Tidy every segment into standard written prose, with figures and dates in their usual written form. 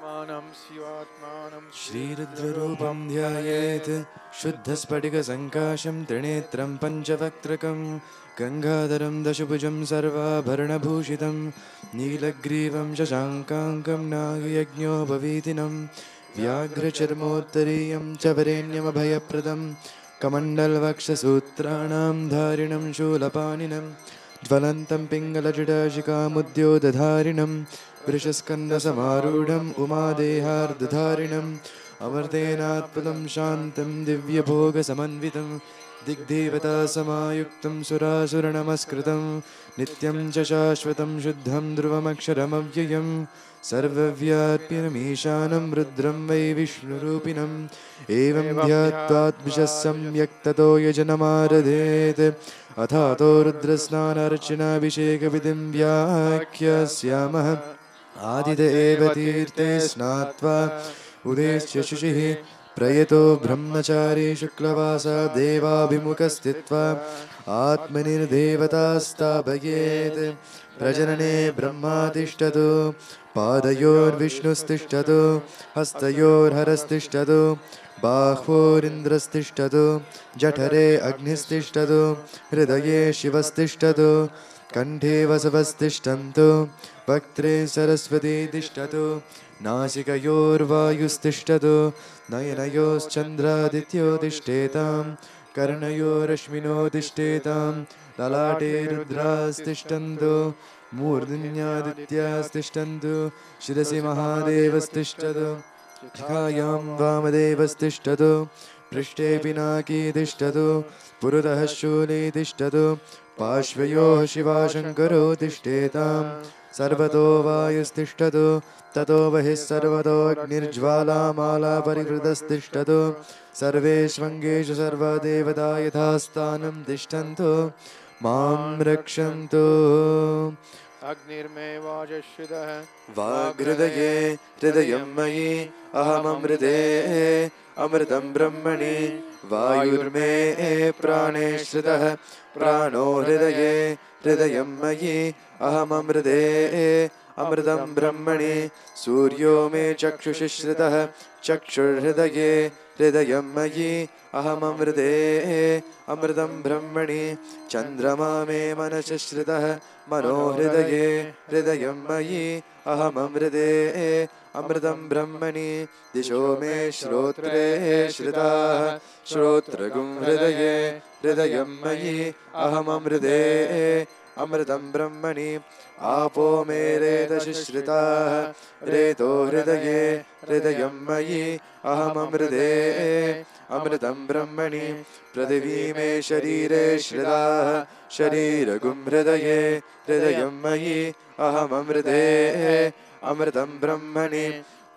श्रीरुद्ररूपं ध्यायेत् शुद्धस्फटिकसङ्काशं त्रिनेत्रं पञ्चवक्त्रकं गङ्गाधरं दशभुजं सर्वाभरणभूषितं नीलग्रीवं शशाङ्काङ्कं नागयज्ञोपवीतिनं व्याघ्रचर्मोत्तरीयं च वरेण्यमभयप्रदं कमण्डलवक्षसूत्राणां धारिणं शूलपाणिनं ज्वलन्तं पिङ्गलजटाशिखामुद्योतधारिणं वृषस्कन्धसमारूढम् उमादेहार्धधारिणम् अमर्तेनात्पदं शान्तं दिव्यभोगसमन्वितं दिग्देवतासमायुक्तं सुरासुरनमस्कृतं नित्यं च शाश्वतं शुद्धं ध्रुवमक्षरमव्ययं सर्वव्याप्यमीशानं रुद्रं वै विष्णुरूपिणम् एवं ध्यात्वात्मिषः सम्यक् ततो यजनमारधेत् अथातो रुद्रस्नानार्चनाभिषेकविधिं व्याख्यास्यामः आदित एव तीर्थे स्नात्वा उदेश्य शुचिः प्रयतो ब्रह्मचारी शुक्लवासा देवाभिमुखस्थित्वा आत्मनिर्देवतास्तापयेत् प्रजनने ब्रह्मा तिष्ठतु पादयोर्विष्णुस्तिष्ठतु हस्तयोर्हरस्तिष्ठतु बाह्वोरिन्द्रस्तिष्ठतु जठरे अग्निस्तिष्ठतु हृदये शिवस्तिष्ठतु कण्ठे वसवस्तिष्ठन्तु वक्त्रे सरस्वती तिष्ठतु नासिकयोर्वायुस्तिष्ठतु नयनयोश्चन्द्रादित्यो तिष्ठेतां कर्णयोरश्विनो तिष्ठेतां ललाटे रुद्रास्तिष्ठन्तु मूर्धन्यादित्यास्तिष्ठन्तु शिरसि महादेवस्तिष्ठतु शिखायां वामदेवस्तिष्ठतु पृष्ठे पिनाकी तिष्ठतु पुरतः शूली तिष्ठतु पार्श्वयोः शिवाशङ्करो तिष्ठेतां सर्वतो वायुस्तिष्ठतु ततो बहिः सर्वतो अग्निर्ज्वालामाला परिहृतस्तिष्ठतु सर्वेष्वङ्गेषु सर्वदेवता यथास्थानं तिष्ठन्तु मां रक्षन्तु अग्निर्मे वाजश्रितः वाग्हृदये हृदयं मयि अहममृते अमृतं ब्रह्मणि वायुर्मे प्राणे श्रितः प्राणो हृदये हृदयं मयि अहममृते अमृतं ब्रह्मणि सूर्यो मे चक्षुषि श्रितः चक्षुर्हृदये हृदयं मयि अहममृते अमृतं ब्रह्मणि चन्द्रमा मे मनसि श्रितः मनो हृदये हृदयं मयि अहममृते अमृतं ब्रह्मणि दिशो मे श्रोत्रे श्रिताः श्रोत्रगुं हृदये हृदयं मयि अहममृते अमृतं ब्रह्मणि आपो मे रेतसि श्रिताः रेतो हृदये हृदयं मयि अहममृते अमृतं ब्रह्मणि पृथिवी मे शरीरे श्रिताः शरीरगुं हृदये हृदयं मयि अहममृते अमृतं ब्रह्मणि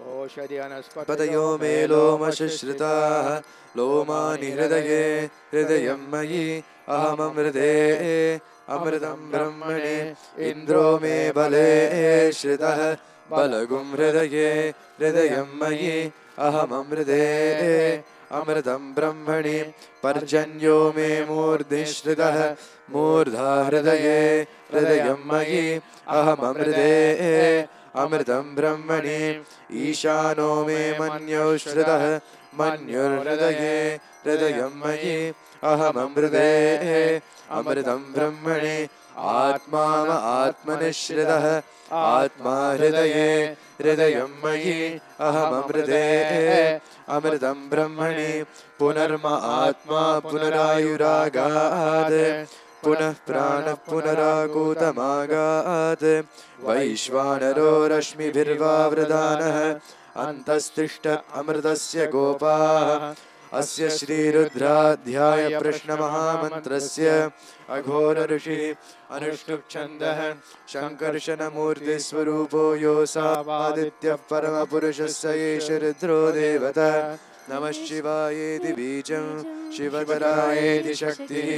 पतयो मे लोमश्रिताः लोमानि हृदये हृदयं मयि अहममृते अमृतं ब्रह्मणि इन्द्रो मे बले श्रितः बलगुं हृदये हृदयं मयि अहममृते अमृतं ब्रह्मणि पर्जन्यो मे मूर्ध्नि श्रितः मूर्धा हृदये हृदयं मयि अहममृते अमृतं ब्रह्मणि ईशानो मे मन्यो श्रितः मन्युर्हृदये हृदयं मयि अहममृते अमृतं ब्रह्मणि आत्मा आत्मनिश्रितः आत्मा हृदये हृदयं मयि अहममृते अमृतं ब्रह्मणि पुनर्म आत्मा पुनरायुरागात् पुनः प्राणः पुनराकूतमागात् वैश्वानरो रश्मिभिर्वावृधानः अन्तस्तिष्ठ अमृतस्य गोपाः अस्य श्रीरुद्राध्याय प्रश्नमहामन्त्रस्य अघोर ऋषिः अनुष्टुप् शङ्कर्षणमूर्तिस्वरूपो योऽसावादित्यः परमपुरुषस्य एष रुद्रो देवता नमः शिवायेति बीजं शिवतरायेति शक्तिः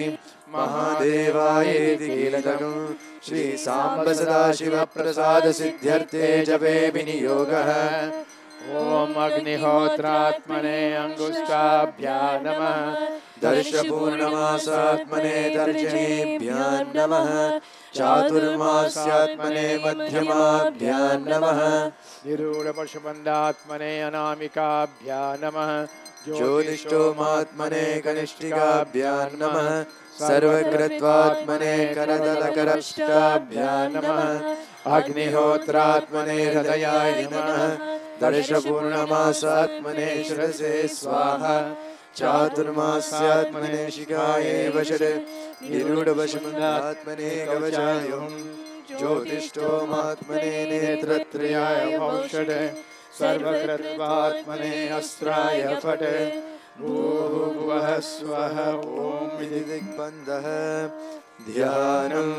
महादेवायेति कीलकं श्रीसाम्ब सदाशिवप्रसादसिद्ध्यर्थे जपे विनियोगः ओम अग्निहोत्रात्मने अंगुष्ठाभ्यां नमः दर्शपूर्णमासात्मने तर्जनीभ्यां नमः चातुर्मास्यात्मने मध्यमाभ्यां नमः निरूढपशुबन्धात्मने अनामिकाभ्यां नमः ज्योतिष्ठोमात्मने कनिष्ठिकाभ्यां नमः सर्वकृत्वात्मने करतलकरष्टाभ्यां नमः अग्निहोत्रात्मने हृदयाय नमः दर्शपूर्णमासात्मने शिरसे स्वाहा चातुर्मास्यात्मने शिखाये वशरे निरूढवशमन्दात्मने कवचायुः ज्योतिष्ठोमात्मने नेत्रत्रयाय औषधे सर्वकृत्वात्मने अस्त्राय फटे भूर्भुवः स्वः ॐ इति दिग्बन्धः ध्यानम्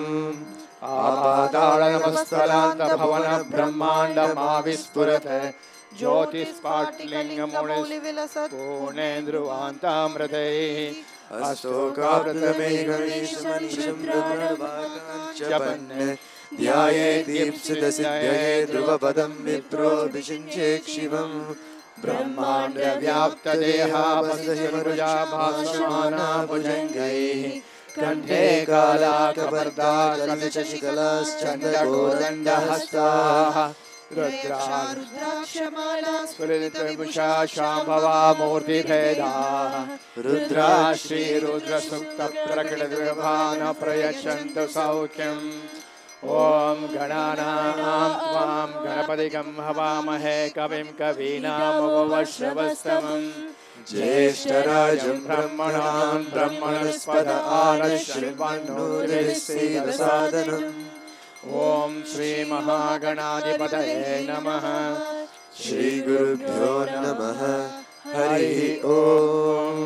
आपातालनमस्तलान्तभवनब्रह्माण्डमाविस्फुरत् ज्योतिस्फाट्लिङ्गमुनिस्फूर्णेन्द्रुवान्तामृतैः अशोकावृतमेघमीशमनिशं रुद्रवाकाञ्चपन् ध्यायेदीप्सितसिद्धये ध्रुवपदं मित्रोऽभिषिञ्चेक्षिवम् ब्रह्माण्डव्याप्तदेहावसमरुजा भासमाना भुजङ्गैः कण्ठे कालाकपर्दा कलशशिखलाश्चन्द्रगोदण्डहस्ताः रुद्राक्षमाला स्फुलितविभूषा शाम्भवा मूर्तिभेदाः रुद्रा श्रीरुद्रसुप्तप्रकटविभान प्रयच्छन्तु सौख्यम् ॐ गणानां त्वां गणपतिगं हवामहे कविं कवीनामुपवश्रवस्तमम् ज्येष्ठराजं ब्रह्मणां ब्रह्मणस्पद आनश्रीवन्नोतिर्सीदसादनम् ॐ श्रीमहागणाधिपतये नमः श्रीगुरुभ्यो नमः हरिः ॐ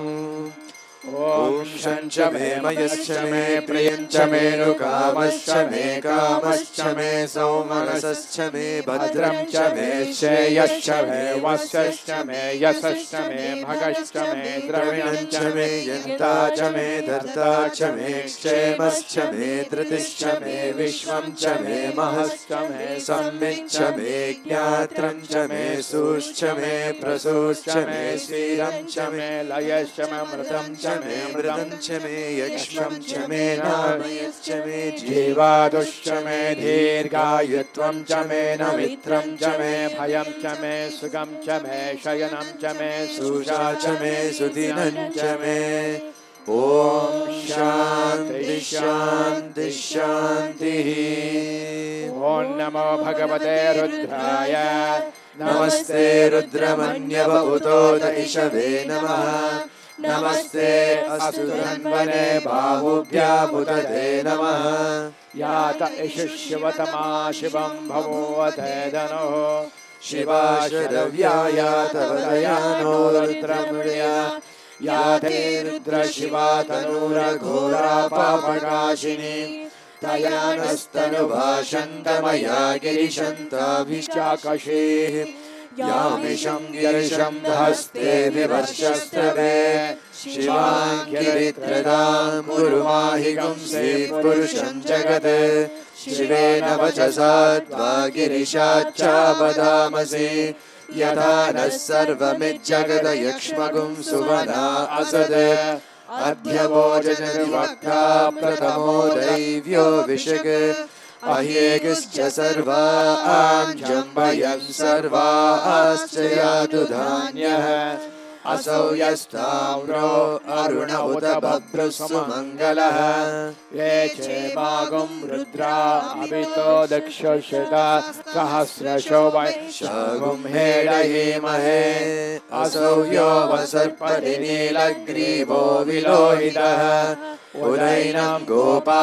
ॐ शञ्च मे मयश्च मे प्रियञ्च मे नुकामश्च मे कामश्च मे सौमनसश्च मे भद्रं च मे श्रेयश्च मे वस्यश्च मे यशश्च मे भगश्च मे द्रविणं च मे यन्ता च मे धर्ता च मे क्षेमश्च मे धृतिश्च मे विश्वं च मे महश्च मे संविच्च मे ज्ञात्रं च मे सूश्च मे प्रसूश्च मे क्षीरं च मे लयश्च मे मृतं च मे मृदं च मे यक्ष्मं च मे नामयश्च मे जीवादुश्च मे दीर्घायुत्वं च मे नमित्रं च मे भयं च मे सुखं च मे शयनं च मे सुषा च मे सुदिनं च मे ॐ शान्ति शान्ति शान्तिः ॐ नमो भगवते रुद्राय नमस्ते रुद्रमन्यव उतोद इषवे नमः नमस्ते अस्तु धन्वने बाहुभ्यामुदते नमः यात इषुष्यवतमा शिवं भवोऽधेदनो शिवाशरव्याया तव दयानो रुद्रमृया या ते रुद्रशिवा तनूरघोरा पापकाशिनी तया नस्तनुभाषन्तमया गिरिशन्ताभिश्चाकषेः यामिषं गिरिशं हस्ते विवर्षस्तवे शिवाङ्गिरित्रदां गुरुमाहिगं श्रीपुरुषं जगत् शिवेन वचसा त्वा गिरिशाच्चावदामसि यथा नः सर्वमिज्जगदयक्ष्मगुं सुवना असद अध्यवोजनविवक्ता प्रथमो दैव्यो विशग अह्येगिश्च सर्वा आञ्जम्बयं सर्वाश्च यातु धान्यः असौ यस्ताम्रो अरुण उत भद्रसुमङ्गलः ये चेमागुं रुद्रा अभितो दक्षश्रुता सहस्रशो वैशागुं हेडयेमहे असौ यो वसर्पतिनीलग्रीवो विलोहितः उदैनं गोपा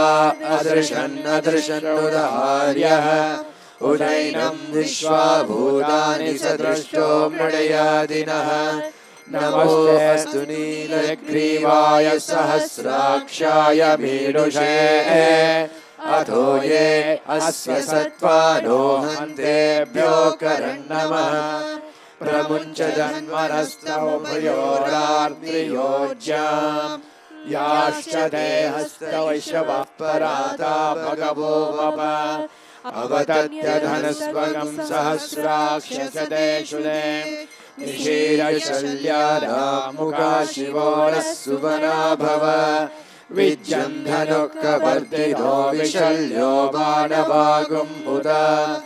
अदृशन्नदृशन्नुदार्यः उदैनं विश्वा भूतानि सदृष्टो मृडयादिनः नमोऽस्तु नीलग्रीवाय सहस्राक्षाय मीडुषे अथो ये अस्य सत्त्वानो हन्तेभ्यो करन्नमः प्रमुञ्च जन्मनस्तौ भयोरार्त्रियोज्याम् याश्च देहस्तवैश्वः पराता भगवो वप अवतत्य धनस्वगं सहस्राक्षसदेषुदे निशीरशल्यादामुखा शिवो नः सुवना भव विज्यं धनुःकवर्तिनो विशल्यो बाणवागुम्बुदा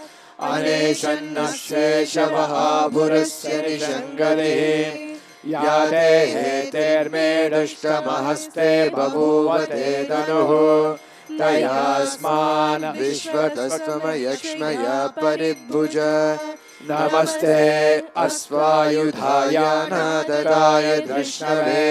अनेशन्नशेषवहाभुरस्य निषङ्गलिः याते हेतेर्मेडुष्टमहस्ते बभूवते तनुः तयास्मान् विश्वतस्त्वमयक्ष्मया परिभुज नमस्ते अश्वायुधाय नादराय धृष्णवे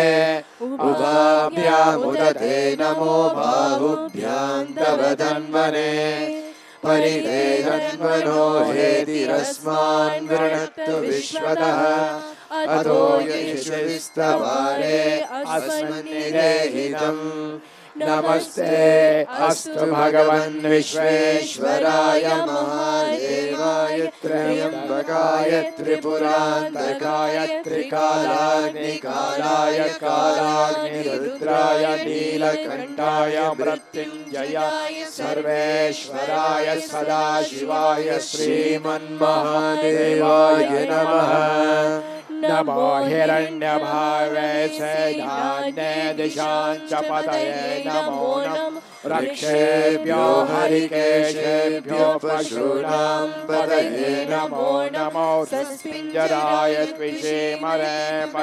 उभाभ्यामुदते नमो बाहुभ्यां तव धन्वने परिवेदन्वनो हेतिरस्मान् वृणत्तु विश्वतः अतो यशुस्तवारे अस्मन्निरेहितम् नमस्ते अस्तु भगवन् विश्वेश्वराय महादेवाय त्र्यम्बकाय त्रिपुरान्तकाय त्रिकालाग्निकालाय कालाग्निरुद्राय नीलकण्ठाय मृत्युञ्जयाय सर्वेश्वराय सदाशिवाय श्रीमन्महादेवाय नमः नमो हिरण्यभावे सेनान्ये दिशाञ्च पतये नमो नमः रक्षेभ्यो हरिकेशेभ्यो पशूनां पतये नमो नमो सस्पिञ्जराय त्विषेमरे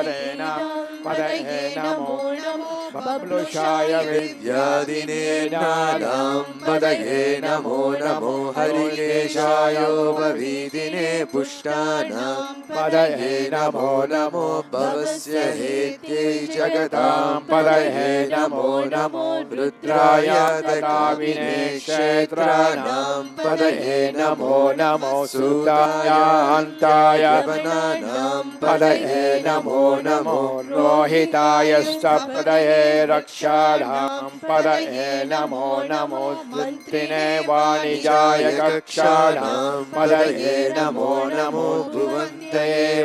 पतये नमो बब्लुषाय विद्यादिनेनानां पतये नमो नमो हरिकेशायोपवीदिने पुष्टानां पतये नमो नमो भवस्य हेत्यै जगतां पतये नमो नमो रुद्राय तदाविने क्षेत्राणां पतये नमो नमो सूतायान्ताय वनानां पतये नमो नमो रोहितायश्च पतये रक्षाणां पतये नमो नमो वृत्तिने वाणिजाय कक्षाणां पतये नमो नमो भुवन्ते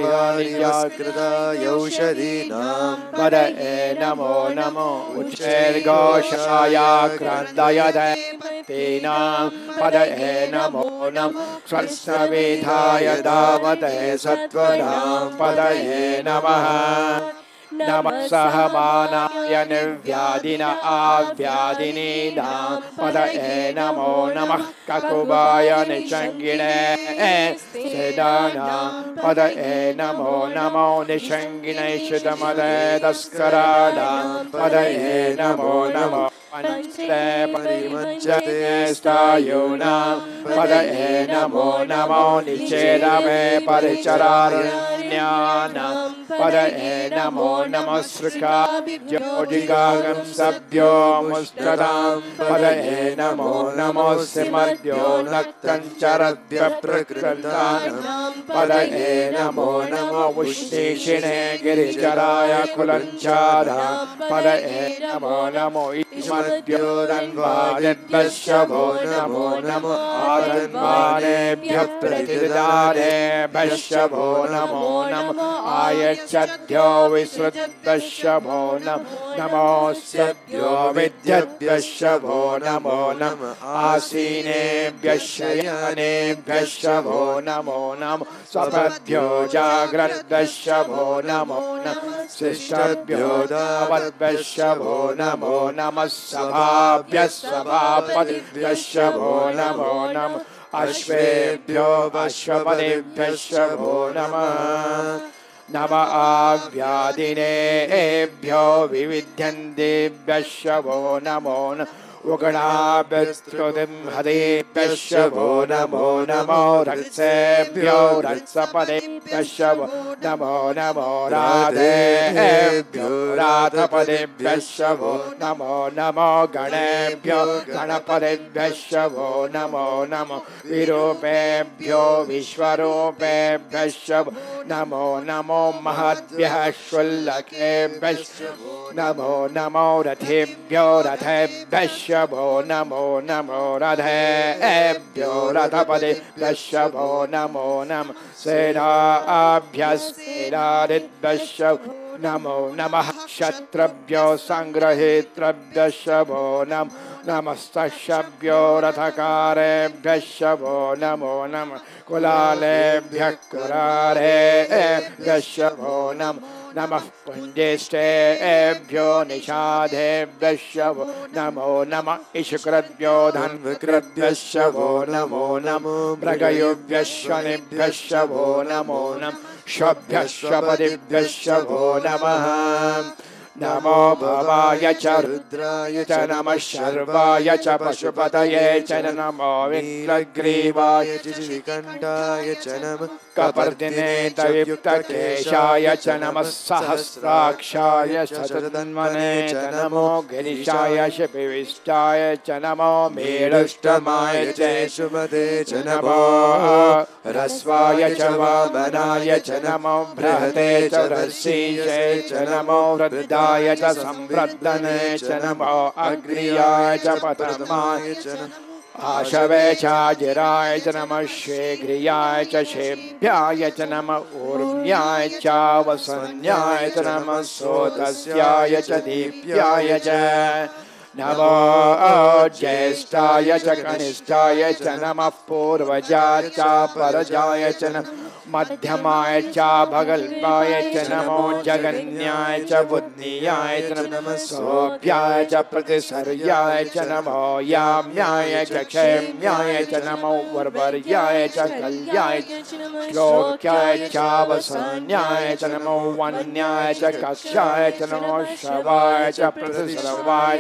वाणिजाकृतायौषधीनां पतये नमो नमो उच्चैर्घोषाय क्रन्दयतेनां पतये नमो नमः स्वस्वविधाय धावते सत्त्वनां पतये नमः नमः सहमानाय निर्व्याधिन आव्याधिनीनां पतये नमो नमः ककुबाय निषङ्गिणे सेदानां पतये नमो नमो निषङ्गिणे शुतमदे तस्कराणां पतये नमो नमः पंचते परिमञ्चते स्थायूनां पतये नमो नमो निचेदमे परिचरारण्यानां पतये नमो नमः सृकाभ्योजिगागं सभ्यो मुष्टदां पतये नमो नमो सिमर्द्यो नक्तञ्चरद्य प्रकृतानां पतये नमो नमो उष्णीषिणे गिरिचराय कुलञ्चारां पतये नमो नमो ्योदन्वादिभ्यो नमो नमो आदन्वानेभ्यः प्रतिदानेभ्यो नमो नमः आयच्छद्भ्यो विश्रुद्भ्यो नमोऽस्यभ्यो विद्यद्भ्यो नमो नमः आसीनेभ्यः शयनेभ्यो नमो नमः स्वपद्भ्यो जाग्रद्भ्यो नमो नमः शिष्टभ्यो दावद्भ्यो नमो नमः सभाभ्यः सभापतिभ्यो नमो नमः अश्वेभ्यो अश्वपतिभ्यो नमः नमः आव्यादिनेभ्यो विविध्यन्तेभ्यो नमो नमः उगणाभ्यस्तुतिं हदेभ्यो नमो नमो रक्षेभ्यो रक्षपदेभ्यो नमो नमो राधेभ्यो राधपदेभ्यो नमो नमो गणेभ्यो गणपदेभ्यो नमो नमो विरूपेभ्यो विश्वरूपेभ्यो नमो नमो महद्भ्यः शुल्लकेभ्यो नमो नमो रथेभ्यो रथेभ्यो नमो नमो रथेभ्यो रथपदेभ्यो नमो नमः सेनाभ्यस्तेनादिभ्यो नमो नमः क्षत्रभ्यो संग्रहेतृभ्यो नमस्तभ्यो रथकारेभ्यो नमो नमः कुलालेभ्यः कुलालेभ्यो नमः नमः पुण्येष्टेभ्यो निषादेभ्यश्च वो नमो नमः इषुकृभ्यो धन्वकृभ्यश्च वो नमो नमो मृगयुभ्यश्च वो नमो नमः श्वभ्यश्वपदिभ्यश्च वो नमः नमो भवाय च रुद्राय च नमः शर्वाय च पशुपतये च नमो विग्रग्रीवाय च श्रीकण्ठाय च नमः कपर्दिने तयुक्तकेशाय च नमः सहस्राक्षाय शतधन्वने च नमो गिरिशाय शिपिविष्टाय च नमो मेरुष्टमाय च शुभदे च नमो ह्रस्वाय च वामनाय च नमो बृहते च ह्रस्वीये च नमो वृद्धाय च संवृद्धने च नमो अग्र्याय च पतमाय च आशवे चाजिराय च नमः शीघ्रियाय च शेभ्याय च नमः ऊर्म्याय च वसन्याय च नमः सोतस्याय च दीप्याय च नमो ज्येष्ठाय च कनिष्ठाय च नमः पूर्वजाय च परजाय च नमः मध्यमाय च भगल्पाय च नमो जगन्याय च बुद्धियाय च नमः सोभ्याय च प्रतिसर्याय च नमो याम्याय च क्षेम्याय च नमो वर्वर्याय च कल्याय श्लोक्याय च वसन्याय च नमो वन्याय च कक्षाय च नमो श्रवाय च प्रतिसर्वाय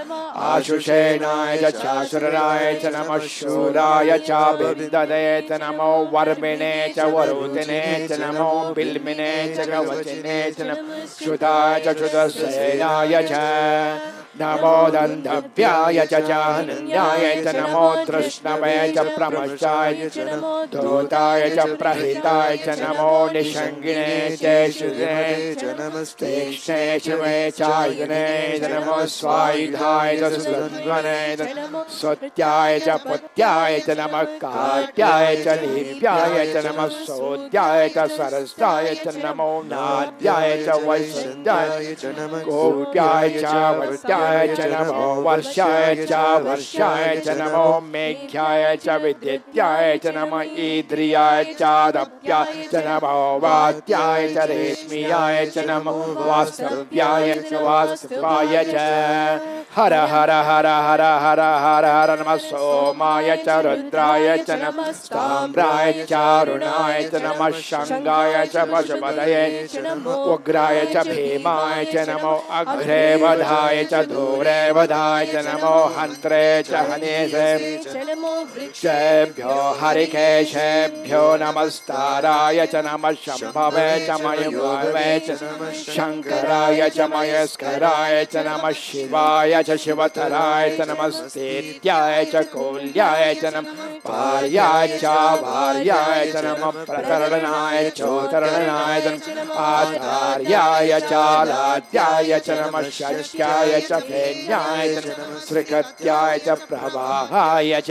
आशुषेणाय च चाशुराय च नमः शूराय च विददे च नमो वर्मिणे च वरुतिने च नमो बिल्मिने च कवचिने च नमः क्षुधाय च क्षुधसेनाय च नमो दन्धव्याय च चानन्याय च नमो तृष्णवे च प्रमशाय च नमो धूताय च प्रहिताय च नमो निषङ्गिने च शुद्धे च नमस्तेक्ष्णे शिवे चायुने च नमो स्वायुधाय च सुधन्वने च स्वत्याय च पुत्याय च नमः काट्याय च लीप्याय च नमः सोत्याय च सरस्ताय च नमो नाद्याय च वैश्याय च नमः गोप्याय च वट्याय च नमो वर्षाय च वर्षाय च नमो मेघ्याय च विद्युत्याय च नमः ईद्रियाय च दप्याय च नमो वात्याय च रेश्मियाय च नमो वास्तव्याय च वास्तवाय च हर हर हर हर हर हर हर नमः सोमाय च रुद्राय च नमः ताम्राय च अरुणाय च नमः शंगाय च पशुपतये च नमो उग्राय च भीमाय च नमो अग्रे वधाय च दूरे वधाय च नमो हन्त्रे च हनेसे च नमो वृक्षेभ्यो हरिकेशेभ्यो नमस्ताराय च नमः शम्भवे च मयुभावे च नमः शङ्कराय च मयस्कराय च नमः शिवाय च शिवतराय च नमस्तेत्याय च कौल्याय च नमः पार्याय च भार्याय च नमः प्रतरणाय चोतरणाय च आचार्याय च लात्याय च नमः षष्ट्याय च फेन्याय च नमः श्रीकृत्याय च प्रवाहाय च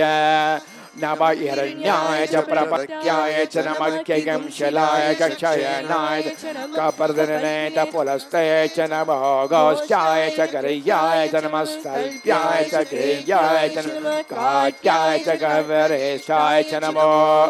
नमः हिरण्याय च प्रपत्याय च नमः किंशलाय च क्षयनाय च कपर्दने च पुलस्ते च नमः गौश्चाय च गर्याय च नमः स्थल्प्याय च ग्रेयाय च नमः काट्याय च गवरेशाय च नमो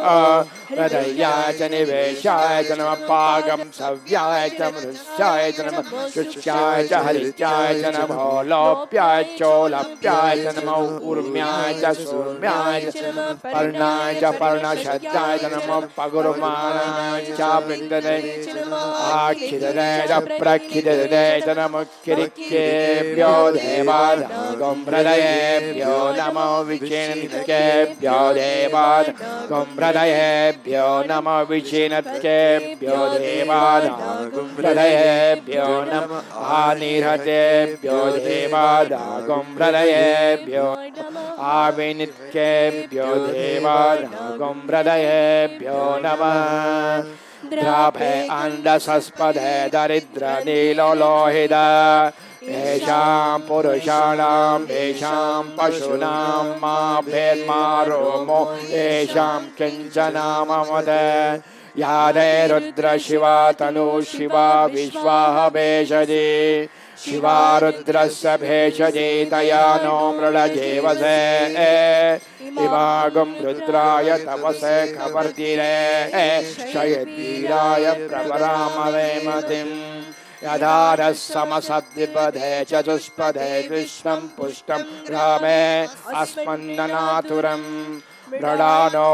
हृदयाय च निवेशाय च नमः पागं सव्याय च मृष्याय च नमः शुष्याय च हरित्याय च नमः लोप्याय चोलप्याय च नमः ऊर्म्याय च सूर्म्याय च नमः पर्णाय च पर्णशद्याय च नमः पगुरुमानाय च बिन्दने आखिदने च प्रखिदने च नमः किरिक्केभ्यो देवानागं हृदयेभ्यो नमो विचिन्त्येभ्यो देवानागं हृदयेभ्यो नमो विचिन्त्येभ्यो देवानागं हृदयेभ्यो नमः आनिहतेभ्यो देवानागं हृदयेभ्यो आविनित्येभ्यो देवानागं हृदयेभ्यो नमः द्राभे अंडसस्पदे दरिद्र नीलोलोहित येषां पुरुषाणां येषां पशूनां मा भेद्मा रोमो येषां किञ्चनाममद यादे रुद्र शिवा तनु शिवा विश्वाह भेषजे शिवा रुद्रस्य भेषजे तया नो मृळजेवसे इमागं रुद्राय तपसे कवर्तिरे शयतीराय प्रपरामवे मतिम् यधारः समसद्विपदे चतुष्पदे कृष्णं पुष्टं रामे अस्मन्ननातुरम् मृडानो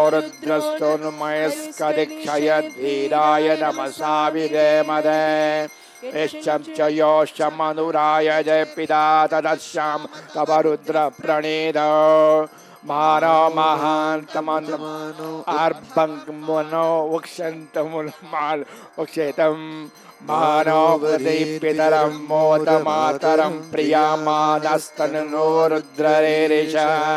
रुद्रस्तोन्मयस्कदिक्षयद्वीराय नमसा विदेमदे यश्चं च योश्च मनुराय जय पिता तदस्यां तव रुद्र प्रणीतो मानो महान्तमनो अर्भङ्गमनो वक्षन्तमुन्माल वक्षेतं मानो वदीपितरं मोदमातरं प्रियमानस्तनो रुद्ररेरिष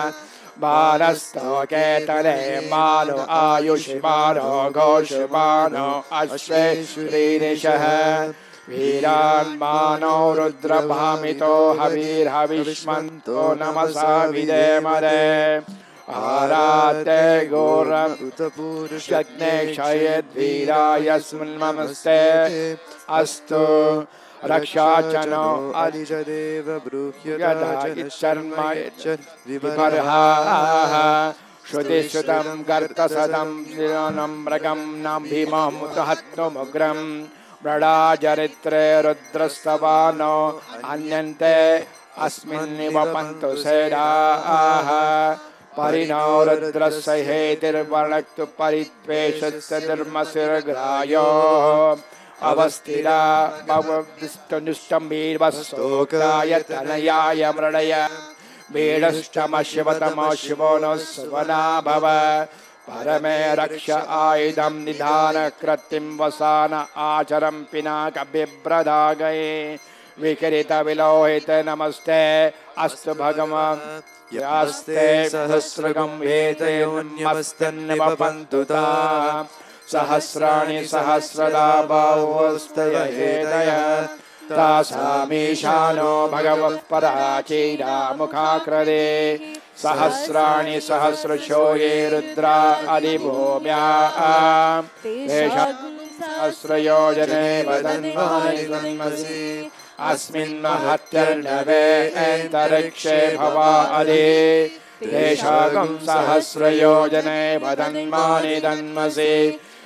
मानस्तोकेतने मानो आयुष्मानो घोषमानो अश्वेश्वरीनिशः वीरान्मानो रुद्रभामितो हवीर्हविष्मन्तो नमसा विदेमदे आराते घोरमुतपूरुषज्ञे क्षयद्वीरायस्मिन्नमस्ते अस्तु रक्षाचनो अदिजदेव ब्रूह्यदाचिच्चर्मयच्चर्विपर्हाः श्रुतिश्रुतं गर्तसदं शिरोनं मृगं न भीममुतहत्नुमुग्रम् मृडाचरित्रे रुद्रस्तवानो अन्यन्ते अस्मिन्निव पन्तु सेडाः परिणो रुद्रस्य हेतिर्वर्णक्तु परित्वेषस्य धर्मशिरग्रायो अवस्थिरा भवस्तनुष्टं वीर्वस्तोक्राय तनयाय मृडय वीडष्टमशिवतमो शिवो नो स्वना भव परमे रक्ष आयुधं निधान कृत्तिं वसान आचरं पिनाकबिभ्रदागये विकिरित विलोहित नमस्ते अस्तु भगवान् यास्ते सहस्रगं वेतयोन्यमस्तन्निवपन्तु ता सहस्राणि सहस्रदा बाहुस्तयेतय तासामीशानो भगवत्पराचीरा मुखाकृते सहस्राणि सहस्रशो ये रुद्रा अधिभूम्या सहस्रयोजने वदन्मानि तन्मसि अस्मिन् महत्यर्णवे अन्तरिक्षे भवा अधि तेषागं सहस्रयोजने वदन्मानि तन्मसि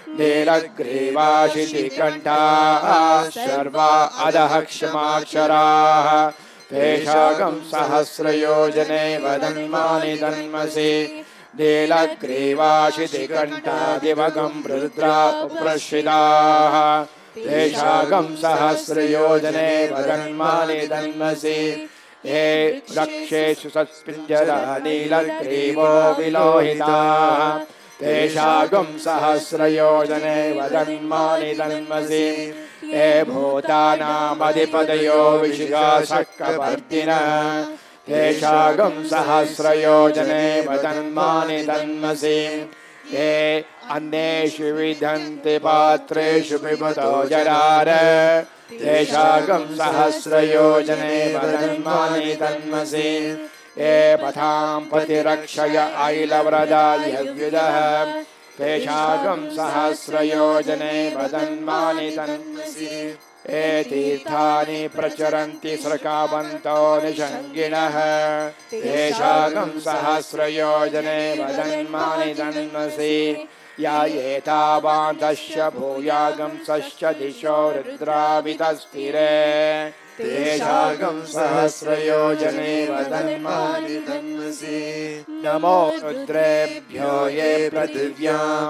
नीलग्रीवाशितिकण्ठाः शर्वा अधः क्षमाक्षराः तेषागं सहस्रयोजने वदन्मानि तन्मसि नीलग्रीवाशितिकण्ठा दिवगं रुद्रा उप्रशिदाः तेषागं सहस्रयोजने वदन्मानि तन्मसि ये रक्षेषु सत्पिञ्जरा नीलग्रीवो विलोहिताः तेषागं सहस्रयोजने वदन्मानि तन्मसि ये भूतानामधिपतयो विशिखासक्कवर्तिनः तेषागं सहस्रयोजने वदन्मानि तन्मसि ये अन्येषु विदन्ति पात्रेषु पिबतो जरार तेषागं सहस्रयोजने वदन्मानि तन्मसि ये पथां प्रतिरक्षय ऐलव्रदाय विदः तेषागं सहस्रयोजने वदन्मानि तन्मसि ये तीर्थानि प्रचरन्ति सृकावन्तो निषङ्गिणः तेषागं सहस्रयोजने वदन्मानि तन्मसि या एतावादस्य भूयागं सश्च दिशो रुद्रावितस्थिरे तेषागं सहस्रयोजने वदन्मानि तन्मसि नमो रुद्रेभ्यो ये पृथिव्यां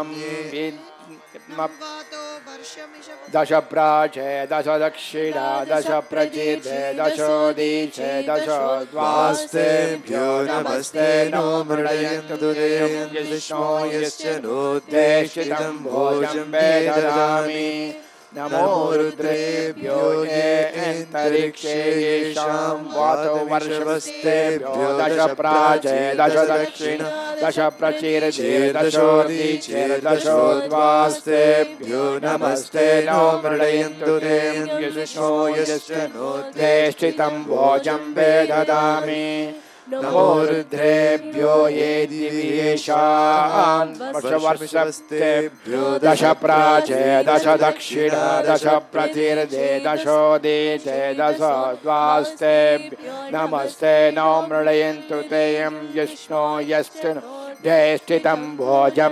दश प्राचे दश दक्षिणा दश प्रचीर्थे दशोदीचे दशोद्वास्तेभ्यो नमस्ते नो मृडयन्तु देवं यज्ञो यश्च नोद्देशितं भोजं वेददामि नमो रुद्रेभ्यो ये अन्तरिक्षे येषां वातो वर्षवस्तेभ्यो दश प्राचे दश दक्षिण दश प्रचीर्थे दशोदीचे दशोद्वास्तेभ्यो नमस्ते नो मृडयन्तु देवं यज्ञो यश्च नोद्देशितं भोजं वेददामि नमो रुद्रेभ्यो ये दिव्येषां वर्षवस्तेभ्यो दश प्राचे दश दक्षिण दश प्रतीर्थे दशोदीचे दशोद्वास्तेभ्यो नमस्ते नो मृडयन्तु तेयं यष्णो यश्च ज्येष्ठितं भोजं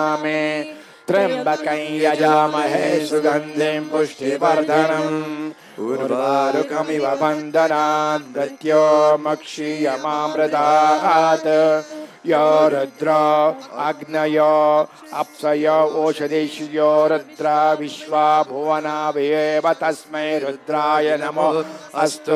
वेददामि त्र्यम्बकं यजामहे सुगन्धिं पुष्टिवर्धनम् उर्वारुकमिव बन्धनान् मृत्यो मक्षीयमामृतात् यो रुद्रो अग्नयो अप्सयो ओषधीष्यो रुद्रा विश्वा भुवना वेव तस्मै रुद्राय नमो अस्तु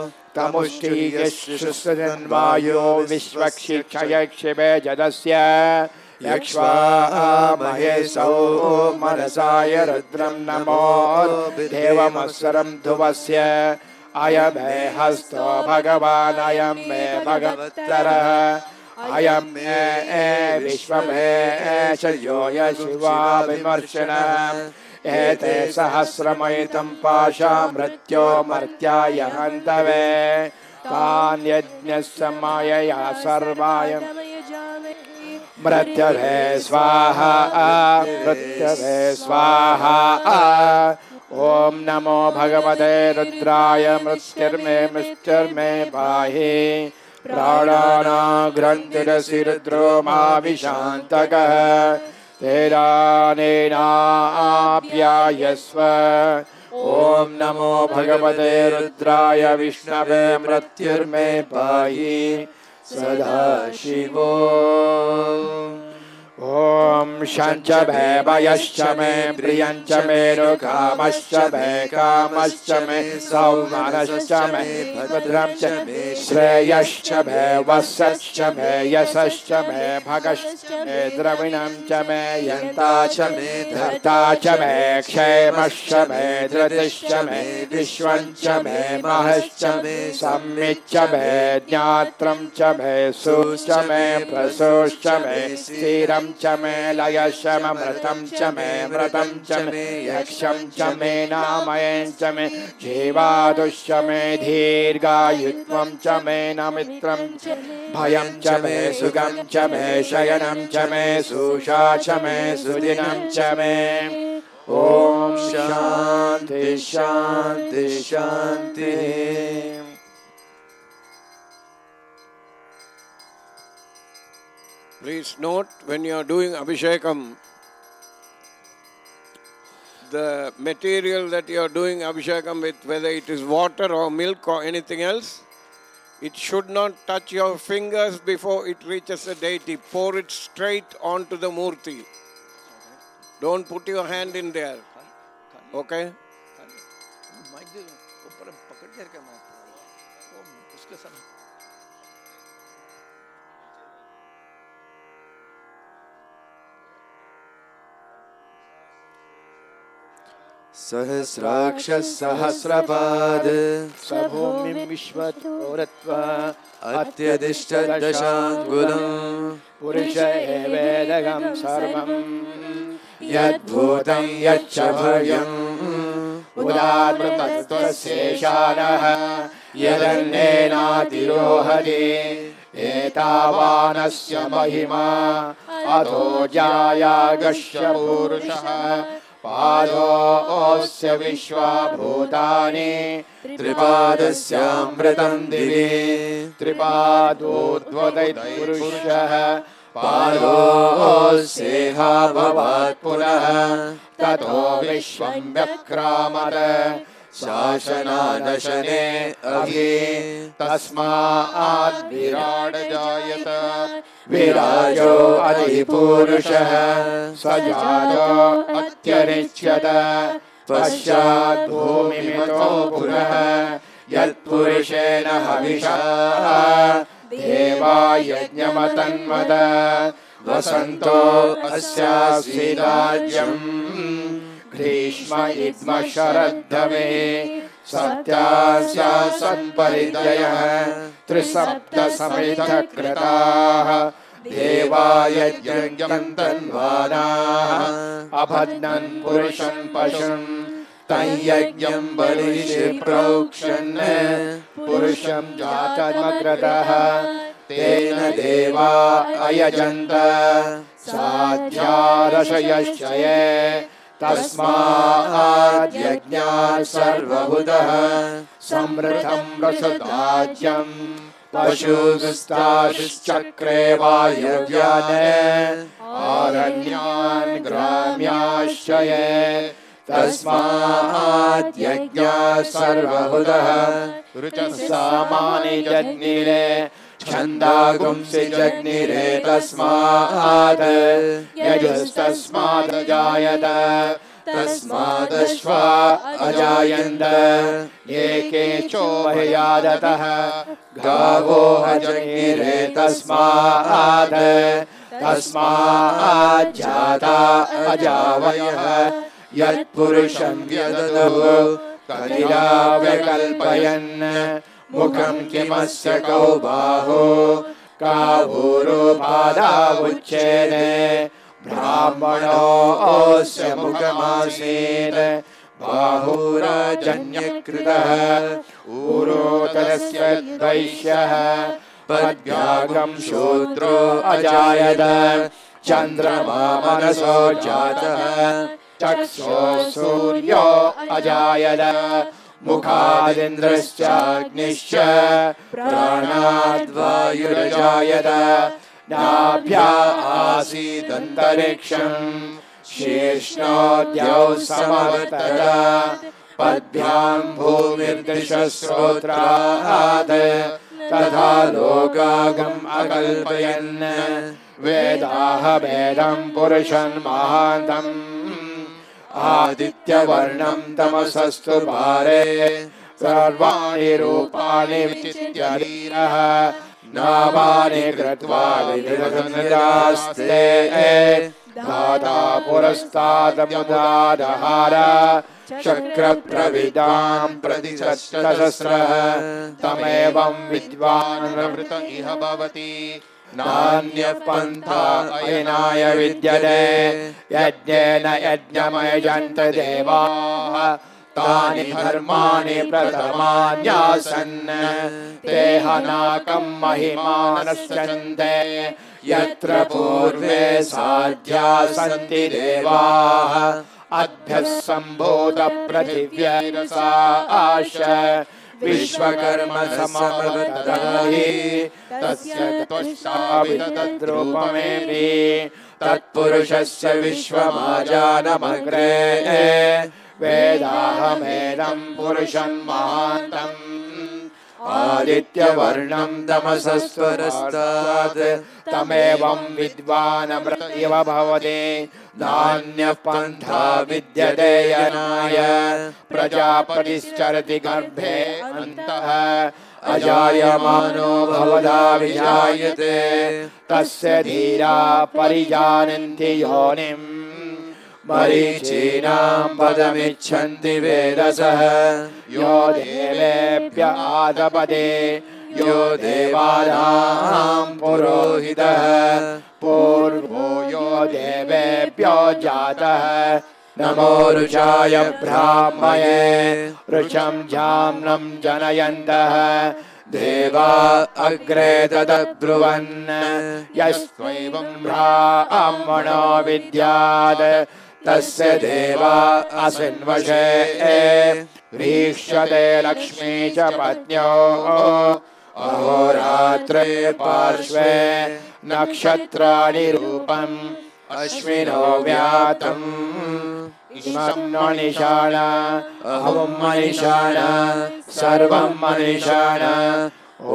तमुष्टियश्रुसन्वायो विश्वक्षिक्षयक्षिवे जदस्य यक्ष्वा महेशौ मनसाय रुद्रं नमो देवमस्वरं ध्रुवस्य अयमे हस्तो भगवान् अयं मे भगवत्तरः अयं मे विश्वमे शयो शिवा विमर्शनः एते सहस्रमयितं पाशा मृत्यो मर्त्याय हन्तवे तान् यज्ञस्य मायया सर्वाय मृत्यवे स्वाहा मृत्यवे स्वाहा ॐ नमो भगवते रुद्राय मृत्युर्मे पाहि प्राणानाग्रन्थिरसि रुद्रो मा विशान्तकः तेनानेनाप्यायस्व ॐ नमो भगवते रुद्राय विष्णवे मृत्युर्मे पाहि सदाशिवो ॐ शञ्च मे वयश्च मे प्रियञ्च मे रुकामश्च मे कामश्च मे सौमनश्च मे भद्रं च मे श्रेयश्च मे वसश्च मे यशश्च मे भगश्च मे द्रविणं च मे यन्ता च मे धर्ता च मे क्षेमश्च मे धृतिश्च मे विश्वं च मे महश्च मे सम्मिच्च मे ज्ञात्रं च मे सुश्च मे प्रसुश्च मे स्थिरं च मे लयशममृतं च मे मृतं च मे यक्षं च मे नामयं च मे जीवादुश्च मे दीर्घायुत्वं च मे नमित्रं भयं च मे सुगं च मे शयनं च मे सुषा च मे सुदिनं च मे ॐ शान्ति शान्ति शान्ति। Please note, when you are doing Abhishekam, the material that you are doing Abhishekam with, whether it is water or milk or anything else, it should not touch your fingers before it reaches the deity. Pour it straight onto the murti. Don't put your hand in there. Okay? सहस्राक्ष सहस्रपाद सभूमिं विश्वतोरत्वा अत्यदिष्ट दशाङ्गुलं पुरुष एवेदगं सर्वं यद्भूतं यच्च भव्यम् उदात्मतत्त्वशेषानः यदन्नेनातिरोहति एतावानस्य महिमा अधो जायागस्य पुरुषः पादोऽस्य विश्वभूतानि त्रिपादस्यामृतं दिवि त्रिपादोर्ध्वदैपुरुषः पादोऽस्येहा भवात् पुनः ततो विश्वं व्यक्रामत शासनादशने अभि तस्मात् विराड जायत विराजो अधिपुरुषः स जातो अत्यरिच्यत पश्चात् भूमिमितो पुनः यत्पुरुषेण हविषा देवा यज्ञमतन्वद वसन्तो अस्यास्विराज्यम् ग्रीष्म इद्म शरद्धवे सत्यास्यासन्परिदयः त्रिसप्तसमितकृताः देवा यज्ञं तन्वानाः अभद्नन् पुरुषं पशुं तयज्ञं बलिषि प्रोक्षन् पुरुषं जातमग्रतः तेन देवा अयजन्त साध्यारशयश्चये तस्मात् यज्ञात् सर्वभूतः समृद्धं रसदाज्यम् पशुस्ताश्चक्रे वायव्यान् आरण्यान् ग्राम्याश्चये तस्मात् यज्ञात् सर्वहुतः ऋचः सामानि जग्निरे छन्दागुंसि जग्निरे तस्मात् यजस्तस्मात् अजायत तस्मादश्वा अजायन्त ये केचो मह्यादतः गावो जग्निरे तस्मात् तस्मात् जाता अजावयः यत्पुरुषं व्यददुः कलिला व्यकल्पयन् मुखं किमस्य कौ बाहो कावूरो पादावुच्येते ब्राह्मणोऽस्य मुखमासीत् बाहुराजन्यकृतः ऊरोतरस्य वैश्यः पद्भ्यागं शूद्रो अजायत चन्द्रमा मनसो जातः चक्षुः सूर्यो अजायत मुखादिन्द्रश्चाग्निश्च प्राणाद्वायुरजायत नाभ्या आसीदन्तरिक्षम् शीर्ष्णोद्यौ समवर्तत पद्भ्यां भूमिर्दृशश्रोत्रात् तथा लोकागम् अकल्पयन् वेदाः वेदं पुरुषन् महान्तम् आदित्यवर्णं तमसस्तु पारे सर्वाणि रूपाणि विचित्य धीरः नामानि कृत्वा विधिवन्दास्ते दाता पुरस्तादमुदादहार चक्रप्रविदां प्रतिशतसहस्रः तमेवं विद्वान् प्रवृत इह भवति नान्यः पन्था अयनाय विद्यते यज्ञेन यज्ञमयजन्त देवाः तानि धर्माणि प्रथमान्यासन् ते हनाकं महिमानश्चन्ते यत्र पूर्वे साध्या सन्ति देवाः अभ्यः सम्भूत पृथिव्यैरसाश विश्वकर्म समवतहि तस्य त्वष्टावितद्रूपमेऽपि तत्पुरुषस्य विश्वमाजानमग्रे वेदाहमेदं पुरुषं महान्तम् आदित्यवर्णं तमसस्वरस्तात् तमेवं विद्वानमृत इव भवति नान्यः पन्था विद्यते यनाय प्रजापतिश्चरति गर्भे अन्तः अजायमानो भवदा विजायते तस्य धीरा परिजानन्ति योनिम् मरीचीनां पदमिच्छन्ति वेदसः यो देवेभ्य आदपदे यो देवानां पुरोहितः पूर्वो यो देवेभ्यो जातः नमो ऋचाय ब्राह्मये ऋचं जाम्नं जनयन्तः देवा अग्रे तदब्रुवन् यस्त्वैवं ब्राह्मणो विद्यात् तस्य देवा असन्वशे वीक्ष्यते लक्ष्मी च पत्न्यो अहोरात्रे पार्श्वे नक्षत्राणि रूपम् अश्विनो व्यातम् इमं मनिषाण अहं मनिषाण सर्वं मनिषाण ॐ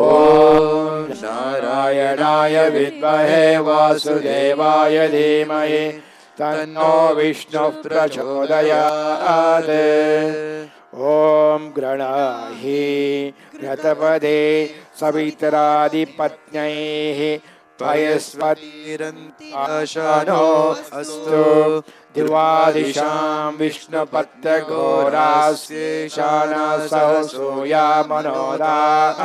नारायणाय विद्महे वासुदेवाय धीमहि तन्नो विष्णुः प्रचोदयात् ॐ गृणाहि घृतपदे सवितरादिपत्न्यैः पयस्वतीरन्ताशानो अस्तु दिवादिशां विष्णुपत्यघोरास्येशाना सहसूया मनोदा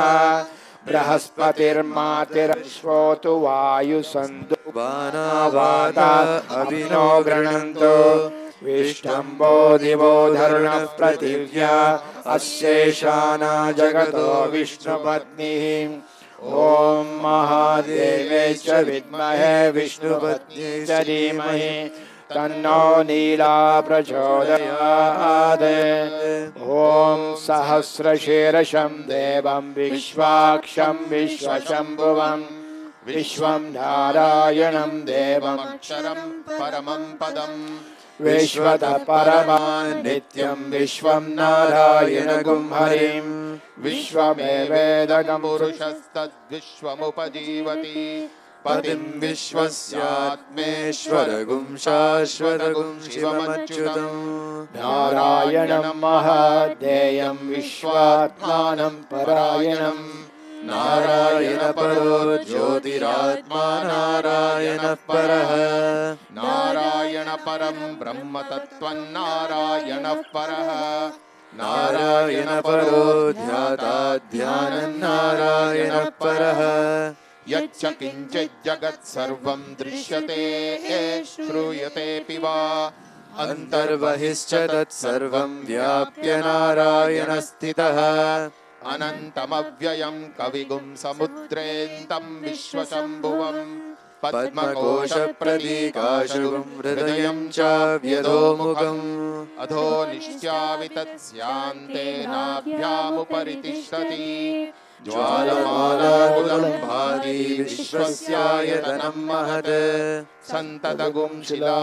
बृहस्पतिर्मातिरश्वोतु वायुसन्दुबानावाता अभिनो गृह्णन्तु विष्टम्बो दिवो धरुणः पृथिव्या अस्येशाना जगतो विष्णुपत्निः ॐ महादेवे च विद्महे विष्णुपत्न्यै च धीमहि तन्नो नीला प्रचोदयात् ॐ सहस्रशीर्षं देवं विश्वाक्षं विश्वशम्भुवं विश्वं नारायणं देवमक्षरं परमं पदं विश्वतः परमान् नित्यं विश्वं नारायणगुं हरिं विश्वमेवेदगं पुरुषस्तद्विश्वमुपजीवति पतिं विश्वस्यात्मेश्वरगुं शाश्वतगुं शिवमच्युतं नारायणं महादेयं विश्वात्मानं परायणं नारायणपरो ज्योतिरात्मा नारायणः परः नारायणपरं ब्रह्म तत्त्वं नारायणः परः नारायणपरो ध्याता ध्यानं नारायणः परः यच्च किञ्चित् जगत् सर्वं दृश्यते श्रूयतेऽपि वा अन्तर्बहिश्च तत्सर्वं व्याप्य नारायणस्थितः अनन्तमव्ययं कविगुं समुद्रेऽन्तं विश्वशम्भुवं पद्मकोशप्रतीकाशुगुं हृदयं चाव्यधोमुखम् अधो निश्चावितस्यान्ते नाभ्यामुपरि तिष्ठति ज्वालमालाकुलं भाति विश्वस्यायतनं महत् सन्ततगुं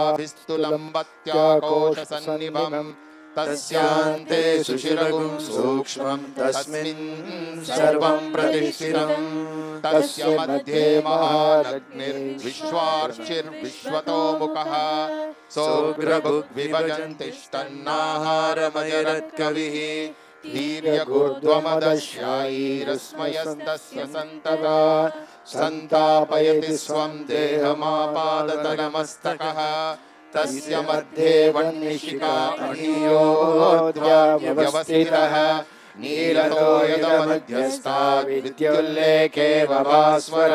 शिलाभिस्तुलम्बत्याकोशसन्निभं तस्यान्ते सुशिरगुं सूक्ष्मं तस्मिन् सर्वं प्रतिष्ठितम् तस्य मध्ये महारग्निर्विश्वार्चिर्विश्वतोमुखः सोऽग्रभुग्विभजन्तिष्ठन्नाहारमयरत्कविः दीर्घगूर्ध्वमदश्यायैरस्मयस्तस्य सन्तता सन्तापयति स्वं देहमापादतलमस्तकः तस्य मध्ये वह्निशिखा अणियोऽध्यवस्थितः नीलतो यदमध्यस्था विद्युल्लेखे वभास्वर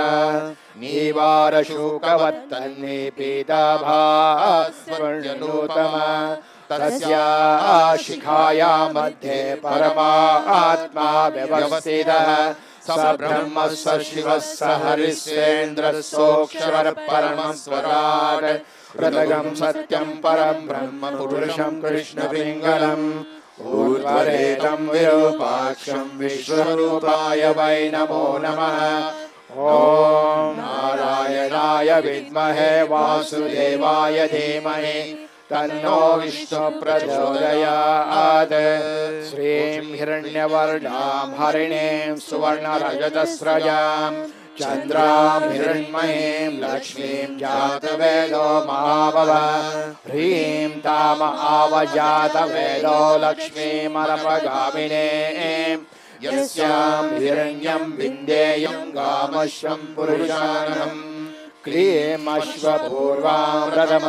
नीवारशूकवत्तन्निपीताभास्वर्यनूतम तस्या शिखाया मध्ये परमात्मा व्यवस्थितः स ब्रह्म स शिवः स हरिश्चेन्द्रः सोऽक्षरः परमस्वराट् कृतगं सत्यं परं ब्रह्म पुरुषं कृष्णपिङ्गलम् ऊर्ध्वरेतं विरूपाक्षं विश्वरूपाय वै नमो नमः ॐ नारायणाय विद्महे वासुदेवाय धीमहि तन्नो विष्णु प्रचोदयात् श्रीं हिरण्यवर्णां हरिणीं सुवर्णरजतस्रजां चन्द्रां हिरण्मयीं लक्ष्मीं जातवेदो महाभव ह्रीं ताम आवजातवेदो लक्ष्मीमरपगामिनीं यस्यां हिरण्यं विन्देयं गामश्वं पुरुषानहम् क्लीं अश्वपूर्वां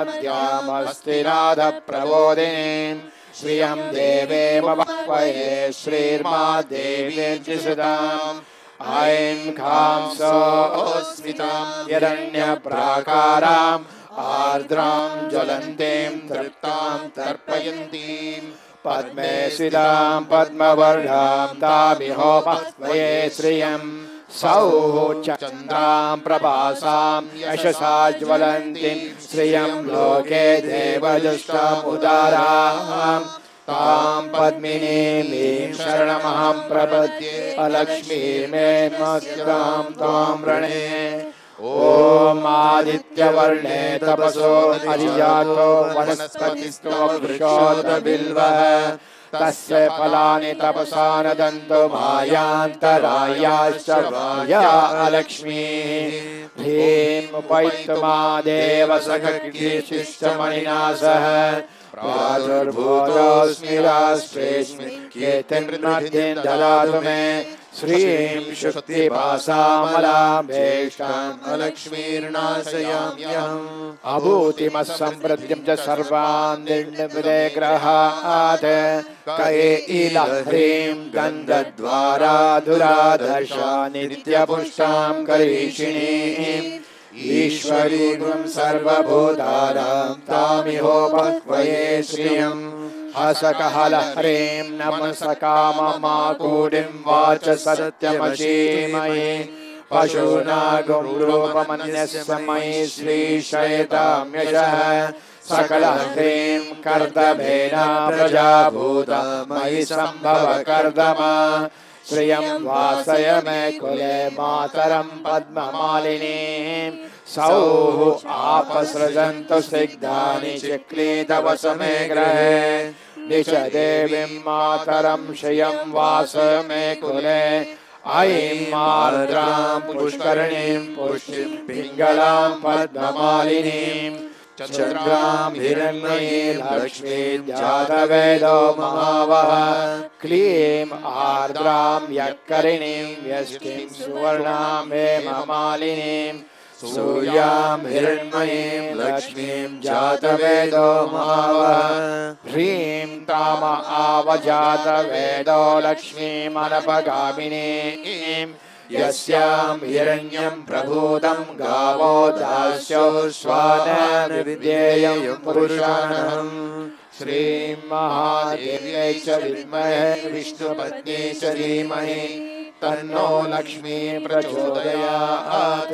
रथमध्यामस्तिनाथप्रबोधिनीं श्रियं देवेमवह्वये श्रीर्मा देवीर्जिसुताम् ऐं खां सोऽस्मितां हिरण्यप्राकाराम् आर्द्रां ज्वलन्तीं तृप्तां तर्पयन्तीं पद्मे स्थितां पद्मवर्णां तामिहोमह्वये श्रियम् सौः चन्द्रां प्रभासां यशसा ज्वलन्तीं श्रियं लोके देवजुष्टामुदारां तां पद्मिनीं शरणमहं प्रपद्ये अलक्ष्मीमेन्मस्तां तां रणे ॐ आदित्यवर्णे तपसो अधिजातो वनस्पतिस्तो वृक्षोदबिल्वः तस्य फलानि तपसा नदन्तो मायान्तरायाश्च माया लक्ष्मीः ह्रीं उपैतुमा देवसखिशिष्टमणिना सह प्रादुर्भूतोऽस्मि राष्ट्रेऽस्मि कीर्तिं ददातु मे श्रीं शुक्तिभासामलाभीष्टाम् अलक्ष्मीर्नाशयाम्यहम् अभूतिमस्सम्पृद्धिं च सर्वान् निर्निग्रहात् कैलह्रीं गन्धद्वारा दुराधर्षा नित्यपुष्टां करीषिणीम् ईश्वरीं सर्वभूतानां तामिहोपह्वये श्रियम् हसकहलह्रीं नमसकाममाकूडिं वाच सत्यमशीमयि पशूनागुं रूपमन्यस्य मयि श्रीशयतां यशः सकलह्रीं कर्दभेना प्रजाभूता मयि सम्भव कर्दमा श्रियं वासय मे कुले मातरं पद्ममालिनीं सौः आपसृजन्तु स्निग्धानि चिक्लीतवसमे गृहे निच देवीं मातरं श्रियं वास मे कुले ऐं आर्द्रां पुष्करणीं पुष्टिं पिङ्गलां पद्ममालिनीं चन्द्रां हिरण्मयीं लक्ष्मीं जातवेदो महावः क्लीं आर्द्रां यत्करिणीं व्यष्टिं सुवर्णां हेममालिनीं सूर्यां हिरण्मयीं लक्ष्मीं जातवेदो महावः ह्रीं ताम आवजातवेदो लक्ष्मीमनपगामिनीं यस्यां हिरण्यं प्रभूतं गावो दास्यो श्वानेन विद्येयं पुरुषाणम् श्रीं महादेव्यै च विद्महे विष्णुपत्न्यै च धीमहि तन्नो लक्ष्मी प्रचोदयात्।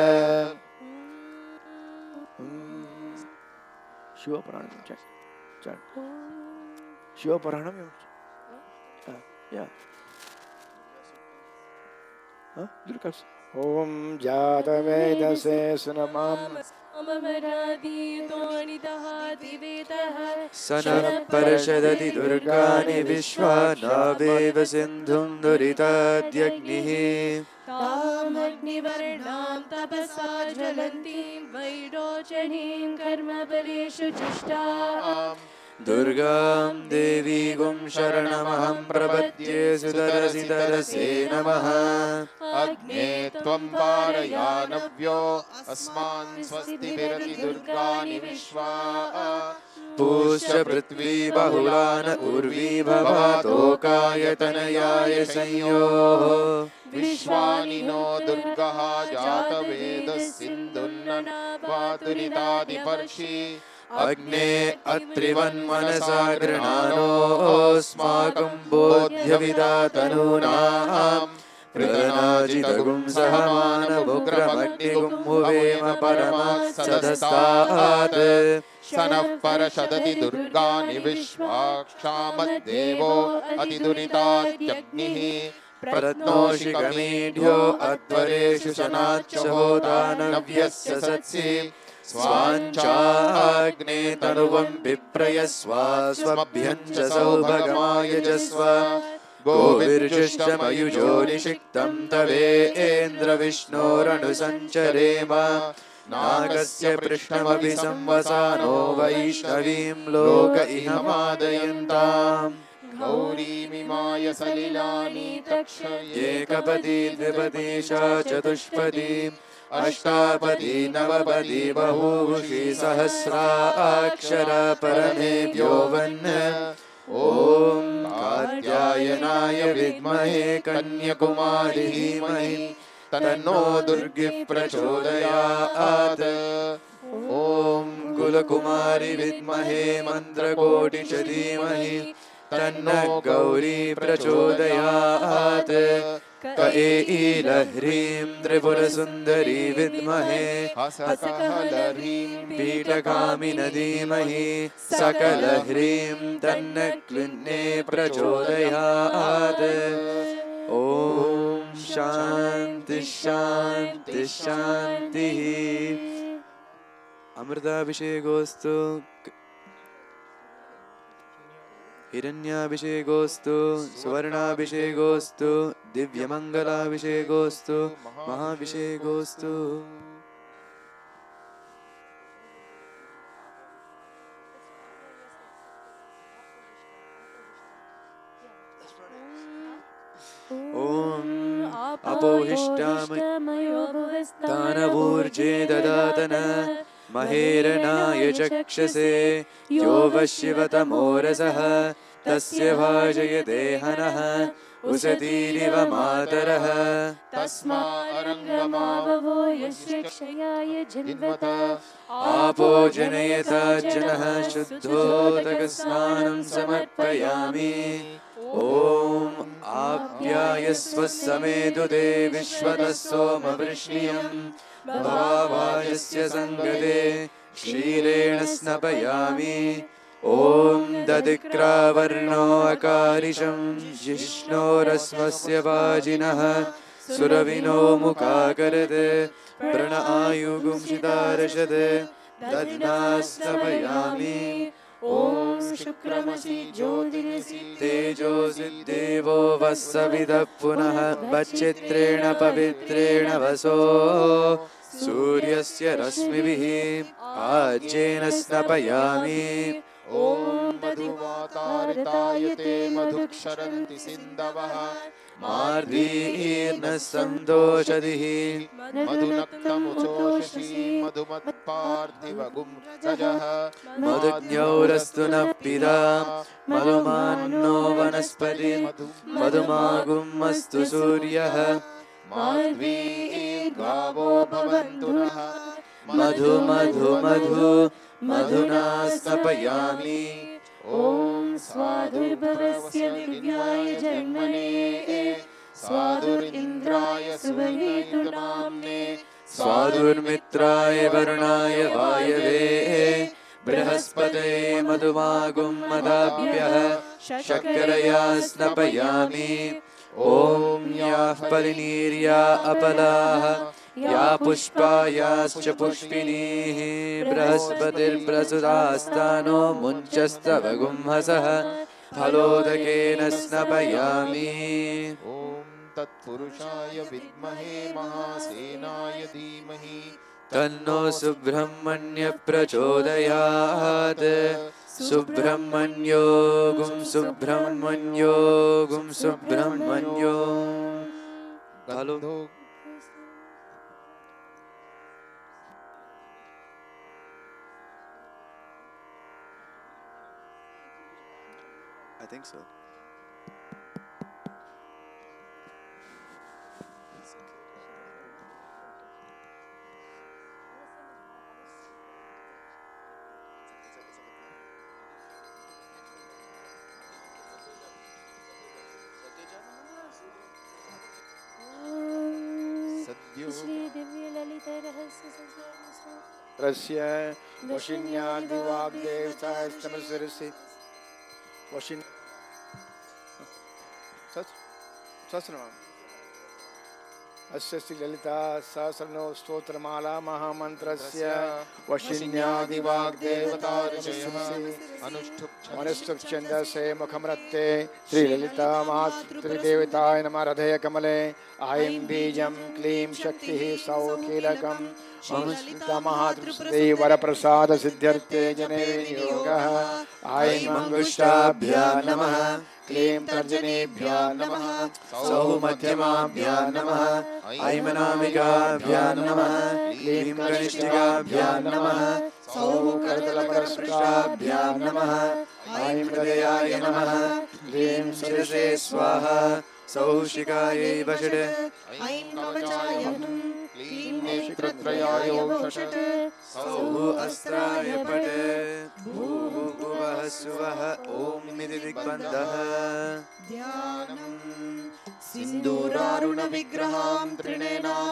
शिवपुराणं शिवपुराणं ॐ जातवेदसे सुनमाम् सनःपर्षदति दुर्गाणि विश्वा नावेव सिन्धुं दुरिताद्यग्निः तामग्निवर्णां तपसा ज्वलन्तीं वैरोचनीं कर्मफलेषु जुष्टाम् दुर्गां देवीं शरणमहं प्रपद्ये सुतरसि तरसे नमः। अग्ने त्वं पारयानव्यो अस्मान् स्वस्तिभिरति दुर्गाणि विश्वा पूश्च पृथ्वी बहुलान उर्वी भवातोकायतनयाय संयोः विश्वानि नो दुर्गः जातवेदः सिन्धुन्नना पातुरितादिपर्षि अग्ने अत्रिवन्मनसा गृह्णानोऽस्माकं बोध्यविदातनूनां प्रदनाजितगुं सहमानमुग्रमग्निगुं हुवेम परमात्सदस्तात् सनः परषदति दुर्गाणि विश्वाक्षामद्देवो अतिदुरितात्यग्निः प्रत्नोषिकमीढ्यो अध्वरेषु शनाच्च होदानव्यस्य सत्सि स्वाञ्चाग्ने तनुवं विप्रयस्वा स्वभ्यं च सौभगमायजस्व गोविर्जुष्टमयुजो निषिक्तं तवेन्द्रविष्णोरनुसञ्चरेम नागस्य पृष्ठमपि संवसानो वैष्णवीं लोक इहमादयन्ताम् गौरीमिमाय सलिलानि एकपदी द्विपदी चतुष्पदी अष्टापदी नवपदी बहुषी सहस्राक्षरा परमेभ्यो वन् ॐ कात्यायनाय विद्महे कन्याकुमारी धीमहि तन्नो दुर्गिः प्रचोदयात्। ॐ कुलकुमारी विद्महे मन्त्रकोटि च धीमहि तन्नो गौरी प्रचोदयात्। कएलह्रीं त्रिपुरसुन्दरी विद्महे हसकलह्रीं पीठकामिन धीमहि सकलह्रीं तन्न क्लिन्ने प्रचोदयात्। ॐ शान्ति शान्ति शान्तिः। अमृताभिषेकोऽस्तु हिरण्याभिषेकोऽस्तु सुवर्णाभिषेकोऽस्तु दिव्यमङ्गलाभिषेकोऽस्तु महाभिषेकोऽस्तु। ॐ अपोहिष्टामयोस्तानवूर्जे ददातन महेरनाय चक्षसे यो वशिवतमोरसः तस्य भाजयते हनः उसतीरिव मातरः तस्मारङ्गमावो यश्रक्षयाय जिन्वत आपो जनयता जनः शुद्धोदकस्नानं समर्पयामि। ॐ आप्यायस्व समेदुते विश्वतः सोमवृष्णियं भवावायस्य सङ्गते क्षीरेण स्नपयामि। ॐ दधिक्रावर्णो अकारिशं जिष्णोरस्मस्य वाजिनः सुरविनो मुखाकरते प्रण आयुगुं शितारशते दध्नास्तपयामि ॐ शुक्रमसि ज्योतिरसि तेजोसि देवो वस्सविदः पुनः वच्चित्रेण पवित्रेण वसो सूर्यस्य रश्मिभिः आज्येन स्नपयामि ॐ मधुवातारितायते मधुक्षरन्ति सिन्धवः मार्दीर्न सन्तोषधिः मधुनक्तमुचोषसि मधुमत्पार्थिवगुं रजः मधुज्ञौरस्तु नः पिता मधुमान्नो वनस्पति मधुमागुम् अस्तु सूर्यः माध्वीर्गावो भवन्तु नः मधु मधु मधु मधुना स्नपयामि ॐ स्वादुर्भवस्य दिव्याय जन्मने स्वादुरिन्द्राय सुभगेतुनाम्ने स्वादुर्मित्राय वरुणाय वायवे बृहस्पतये मधुमागुम् मदाभ्यः शर्करया स्नपयामि ॐ याः परिनीर्या अपलाः या पुष्पायाश्च पुष्पिणीः बृहस्पतिर्प्रसुतास्तानो मुञ्चस्तवगुंहसः फलोदकेन स्नपयामि ॐ तत्पुरुषाय विद्महे महासेनाय धीमहि तन्नो सुब्रह्मण्य प्रचोदयात् सुब्रह्मण्यो गुं सुब्रह्मण्यो गुं सुब्रह्मण्यो I think so. श्री दिव्य ललित रहस्य रस्य वशिन्यादिवाग्देवतास्तमसरसि वशिन् सहस्रनाम अस्य श्री ललिता सहस्रनो स्तोत्रमाला महामन्त्रस्य वशिन्यादिवाग्देवतार्चयः अनुष्ठुप् छन्दसे मुखमृत्ते श्री ललिता मातृदेवताय नमः हृदय कमले ऐं बीजं क्लीं शक्तिः सौकीलकं महातृप्ते वरप्रसाद सिद्ध्यर्थे जने विनियोगः ऐं मंगुष्टाभ्यां नमः क्लीं तर्जनीभ्यां नमः सौः मध्यमाभ्यां नमः ऐं अनामिकाभ्यां नमः क्लीं कनिष्ठिकाभ्यां नमः सौः करतलपरस्पृष्टाभ्यां नमः ऐं हृदयाय नमः क्लीं शिरसे स्वाहा सौः शिखायै वषट् ऐं कवचाय क्लीं नेत्रत्रयाय षट् सौः अस्त्राय पट् भूः भुवः सुवः ॐ इति दिग्बन्धः ध्यानम् सिन्दूरारुण विग्रहां त्रिणेनां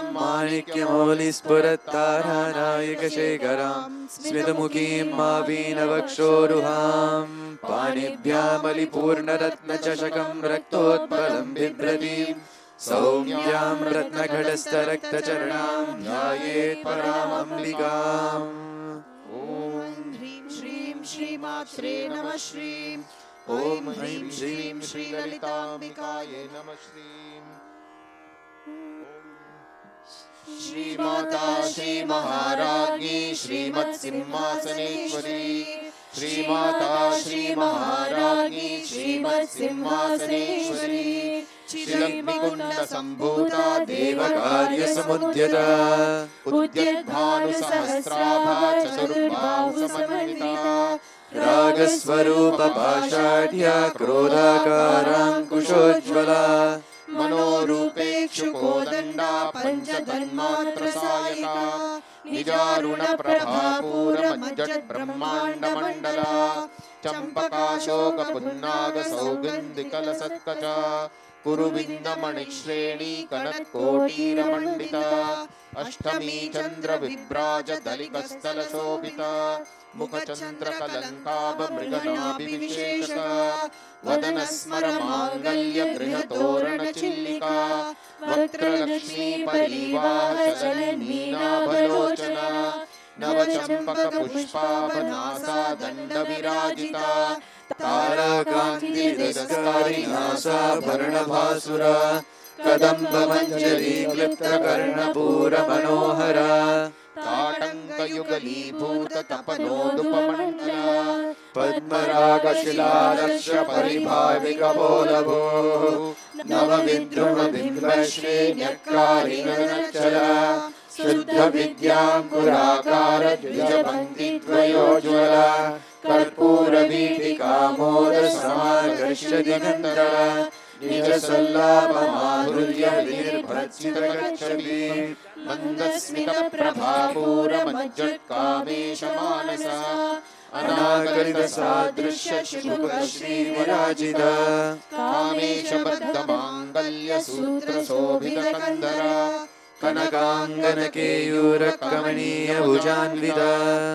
माणिक्यमौलिस्फुरत्तारानायकशेखरां स्मितमुखीं मावीनवक्षोरुहां पाणिभ्यामलिपूर्णरत्नचषकं रक्तोत्पलं बिभ्रतीं सौम्यां रत्नघटस्थरक्तचरणां ध्यायेत् परामम्बिकाम् ॐ ह्रीं श्रीं श्रीमात्रे नमः श्रीं ॐ ह्रीं श्रीं श्रीललिताम्बिकायै नमः श्रीं श्रीमाता श्रीमहाराज्ञी श्रीमत्सिंहासनेश्वरी श्रीमाता श्रीमहाराज्ञी श्रीमत्सिंहासनेश्वरी श्रीलक्ष्मीकुण्डसम्भूता देवकार्यसमुद्यता उद्यद्भानुसहस्राभा चतुर्बाहुसमन्विता रागस्वरूपपाषाढ्या क्रोधाकाराङ्कुशोज्ज्वला मनोरूपेक्षुकोदण्डा पञ्चतन्मात्रसायका निजारुणप्रभापूरमज्जड्ब्रह्माण्डमण्डला चम्पकाशोकपुन्नागसौगन्धिकलसत्कचा कुरुविन्दमणिश्रेणी कनत्कोटीरमण्डिता अष्टमी चन्द्रविभ्राज दलिकस्थलशोभिता मुखचन्द्रकलङ्काभमृगनाभिविशेषका वदनस्मरमाङ्गल्य गृहतोरणचिल्लिका वक्त्रलक्ष्मी परिवाहचलन्मीनाभलोचना नवचम्पकपुष्पाभनासा दण्डविराजिता ताराकान्तिरस्कारिनासाभरणभासुरा कदम्बमञ्जरीक्लिप्तकर्णपूरमनोहरा ताटङ्कयुगलीभूततपनोदुपमण्डला पद्मरागशिलादर्शपरिभाविकपोलभो नवविद्रुमबिम्बश्रेण्यकारिणचला शुद्धविद्याङ्कुराकार द्विजपङ्क्तिद्वयोज्ज्वला कर्पूरवीटिकामोदसमाकर्षदिगन्धरा निजसल्लापमाधुर्यविनिर्भर्त्सितगच्छति मन्दस्मितप्रभापूरमज्जत्कामेशमानसा अनागरितसादृश्यशुभश्रीविराजिता कामेशबद्धमाङ्गल्यसूत्रशोभितकन्दरा कनकाङ्गनकेयूरकमनीयभुजान्विता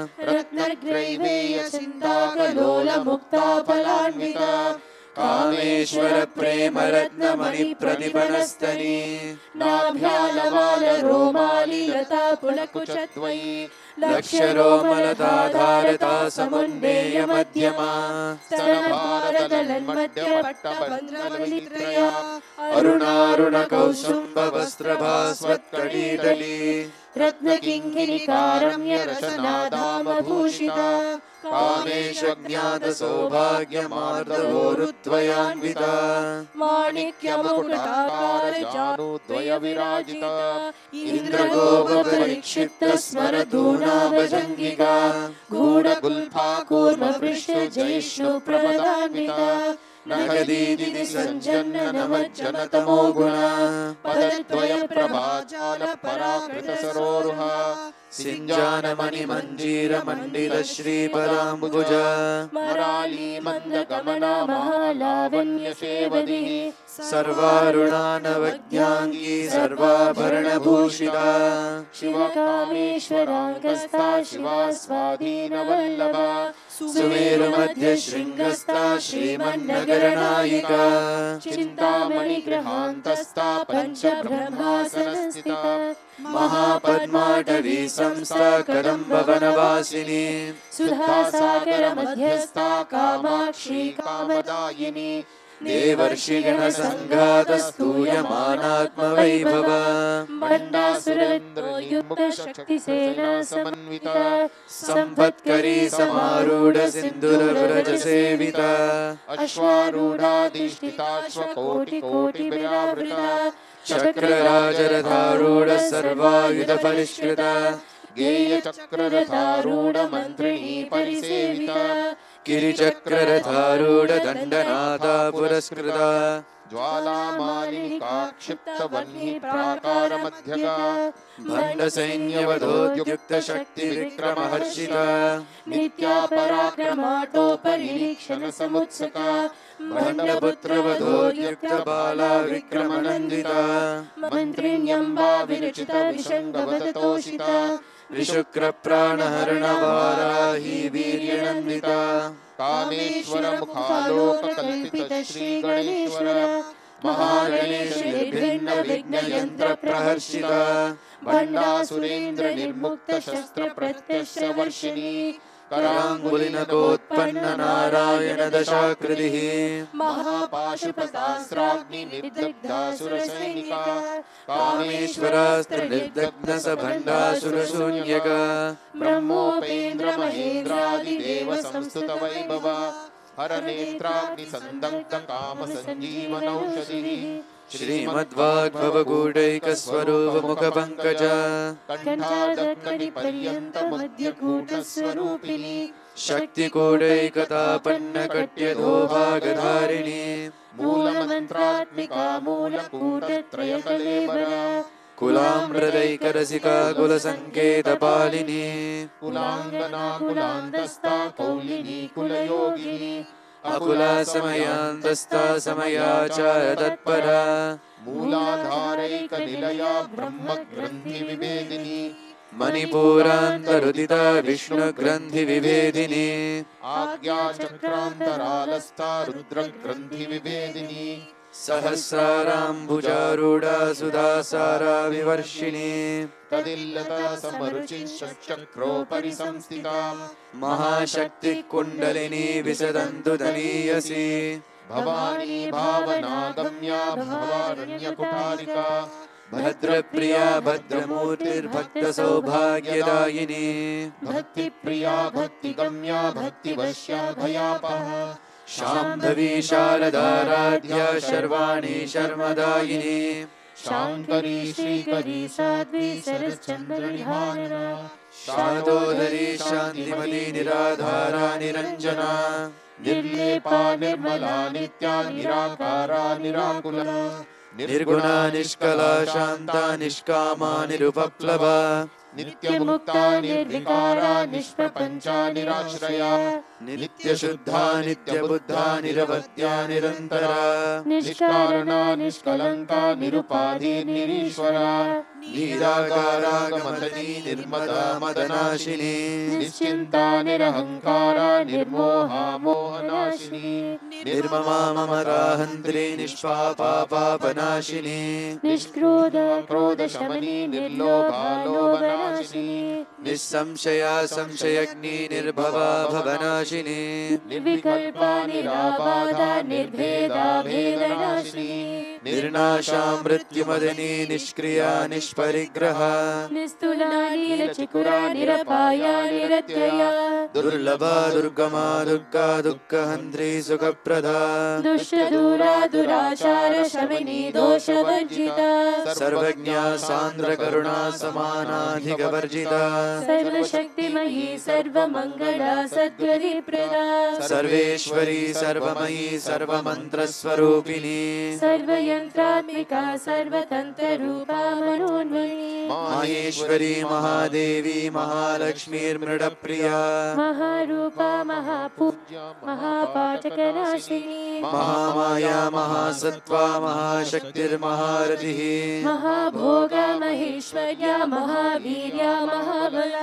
रत्नग्रैवेयचिन्ताकलोलमुक्ताफलान्विता कामेश्वर प्रेमरत्नमणिप्रतिपनस्तनी नाभ्यालवालरोमालिलता पुलकुचद्वयी लक्ष्यरोमलताधारता समुन्नेयमध्यमा स्तनभारतलन्मध्यपट्टबन्धवलित्रया अरुणारुणकौसुम्बवस्त्रभास्वत्कटीतली रत्नकिङ्किणिकारम्यरसनादामभूषिता कामेशज्ञातसौभाग्यमार्दवोरुद्वयान्विता माणिक्यमुकुटाकारजानुद्वयविराजिता इन्द्रगोपपरिक्षिप्तस्मरधूनाभजङ्गिका गूढगुल्फा कूर्मपृष्ठजैष्णुप्रपदान्विता नखदीदिति सञ्जन्ननमज्जनतमो गुणा पदद्वयप्रभाजालपराकृतसरोरुहा सिञ्जानमणिमञ्जीरमण्डिलश्रीपदाम्बुजा मराली मन्दगमना महालावण्यसेवदी सर्वारुणानवज्ञाङ्गी सर्वाभरणभूषिता शिवकामेश्वराङ्गस्था शिवा स्वाधीनवल्लभा सुमेरुमध्यशृङ्गस्था श्रीमन्नगरनायिका चिन्तामणिगृहान्तस्था पञ्चब्रह्मासनस्थिता महापद्माटवी संस्था कदम्बवनवासिनी सुधासागरमध्यस्था कामाक्षी कामदायिनी देवर्षिगणसङ्घातस्तूयमानात्मवैभवा मण्डासुरेन्द्रयुक्तशक्तिसेना समन्विता सम्पत्करी समारूढसिन्दूरव्रजसेविता अश्वारूढाधिष्ठिताश्वकोटिकोटिविरावृता चक्रराजरथारूढ सर्वायुधपरिष्कृता गेयचक्ररथारूढमन्त्रिणी परिसेविता गिरिचक्ररथारूढ दण्डनाथा पुरस्कृता ज्वालामालिकाक्षिप्तवह्नि प्राकारमध्यगा भण्डसैन्यवधोद्युक्तशक्तिविक्रमहर्षिता नित्या पराक्रमाटोपनिरीक्षणसमुत्सुका भण्डपुत्रवधोद्युक्तबाला विक्रमनन्दिता मन्त्रिण्यम्बा विरचितविषङ्गवदतोषिता विशुक्रप्राणहरणवाराही वीर्यनन्दिता कामेश्वरमुखालोककल्पित श्रीगणेश्वर महागणेश निर्भिन्नविघ्नयन्त्रप्रहर्षिता भण्डासुरेन्द्रनिर्मुक्तशस्त्रप्रत्यक्षवर्षिणी कराङ्गुलिनकोत्पन्न नारायण दशाकृतिः महापाशुपतास्त्राग्निनिर्दग्धासुरसैनिका कामेश्वरास्त्रनिर्दग्धसभण्डासुरशून्यका ब्रह्मोपेन्द्रमहेन्द्रादिदेव संस्तुतवैभवा हरनेत्राग्निसन्दग्धकामसञ्जीवनौषधिः श्रीमद्वाग्भवगूढैकस्वरूपमुखपङ्कजा कण्ठादकटिपर्यन्तमध्यकूटस्वरूपिणी शक्तिकूटैकतापन्नकट्यधोभागधारिणी मूलमन्त्रात्मिका मूलकूटत्रयकलेवरा कुलामृदैकरसिका कुलसङ्केतपालिनी कुलाङ्गना कुलान्तस्था कौलिनी कुलयोगिनी अकुला समयान्तस्था समयाचार तत्परा मूलाधारैकनिलया ब्रह्मग्रन्थि विभेदिनी मणिपूरान्तरुदिता विष्णुग्रन्थि विभेदिनी आज्ञाचक्रान्तरालस्था रुद्रग्रन्थि विभेदिनी सहस्राराम्बुजारूढा सुधासारा विवर्षिणी तदिल्लता समरुचिश्चक्रोपरि संस्थिता महाशक्तिः कुण्डलिनी विसदन्तु दनीयसी भवानी भावनागम्या भवारण्यकुठारिका भद्रप्रिया भद्रमूर्तिर्भक्तसौभाग्यदायिनी भक्तिप्रिया भक्तिगम्या भक्तिवश्या भयापः शाम्भवी शारदाराध्या शर्वाणी शर्मदायिनी शाङ्करी श्रीकरी साध्वी शरच्चन्द्रनिहारिणा शान्तोदरी शान्तिमती निराधारा निरञ्जना निर्लेपा निर्मला नित्या निराकारा निराकुला निर्गुणा निष्कला शान्ता निष्कामा निरुपप्लवा नित्यमुक्ता निर्विकारा निष्प्रपञ्चा निराश्रया नित्यशुद्धा नित्यबुद्धा निरवद्या निरन्तरा निष्कारणा निष्कलङ्का निरुपाधि निरीश्वरा निराकारा गमनी निर्मदा मदनाशिनी निश्चिन्ता निरहङ्कारा निर्मोहा मोहनाशिनी निर्ममा ममता हन्त्री निष्पापा पापनाशिनी निष्क्रोधा क्रोधशमनी निर्लोभा लोभनाशिनी निस्संशया संशयग्नि निर्भवा भवनाशिनी निर्विकल्पा निराबाधा निर्भेदा भेदनाशिनी निर्नाशा मृत्युमदिनी निष्क्रिया निष्परिग्रहा निस्तुला नीलचिकुरा निरपाया निरत्यया दुर्लभा दुर्गमा दुर्गा दुःखहन्त्री सुखप्रदा दुष्टदूरा दुराचार शमिनी दोषवर्जिता सर्वज्ञा सान्द्रकरुणा समानाधिकवर्जिता सर्वशक्तिमयी सर्वमङ्गला सद्गतिप्रदा सर्वेश्वरी सर्वमयी सर्वमन्त्रस्वरूपिणी सर्वयन्त्रात्मिका सर्वतन्त्ररूपा मनोन्मयी माहेश्वरी महादेवी महालक्ष्मीर्मृडप्रिया महारूपा महापूज्या महापाठकनाशिनी महामाया महासत्त्वा महाशक्तिर्महारथिः महाभोगा महेश्वर्या महावीर्या महाबला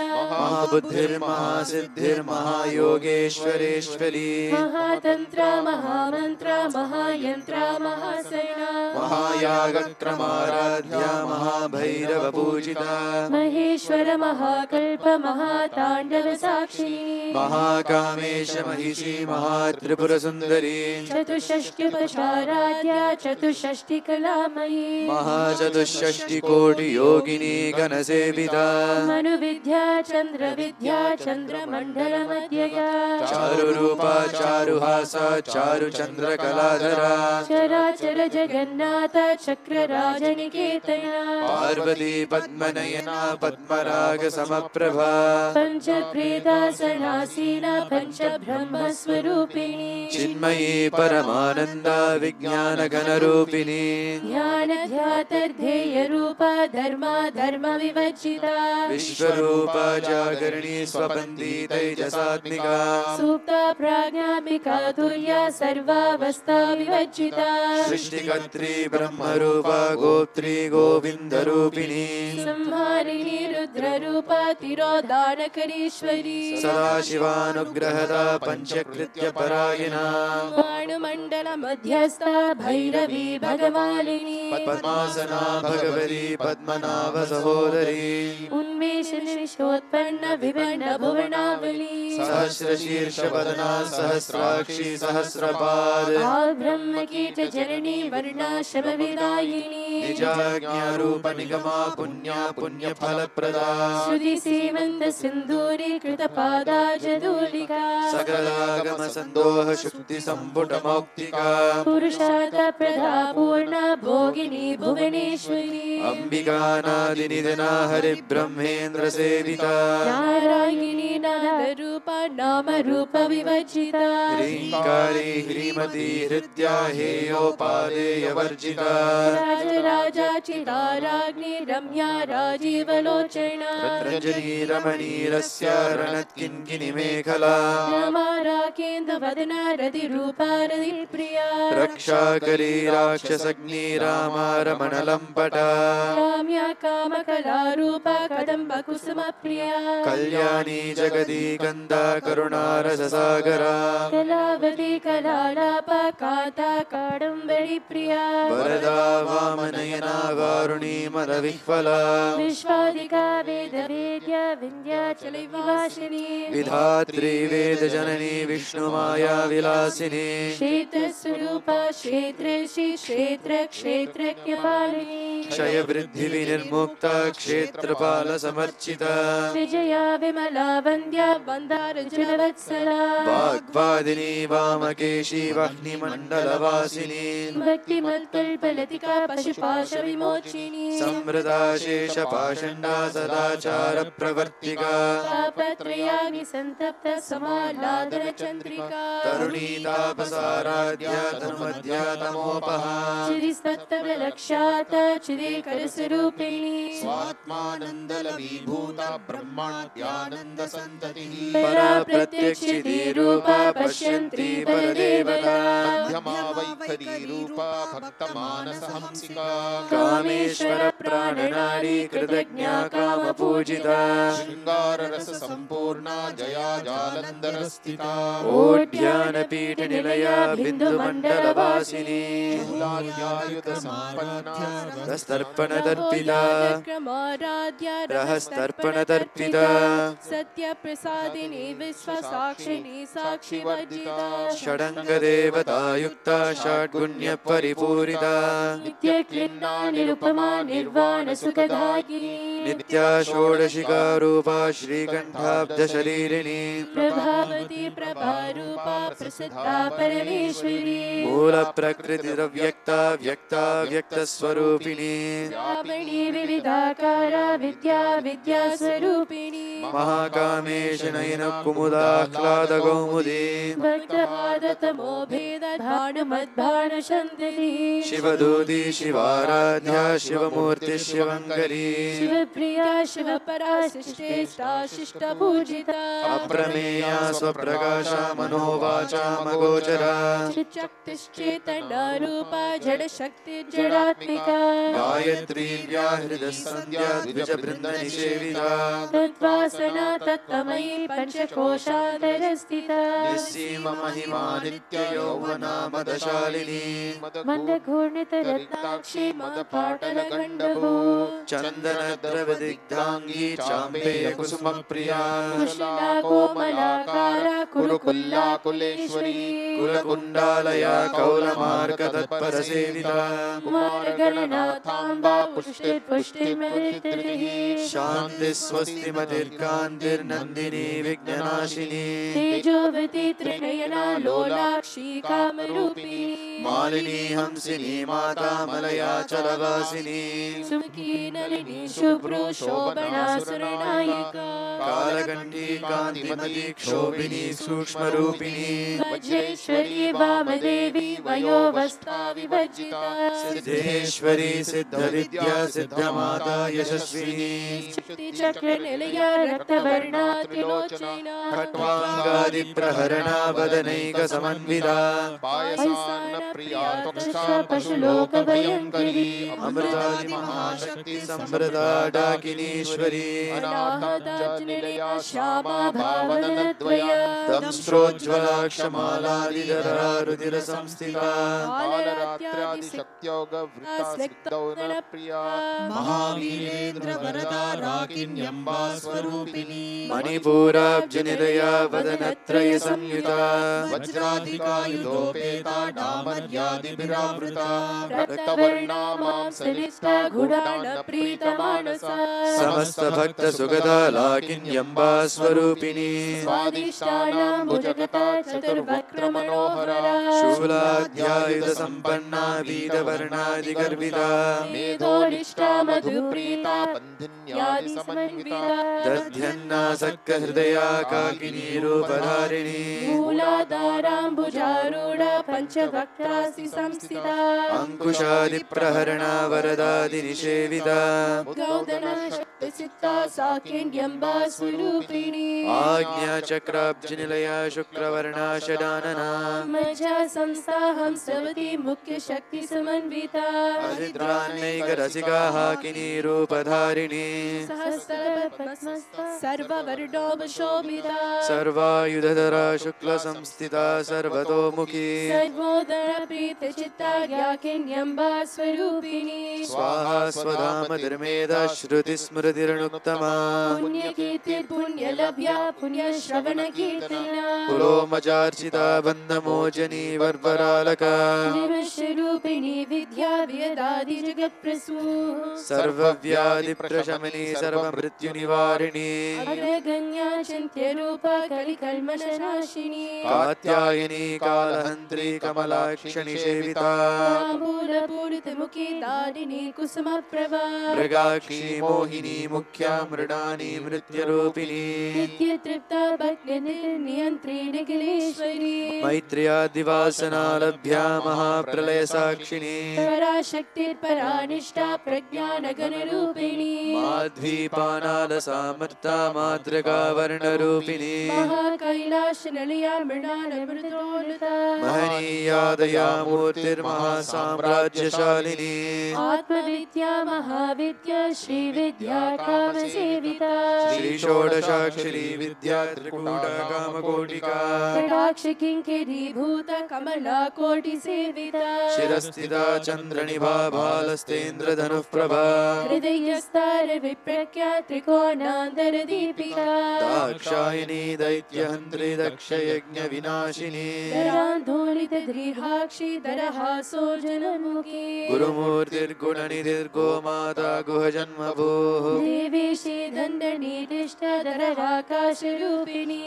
महाबुद्धिर्महासिद्धिर्महायोगेश्वरेश्वरी महातन्त्रा महामन्त्रा महायन्त्रा महासेना महायागक्रमाराध्या महाभैरवपूजिता महेश्वर महाकल्प महाताण्डव साक्षिणी महाकामेश महिषी महात्रिपुरसुन्दरी चतुष्षष्ट्युपचाराध्या चतुष्षष्टिकलामयी महाचतुष्षष्टिकोटियोगिनी गणसेविता मनुविद्या चन्द्रविद्या चन्द्रमण्डलमध्यया चारुरूपा चारुहासा चारुचन्द्रकलाधरा चराचर जगन्नाथ चक्रराजनिकेतना पार्वती पद्मनयना पद्मरागसमप्रभा पञ्चप्रेतासनासीना पञ्चब्रह्मस्वरूपिणी चिन्मयी परमानन्दा विज्ञानघनरूपिणी ध्यानध्यातर्ध्येयरूपा धर्मा धर्मविवर्जिता विश्वरूपा जागरणी स्वपन्ती तैजसात्मिका सूक्ता प्राज्ञात्मिका तुर्या सर्वावस्था विवर्जिता सृष्टिकर्त्री ब्रह्मरूपा गोत्री गोविन्दरूपिणी संहारिणी रुद्ररूपा तिरोदानकरीश्वरी सदाशिवानुग्रहदा पञ्चकृत्य परायणा वाणुमण्डल मध्यस्था भैरवी भगवालिनी पद्मासना भगवती पद्मनाभ सहोदरी उन्मेष निमिषोत्पन्न विभिन्न भुवनावली सहस्रशीर्ष वदना सहस्राक्षी सहस्रपाद ब्रह्मकीट जननी वर्णाश्रम विदायिनी निजाज्ञारूप निगमा पुण्या पुण्यफलप्रदा श्रुति सीमन्त सिन्दूरी कृतपादा जदूलिका सकलागम सन्दोह शुक्ति सम्पुट मौक्तिका पुरुषार्थ प्रदा पूर्णा भोगिनी भुवनेश्वरी अम्बिकानादिनिधना हरिब्रह्मेन्द्र सेविता नारायणी नामरूपा नाम रूप विवर्जिता ह्रीङ्कारी ह्रीमती हृद्या हेयोपादेयवर्जिता राजराजा चिता राज्ञी रम्या राजीवलोचना रञ्जनी रमणीरस्य रणत्किङ्किणीमेखला राकेन्दुवदना रतिरूपा रतिप्रिया रक्षाकरी राक्षसग्नि रामा रमणलम्पटा काम्या कामकलारूपा कदम्बकुसुमप्रिया कल्याणी जगदी गन्धा करुणारससागरा कलावती कलालापा काता कादम्बरी प्रिया वरदा वामनयना वारुणी मदविह्वला विश्वादिका वेदवेद्या विन्ध्याचलविवासिनी विधात्री वेदजननी विष्णुमाया विलासिनी क्षेत्रस्वरूपा क्षेत्रशी क्षेत्रक्षेत्रज्ञपालिनी क्षयवृद्धिविनिर्मुक्ता क्षेत्रपालसमर्चिता विजया विमला वन्द्या बन्धारजनवत्सला वाग्वादिनी वामकेशी वह्निमण्डलवासिनी भक्तिमत्कल्पलतिका पशुपाशविमोचिनी समृता शेषपाषण्डा सदाचारप्रवर्तिका तापत्रयाग्नि सन्तप्त समालादनचन्द्रिका तरुणी तापसाराध्या तनुमध्या तमोपहा चिरिस्तत्तवलक्षात चिदेकरस्वरूपिणी स्वात्मानन्दलवीभूता ब्रह्माद्यानन्दसन्ततिः परा प्रत्यक्षिते रूपा पश्यन्त्री परदेवता मध्यमा वैखरी रूपा भक्तमानसहंसिका कामेश्वर प्राणनाडी कृतज्ञा कामपूजिता शृङ्गाररस सम्पूर्णा जया जालन्धरस्थिता ओड्यानपीठनिलया बिन्दुमण्डलवासिनी शूलाद्यायुधसम्पन्ना रस्तर्पणदर्पिता रहस्तर्पणदर्पिता सत्यप्रसादिनी विश्वसाक्षिणी साक्षिवर्जिता षडङ्गदेवतायुक्ता षड्गुण्यपरिपूरिता नित्यक्लिन्ना निरुपमा निर्वाण सुखदायिनी नित्या षोडशिका रूपा श्रीकण्ठाब्धशरीरिणी प्रभावती प्रभारूपा प्रसिद्धा परमेश्वरी मूलप्रकृतिरव्यक्ता व्यक्ता व्यक्तस्वरूपिणी श्रावणी विविधाकारा विद्या विद्यास्वरूपिणी महाकामेश नयन कुमुदाह्लादकौमुदी भक्तपादतमो भेदभानुमद्भानुशन्तिनी शिवदूती शिवाराध्या शिवमूर्ति शिवङ्करी शिवप्रिया शिवपरा शिष्टेष्टा शिष्टपूजिता अप्रमेया स्वप्रकाशा मनोवाचामगोचरा चिच्चक्तिश्चेतनारूपा जडशक्तिर्जडात्मिका गायत्री व्याहृदसन्ध्या द्विजबृन्दनिसेविता तद्वासना तत्त्वमयी पञ्चकोशान्तरस्थिता निस्सीममहिमा नित्ययौवना मदशालिनी मन्दघूर्णितरत्नाक्षी मदपाटलगण्डभू चन्दनद्रवदिग्धाङ्गी चाम्पेयकुसुमप्रिया कुशला कोमलाकारा कुरुकुल्लाकुलेश्वरी कुलकुण्डालया कौलमार्गतत्परसेविता कुमारगणनाथाम्बा पुष्टिर्पुष्टिर्मरितिर्हि शान्तिस्वस्तिमतिर्कान्तिर्नन्दिनी विघ्ननाशिनी तेजोवती त्रिनयना लोलाक्षी कामरूपिणी मालिनी हंसिनी माता मलया चलवासिनी सुमुखी नलिनी शुभ्रू शोभना सुरनायिका कालकण्ठी कान्तिमती क्षोभिनी सूक्ष्मरूपिणी वज्रेश्वरी वामदेवी वयोवस्था विभजिता सिद्धेश्वरी सिद्धविद्या सिद्धमाता यशस्विनी शक्तिचक्रनिलया रक्तवर्णा त्रिलोचना खट्वाङ्गादिप्रहरणा वदनैकसमन्विता पायसान्नप्रिया त्वक्षा पशुलोकभयङ्करी अमृतादिमहाशक्ति सम्प्रदा डाकिनीश्वरी अनाथाज्जनिलया श्यामा भावनद्वया दंष्ट्रोज्ज्वला क्षमालादिधरा रुधिरसंस्थिता कालरात्र्यादिशक्त्योगवृता स्निग्धौनप्रिया महावीरेन्द्रवरदा राकिन्यम्बा स्वरूपिणी मणिपूराब्जनिलया वदनत्रयसंयुता वज्राधिकायुधोपेता डामर्यादिभिरावृता रक्तवर्णा मांसलिप्ता गुडान्नप्रीतमानसा समस्तभक्तसुगदा लाकिन्यम्बा स्वरूपिणी स्वादिष्टानां भुजगता चतुर्वक्त्रमनोहरा शूलाध्यायुधसम्पन्ना वीरवर्णादिगर्विता मेधोनिष्ठा मधुप्रीता बन्धिन्यादिसमन्विता विध्यन्नासक्त हृदया काकिनी रूपधारिणी मूलाधाराम्बुजारूढा पञ्चवक्त्रासि संस्थिता अंकुशादि प्रहरणा वरदादि निषेविता गौदना शक्तिसिद्धा साकिन्यम्बा स्वरूपिणी आज्ञा चक्राब्ज निलया शुक्रवर्णा षडानना मज्जा संस्था हंसवती मुख्य शक्ति समन्विता हरिद्रान्नैक रसिका हाकिनी रूपधारिणी सर्ववर्णोपशोभिता सर्वायुधधरा शुक्ल संस्थिता सर्वतोमुखी सर्वोदरा प्रीतचित्ता याकिन्यम्बा स्वरूपिणी स्वाहा स्वधाम धर्मेदा श्रुति स्मृतिर्नुक्तमा पुण्यकीर्तिर्पुण्यलभ्या पुण्यश्रवणकीर्तना पुरोमचार्चिता बन्धमोचनी वर्वरालका रूपिणी विद्या वेदादि जगत्प्रसू सर्वव्याधि प्रशमनी सर्वमृत्युनिवारिणी अग्रगण्या चिन्त्यरूपा कलिकल्मषनाशिनी कात्यायनी कालहन्त्री कमलाक्ष निषेविता ताम्बूलपूरितमुखी दारिणी कुसुमप्रभा मृगाक्षी मोहिनी मुख्या मृडानी मृत्युरूपिणी नित्यतृप्ता भक्तिनियन्त्री निखिलेश्वरी मैत्र्यादिवासना लभ्या महाप्रलय साक्षिणी पराशक्तिर्परानिष्ठा प्रज्ञानगणरूपिणी माध्वीपानालसामर्ता मातृका वर्णरूपिणी महाकैलाशनिलया मृणालमृतोलुता महनीया दया मूर्तिर्महासाम्राज्यशालिनी आत्मविद्या महाविद्या श्रीविद्या कामसेविता श्री षोडशाक्षरी विद्या त्रिकूटा कामकोटिका कटाक्ष किङ्किरीभूत कमला कोटिसेविता शिरस्थिता चन्द्रनिभा भालस्तेन्द्रधनुः प्रभा हृदयस्तार विप्रख्या त्रिकोणान्तरदीपिका दाक्षायिनी दैत्यहन्त्री दक्षयज्ञविनाशिनी धरान्धोलितद्रिहाक्षी दरहासोजनमुखी गुरुमूर्तिर्गुणनिधिर्गो माता गुहजन्मभूः देवी श्रीदण्डनीतिष्ठधरवाकाशरूपिणी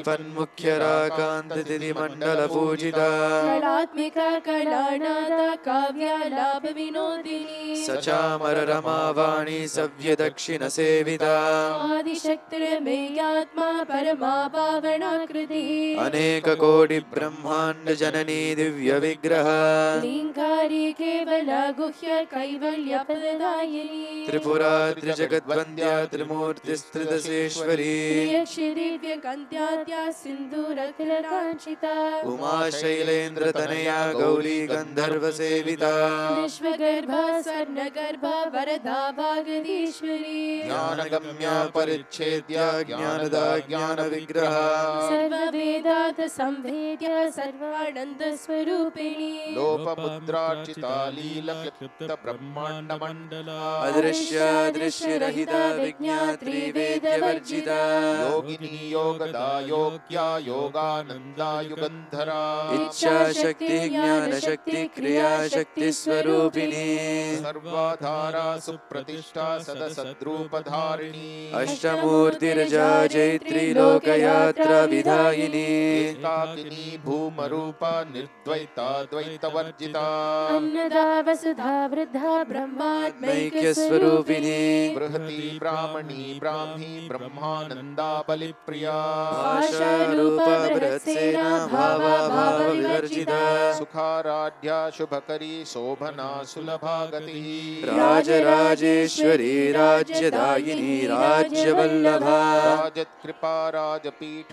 प्रतिपन्मुख्यराकान्ततिथिमण्डलपूजिता कलात्मिका कलानादा काव्यालाप विनोदिनी सचामर रमावाणी सव्यदक्षिणसेविता आदिशक्तिर्मेयात्मा परमा पावनाकृतिः अनेककोटिब्रह्माण्ड जननी दिव्यविग्रह लीङ्कारी केवला गुह्य कैवल्यप्रदायिनी त्रिपुरा त्रिजगद्वन्द्या त्रिमूर्तिस्त्रिदशेश्वरी दिव्यकन्त्याद्या सिन्दूरतिलकाञ्चिता उमा शैलेन्द्रतनया गौरी गन्धर्वसेविता विश्वगर्भा स्वर्णगर्भा वरदा भागदीश्वरी ज्ञानगम्या परिच्छेद्या ज्ञानदा ज्ञानविग्रह सर्ववेदार्थ संवेद्या सर्वानन्दस्वरूपिणी लोपमुद्रार्चिता लीलक्लिप्त ब्रह्माण्डमण्डला अदृश्यरहिता विज्ञात्री वेद्यवर्जिता योगिनी योगदा योग्या योगानन्दा युगन्धरा इच्छाशक्ति ज्ञानशक्ति क्रियाशक्ति स्वरूपिणी सर्वाधारा सुप्रतिष्ठा सदसद्रूपधारिणी अष्टमूर्तिरजा जैत्री लोकयात्रा विधायिनी एकाकिनी भूमरूपा निर्द्वैता द्वैतवर्जिता अन्नदा वसुधा वृद्धा ब्रह्मात्मैक्यस्वरूपिणी स्वरूपिणी बृहती ब्राह्मणी ब्राह्मी ब्रह्मानन्दा बलिप्रिया आशारूपा बृहत्सेना भावा भाव विवर्जिता सुखाराध्या शुभकरी शोभना सुलभा गतिः राजराजेश्वरी राज्यदायिनी राज्यवल्लभा राजत्कृपा राजपीठ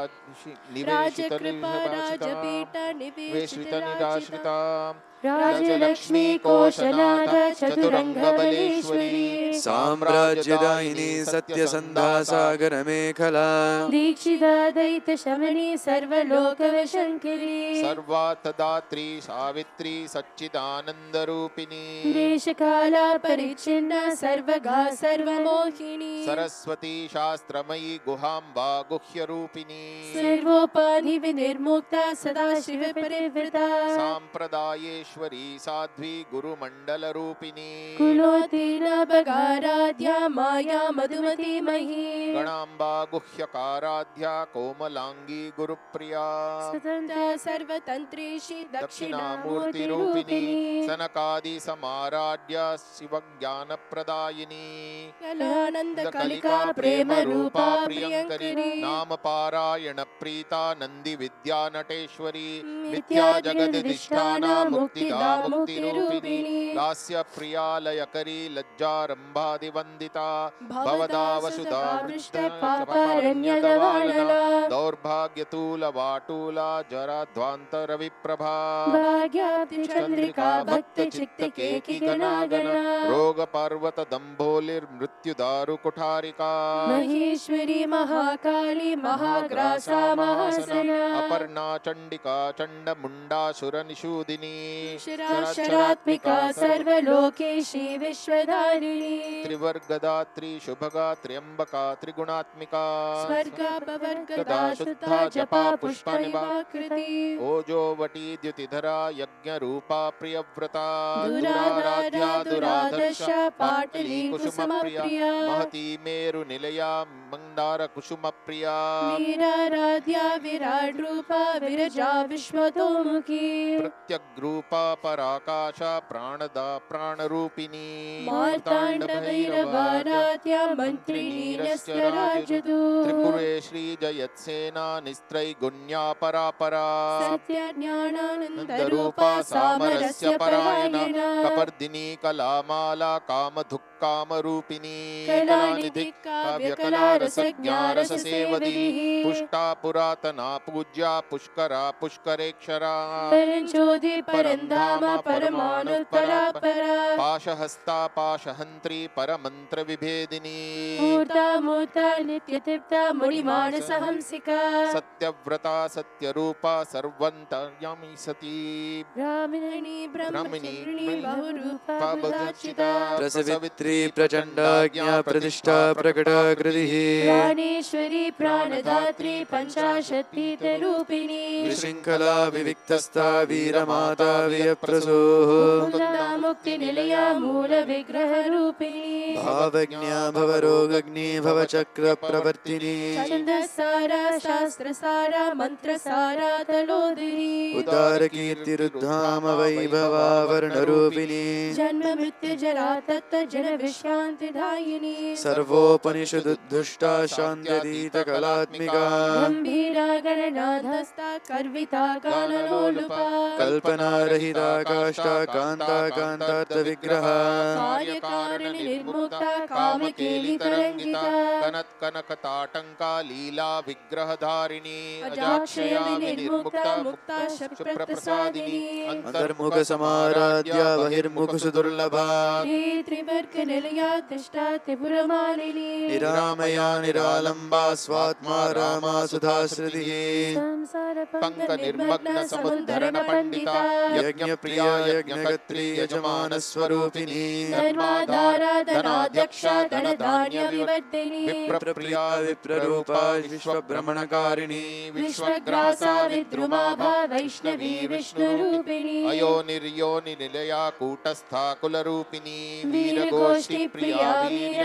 राजकृपा राजपीठ निवेशितनिराश्रिता राजलक्ष्मी कोशनाथ चतुरंगबलेश्वरी साम्राज्यदायिनी सत्यसन्धा सागर मेखला दीक्षिता दैत शमनी सर्वलोकवशंकरी सर्वार्थदात्री सावित्री सच्चिदानन्दरूपिणी देशकाला परिच्छिन्ना सर्वगा सर्वमोहिनी सरस्वती शास्त्रमयी गुहाम्बा गुह्यरूपिणी सर्वोपाधि विनिर्मुक्ता सदा शिव परिवृता साम्प्रदायेश्वरी साध्वी गुरुमण्डलरूपिणी कुलोत्तीर्णा बगाराध्या माया मधुमती मही गणाम्ब गुहाम्बा गुह्यकाराध्या कोमलांगी गुरुप्रिया स्वतंत्रा सर्वतंत्रेषु दक्षिणामूर्तिरूपिणी सनकादि समाराध्य शिवज्ञानप्रदायिनी कलानंद कलिका प्रेम रूपा प्रियंकरी नाम पारायण प्रीता नंदी विद्या नटेश्वरी मिथ्या जगदिष्ठाना मुक्तिदा मुक्तिरूपिणी लास्य प्रियालयकरी लज्जारंभादिवंदिता भवदा वसुधा पापारण्यदवानला दौर्भाग्यतूलवाटूला जराध्वांतर विप्रभा भाग्याब्धि चंद्रिका भक्त चित्त केकि गणागणा रोग पर्वत दंभोलिर्मृत्युदारु कुठारिका महेश्वरी महाकाली महाग्रासा महासना अपर्णा चंडिका चंड मुंडासुर निषूदिनी शरात्मिका सर्वलोकेशी विश्वधारिणी त्रिवर्गदात्री शुभगा त्र्यंबका त्रिगुणात्मिका स्वर्गा पवर्गदा शुद्धा जपा पुष्पनिवाकृति ओजोवटी द्युतिधरा यज्ञ रूपा प्रियव्रता दुराराध्या दुरादर्श पाटली कुसुमप्रिया महती मेरु निलया मंदार कुसुम प्रिया वीराराध्या विराट रूपा विरजा विश्वतोमुखी प्रत्यग्रूपा पराकाशा प्राणदा प्राणरूपिणी मार्तांड भैरवाराध्या मंत्रिणी राजदू त्रिपुरे श्री जयत्सेना निस्त्रैगुण्या परापरा सत्यज्ञानानंद रूपा सामरस्य परायणा कपर्दिनी कलामाला कामधुक् कामरूपिणी कलानिधि काव्यकला रसज्ञा रससेवदी पुष्टा पुरातना पूज्या पुष्करा पुष्करेक्षरा परंज्योति परंधामा परमाणुपरापरा पाशहस्ता पाशहंत्री परमंत्र विभेदिनी मूर्ता मूर्ता नित्यतृप्ता मुनिमानसहंसिका सत्यव्रता सत्यरूपा सर्वन्तर्यामी सती ब्राह्मणी ब्रह्मचारिणी बहुरूपा बहुदाचिता प्रसवित्री प्रचंडाज्ञा प्रतिष्ठा प्रकटा कृतिः प्राणेश्वरी प्राणदात्री पंचाशत्पीठरूपिणी विशृंखला विविक्तस्था वीरमाता वियप्रसूः मुक्ता मुक्तिनिलया मूल विग्रह रूपिणी भावज्ञा भवरोगग्नि भवचक्र प्रवर्तिनी छन्दसारा शास्त्रसारा मंत्रसारा तलोदरी उदार कीर्तिरुद्धाम वैभवा वर्णरूपिणी जन्म मृत्यु जरा तत्त जन विश्रांतिदायिनी सर्वोपनिषदुद्धुष्टा शान्त्यतीत कलात्मिका गंभीरा गणनाथस्था कर्विता गानलोलुपा कल्पना रहिता काष्ठा कांता कांतार्थ विग्रहा कार्यकारिणी निर्मुक्ता कामकेली तरंगिता कनत कनक ताटंका लीला विग्रहधारिणी अजाक्षया निर्मुक्ता मुक्ता शप्रप्रसादिनी अंतर्मुख समाराध्या बहिर्मुख सुदुर्लभा हे त्रिवर्ग निलया तिष्ठा त्रिपुरमालिनी निरामया निरालंबा स्वात्मा रामा सुधाश्रुतिः संसार पंक निर्मग्न समुद्धरण पंडिता यज्ञ प्रिया यज्ञकत्री यजमान स्वरूपिणी धर्माधारा धनाध्यक्षा धनधान्य विवर्धिनी विप्रप्रिया विप्ररूपा विश्वभ्रमणकारिणी विश्वग्रासा विद्रुमाभा वैष्णवी विष्णुरूपिणी अयो निर्योनि निलया कूटस्था कुलरूपिणी वीरगोष्ठी प्रिया वीर्य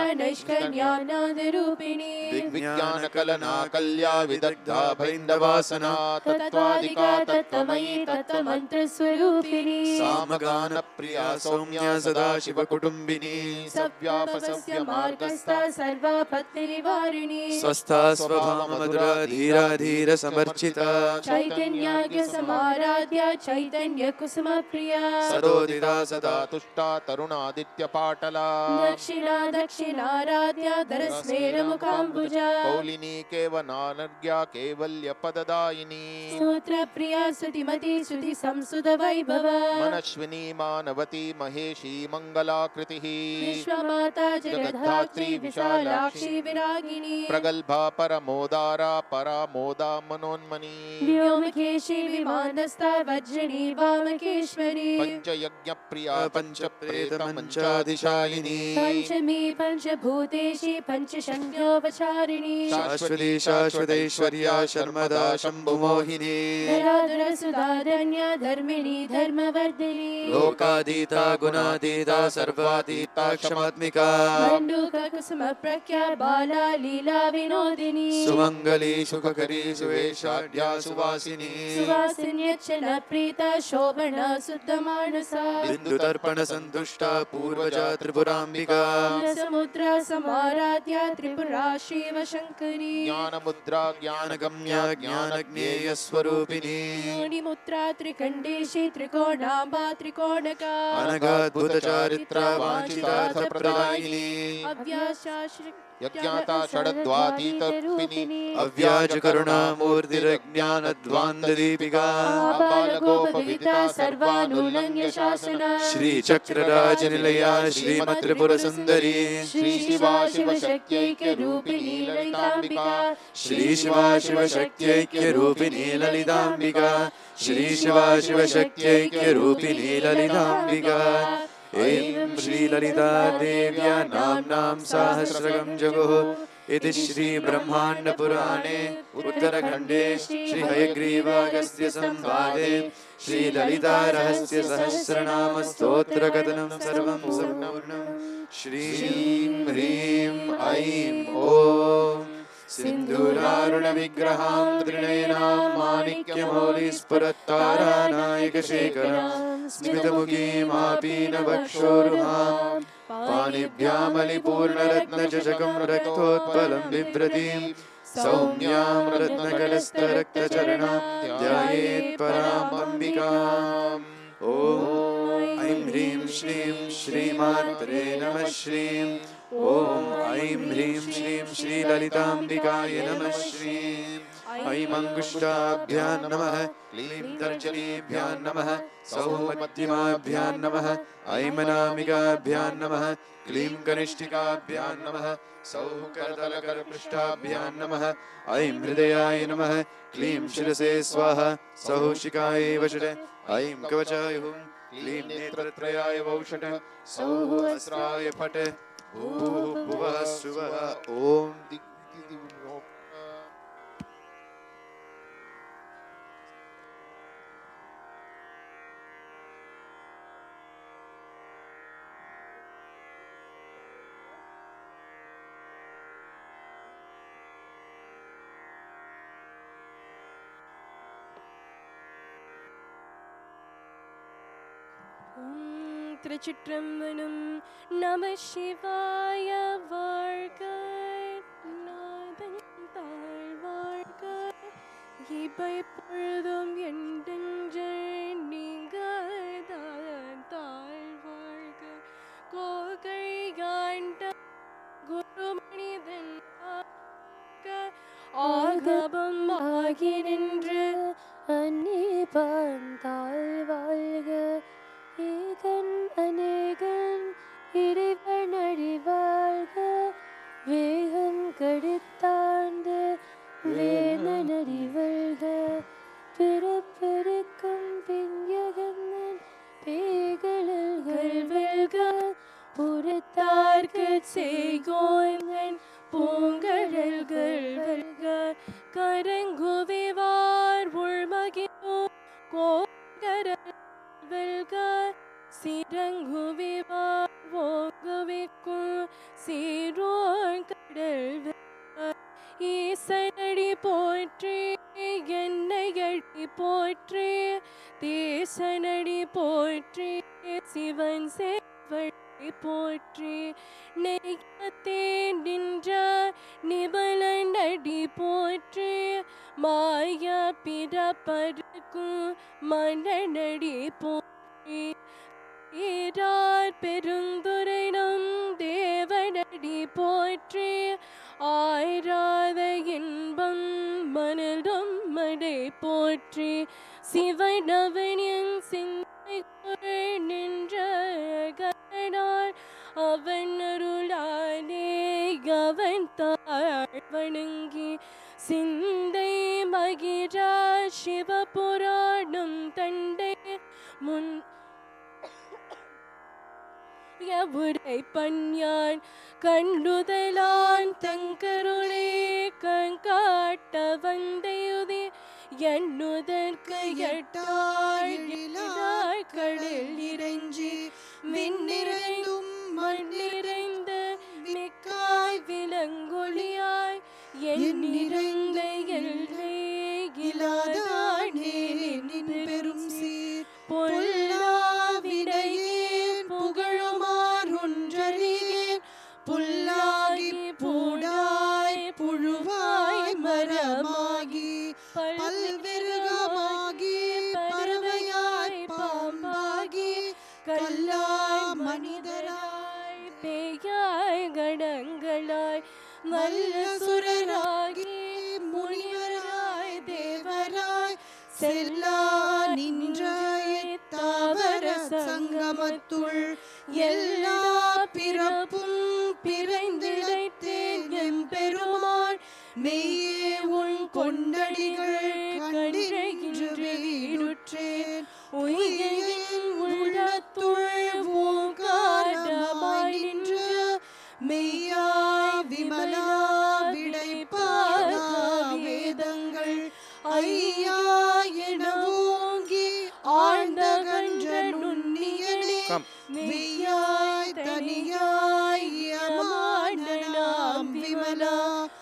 नैष्कर्यानादरूपिणी विज्ञान कलना कल्या विदग्धा भैन्दवासना तत्त्वादिका तत्त्वमयी तत्त्वमन्त्रस्वरूपिणी सामगान प्रिया सौम्या सदा शिव कुटुंबिनी सव्यापसस्य मार्गस्था सर्वापत्तिनिवारिणी स्वस्था स्वभाव मधुरा धीरा धीर समर्चिता चैतन्याग्य समाराध्या चैतन्य कुसुम प्रिया सदोदिता सदा तुष्टा तरुणादित्य पाटला दक्षिणा दक्षिणाराध्या दरस्मेर मुखाम्बुजा कौलिनी केवनानर्घ्या कैवल्य पददायिनी सूत्र प्रिया सुतिमती सुति संसुत वैभव मनश्विनी मानवती महेशी मंगलाकृतिः विश्वमाता जगद्धात्री विशालाक्षी विरागिनी प्रगल्भा परमोदारा परामोदा मनोन्मनी व्योमकेशी विमानस्था वज्रिणी वामकेश्वरी पंचयज्ञ प्रिया पंच प्रेत मंचाधिशालिनी सुवासिनी पंचमी पंचभूतेशी पंचशंख्योपचारिणी शाश्वती शाश्वतेश्वर्या शर्मदा शंभुमोहिनी धराधुरसुधाधन्या धर्मिणी धर्मवर्धिनी लोकातीता गुणातीता सर्वातीता क्षमात्मिका मण्डूककुसुमप्रख्या बाला लीला विनोदिनी सुमंगली सुखकरी सुवेशाढ्या सुवासिनी सुवासिन्यच्चन प्रीता शोभना शुद्धमानसा बिन्दुतर्पण संतुष्टा पूर्वजा त्रिपुराम्बिका समुद्रा समाराध्या त्रिपुरा शिव शंकरी ज्ञानमुद्रा ज्ञानगम्या ज्ञानज्ञेय स्वरूपिणी मुनिमुद्रा त्रिखण्डेशी त्रिकोणाम्बा त्रिकोणका अनगाद्भुत चारित्रा वाञ्छितार्थप्रदायिनी यज्ञाता षडद्वातीतर्पिणी अव्याज करुणामूर्तिरज्ञानध्वान्तदीपिका बालगोपविदिता सर्वानुल्लङ्घ्य शासना श्री चक्रराजनिलया श्रीमत्त्रिपुरसुन्दरी श्री शिवा शिवशक्त्यैक्यरूपिणी ललिताम्बिका श्री शिवा शिवशक्त्यैक्यरूपिणी ललिताम्बिका श्री शिवा शिवशक्त्यैक्यरूपिणी ललिताम्बिका ऐं श्री ललिता देव्या नाम्नां सहस्रकं जगुः इति श्री ब्रह्माण्ड पुराणे उत्तरखण्डे श्री हयग्रीवागस्त्य संवादे श्री ललिता रहस्य सहस्रनाम स्तोत्र कथनं सर्वं संपूर्णं श्रीं ह्रीं ऐं ॐ सिन्धूरारुण विग्रहां त्रिनयनां माणिक्यमौलिस्फुरत्तारानायकशेखरां स्मितमुखीमापीनवक्षोरुहां पाणिभ्यामलिपूर्णरत्नचषकं रक्तोत्पलं बिभ्रतीं सौम्यां रत्नकलस्थरक्तचरणां ध्यायेत् परामम्बिकाम् ॐ ऐं ह्रीं श्रीं श्रीमात्रे नमः श्रीं ॐ ऐं ह्रीं श्रीं श्रीललिताम्बिकाय नमः श्रीं ऐं अङ्गुष्ठाभ्यां नमः क्लीं तर्जनीभ्यां नमः सौः मध्यमाभ्यां नमः ऐं अनामिकाभ्यां नमः क्लीं कनिष्ठिकाभ्यां नमः सौः करतलकरपृष्ठाभ्यां नमः ऐं हृदयाय नमः क्लीं शिरसे स्वाहा सौः शिखायै वषट् ऐं कवचाय हुं क्लीं नेत्रत्रयाय वौषट् सौः अस्राय फट् भूः भुवः सुवः ॐ திருச்சிற்றம்பலம் நம சிவாய வாழ்க நாதன் தாழ்வாழ்க இவை பொழுதும் எண்டெஞ்சல் நீங்கதான் தாழ்வாழ்க கோகையாண்ட குருமனிதன் ஆகபம் ஆகி நின்று அன்னிபான் தாழ்வாழ்க ஏகன் அநேகன் இறைவன் அழிவாழ்க வேகம் கடித்தாண்டு வேதனறிவழ்க பிறப்பெருக்கும் பின்யகந்தன் பேகழல்கள் வெல்க புறத்தார்க்கு செய்கோய்கன் பூங்கழல்கள் வெல்க கரங்குவிவார் உள்மகிழோ கோங்கரல் வெல்க சிறங்குவிவார் ஓங்குவிக்கும் சீரோன் கடல் வெல்க ஈசனடி போற்றி என்னையடி போற்றி தேசனடி போற்றி சிவன் சேவடி போற்றி நெய்யத்தே நின்ற நிபலனடி போற்றி மாய பிறப்பருக்கும் மன்னனடி போற்றி ஈரார் பெருந்துரைனம் தேவனடி போற்றி ஆயிராத இன்பம் மனதும் மடை போற்றி சிவனவனின் சிந்தைக்குள் நின்ற கரணால் அவன் அருளாலே அவன் தாழ் வணங்கி சிந்தை மகிழா சிவபுராணம் தண்டை முன் உரை பஞ்ஞான் கண்டுதலான் தங்கருளே கண்காட்ட வந்தையுதே எண்ணுதற்கு எட்டாய் கடல் இறைஞ்சி விண்ணிறைந்தும் மண்ணிறைந்த மிக்காய் விலங்கொழியாய் எண்ணிறைந்த எல்லை இலாதானே பெரும் சீர் பொல்லாவிடையே புகழுமார் ஒன்றறியேன் புல்லாகி பூடாய் புழுவாய் மரமாகி பல்விருகமாகி பறவையாய் பாம்பாகி கல்லாய் மனிதராய் பேயாய் கடங்களாய் நல்ல சுரராகி முனிவராய் தேவராய் செல்லா நின்ற தாவர சங்கமத்துள் எல்லா பிறப்பும் பிறந்திழைத்தேன் எம்பெருமான் மெய்யே உன் கொண்டடிகள் கண்டின்று வீடுற்றேன் உயிரின் உள்ளத்துள் ஓங்காரமாய் நின்ற மெய்யாய் விமலா விடைப்பாரா வேதங்கள் ஐயா என ஓங்கி ஆழ்ந்தகன்ற நுண்ணியனே மெய்யாய் தனியாய் யமானனாம் விமலா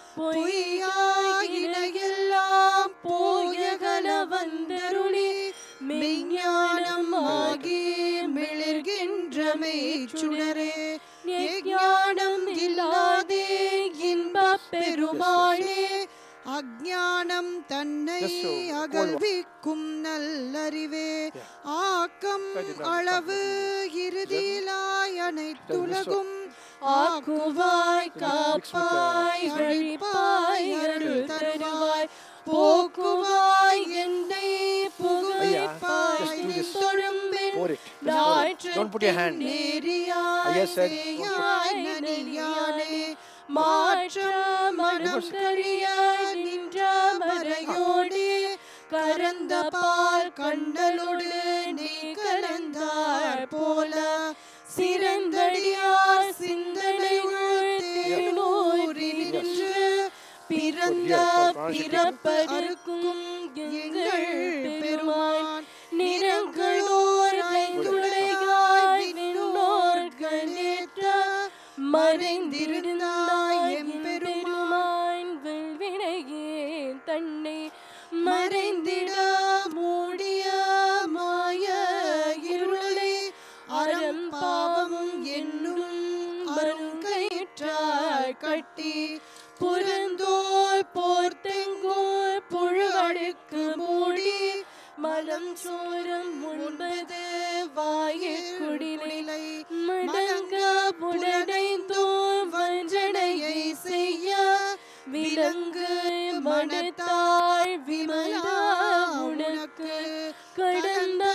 பொய்யாயினையெல்லாம் போயகல வந்தருளி மெய்ஞானம் ஆகி மிளிர்கின்ற மெய்ச்சுடரே ஞானம் இல்லாதே இன்பப் பெருமாளே அஞ்ஞானம் தன்னை அகல்விக்கும் நல்லறிவே ஆக்கம் அளவு இறுதியிலாய் அனைத்துலகும் ஆக்குவாய் காப்பாய் அழிப்பாய் அருள் தருவாய் போக்குவாய் என்னை புகழ்ப்பாய் தொழும்பின் நாற்றின் நேரியாய் நனியானே மாற்ற மனம் கரிய நின்ற மறையோடே கரந்த பால் கண்டலோடு நீ கலந்தாள் போல சிறந்தடியார் சிந்தனை ஊறி நின்று பிறந்த பிறப்பதற்கும் எங்கள் பெருமான் நிறங்களோர் ஐந்துடையாய் நின்னோர்கள் ஏற்ற மறைந்திருந்தாய் எம்பெருமான் வெல்வினையே தன்னை மறைந்திட மூடிய மாய இருளை அறம் பாவமும் என்னும் மருங்கயிற்றாய் கட்டி புறந்தோர் போர்த்தெங்கோர் புழுவடுக்கு மூடி மலம் சோரம் உண்பது வாயிற் குடிலை மடங்க புலடைந்தோர் வஞ்சனையை செய்ய விலங்கு மனத்தாய் விமலா உனக்கு கடந்த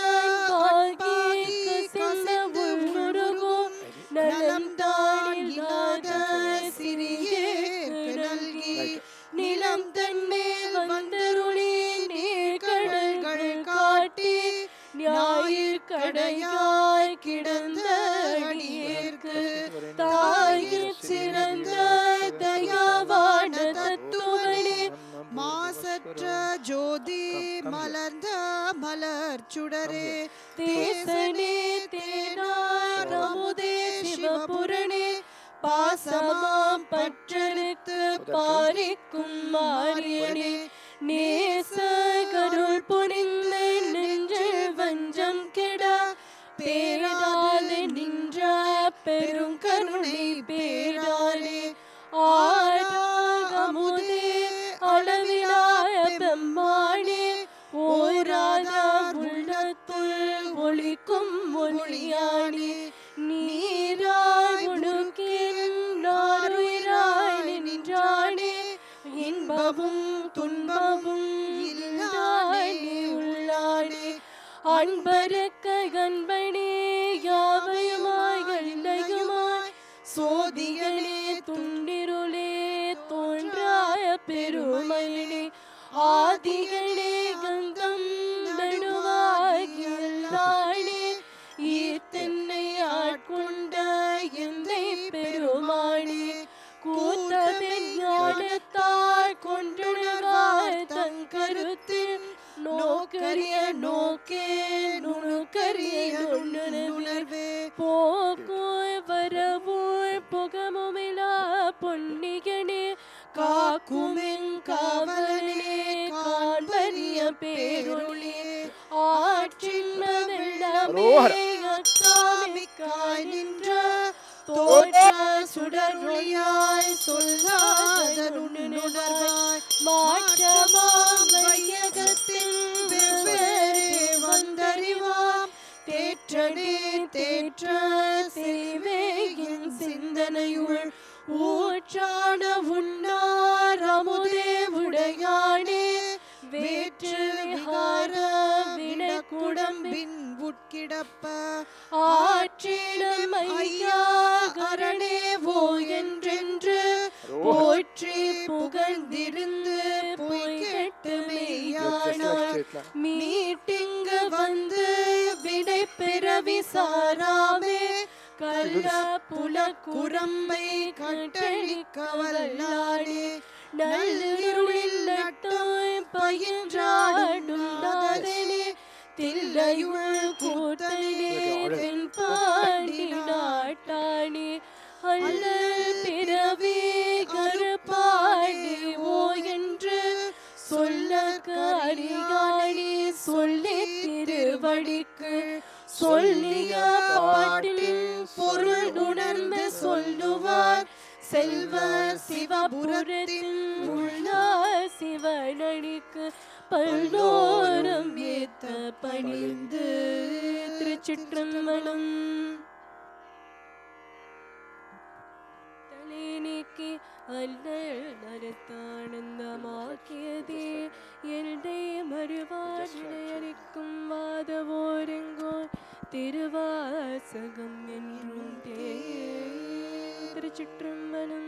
சிந்த உள்முருகும் நலம் தான் இல்லாத சிறியே நல்கி நிலம் தன்மேல் வந்தருளி நீர் கடல்கள் காட்டி ஞாயிற்கடையாய் கிடந்த அடியேற்கு தாயிற் சிறந்த தயாவான தத்துவனே மாசற்ற ஜோதி மலர்ந்த மலர் சுடரே தேசனே தேனார் அமுதே சிவபுரணே பாசமாம் பற்றறுத்து பாரிக்கும் மாரியனே நேச கருள் புரிந்த நெஞ்சில் வஞ்சம் கெட பேராது நின்ற பெரும் கருணை பேராலே ஆராகமுதே அளவிலாய பெம்மானே ஓராதா உள்ளத்துள் ஒளிக்கும் ஒளியானே நீராய் உடுக்கின் நாருயிராய் நின்றானே இன்பமும் துன்பமும் இல்லானே உள்ளானே அன்பருக்க கண்பனே யாவையுமாய் எல்லையுமாய் சோதியனே துண்டிருளே தோன்றாய பெருமையினே ஆதிகளே கந்தம் நடுவாய் எல்லானே ஈத்தென்னை ஆட்கொண்ட நோக்கே நுணுக்கரிய நுண்ணுணர்வே போக்கோய் வரவோய் புகமுமிலா பொன்னிகனே காக்குமென் காவலனே காண்பரிய பேரொளி ஆற்றின்ம வெள்ளமே அக்காமிக்காய் நின்ற தோற்ற சுடரொளியாய் சொல்லாத நுண்ணுணர்வாய் மாற்றமாம் வையகத்தின் வெவ்வேறு வந்தறிவாம் தேற்றனே தேற்ற செல்வேயின் சிந்தனையுள் ஊற்றான உன்னார் அமுதே உடையானே வேற்று விகார விடக்குடம்பின் உட்கிடப்ப ஆற்றிடம் ஐயா கரணேவோ என்றென்று போற்றி புகழ்ந்திருந்து பொய் கெட்டு மெய்யானாள் மீட்டிங்கு வந்து விடை பெற விசாராமே கள்ள புல குரம்பை கட்டழிக்க வல்லானே நல்லிருளில் நட்டோய் பயின்றாடும் நாதனே தில்லையுள் கூத்தனே தென்பாண்டி நாட்டானே அல்லல் பிறவி கருப்பாடி ஓ என்று சொல்ல அறியானே சொல்லி திருவடிக்கு சொல்லிய பாட்டின் பொருள் உணர்ந்து சொல்லுவார் செல்வர் சிவபுரத்தின் உள்ள சிவனடிக்கு பல்லோரம் ஏத்த பணிந்து திருச்சிற்றம்பலம் தலை நீக்கி அல்லல் நரத்தானந்தமாக்கியதே எல்லை மறுவாழ்நிலையளிக்கும் வாதவோரெங்கோ திருவாசகம் என்றும் திருச்சிற்றம்பலம்.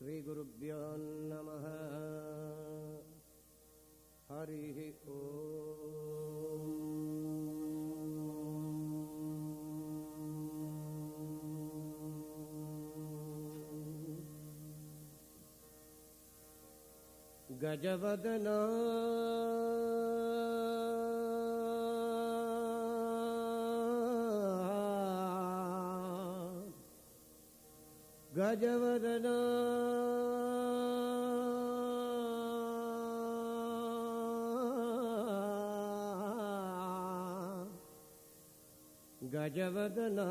श्रीगुरुभ्यो नमः। हरिः ॐ। गजवदना गजवदना गजवदना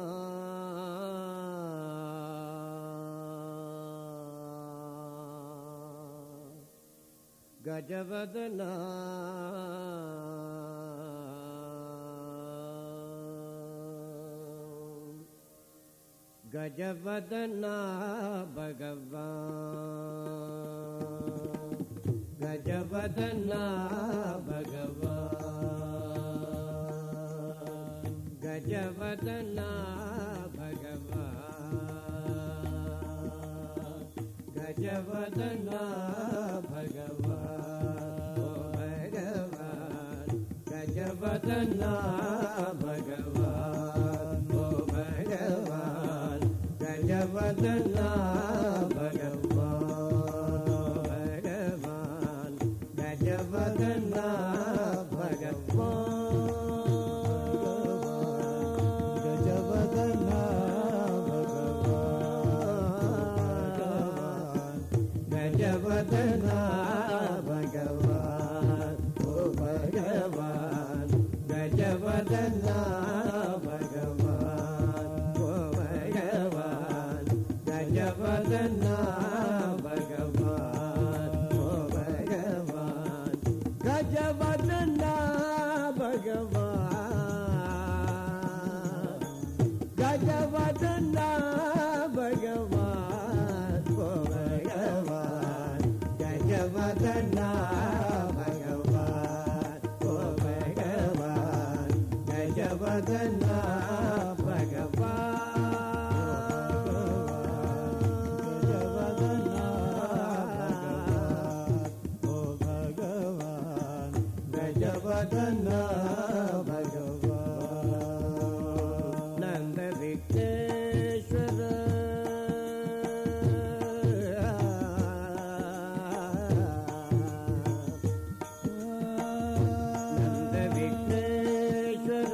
गजवदना गजवदना भगवान् गजवदना भगवान् गजवदना भगवान् गजवदना भगवान् ओ भगवान् गजवदना भगवान् ओ भगवान् गजवदना भगवान् गजवदना भगवान् गजवदना भगवान् गजवदना भगवान् ओ भगवान् गजवदना भगवान् ओ भगवान् गजवदना भगवान् ओ भगवान् गजवदना भगवान् गजवदना भगवान् ओ भगवान् गजवदना भगवान् ओ भगवान् गजवदना गजवदना भगवान् नंद विघ्नेश्वर नंद विघ्नेश्वर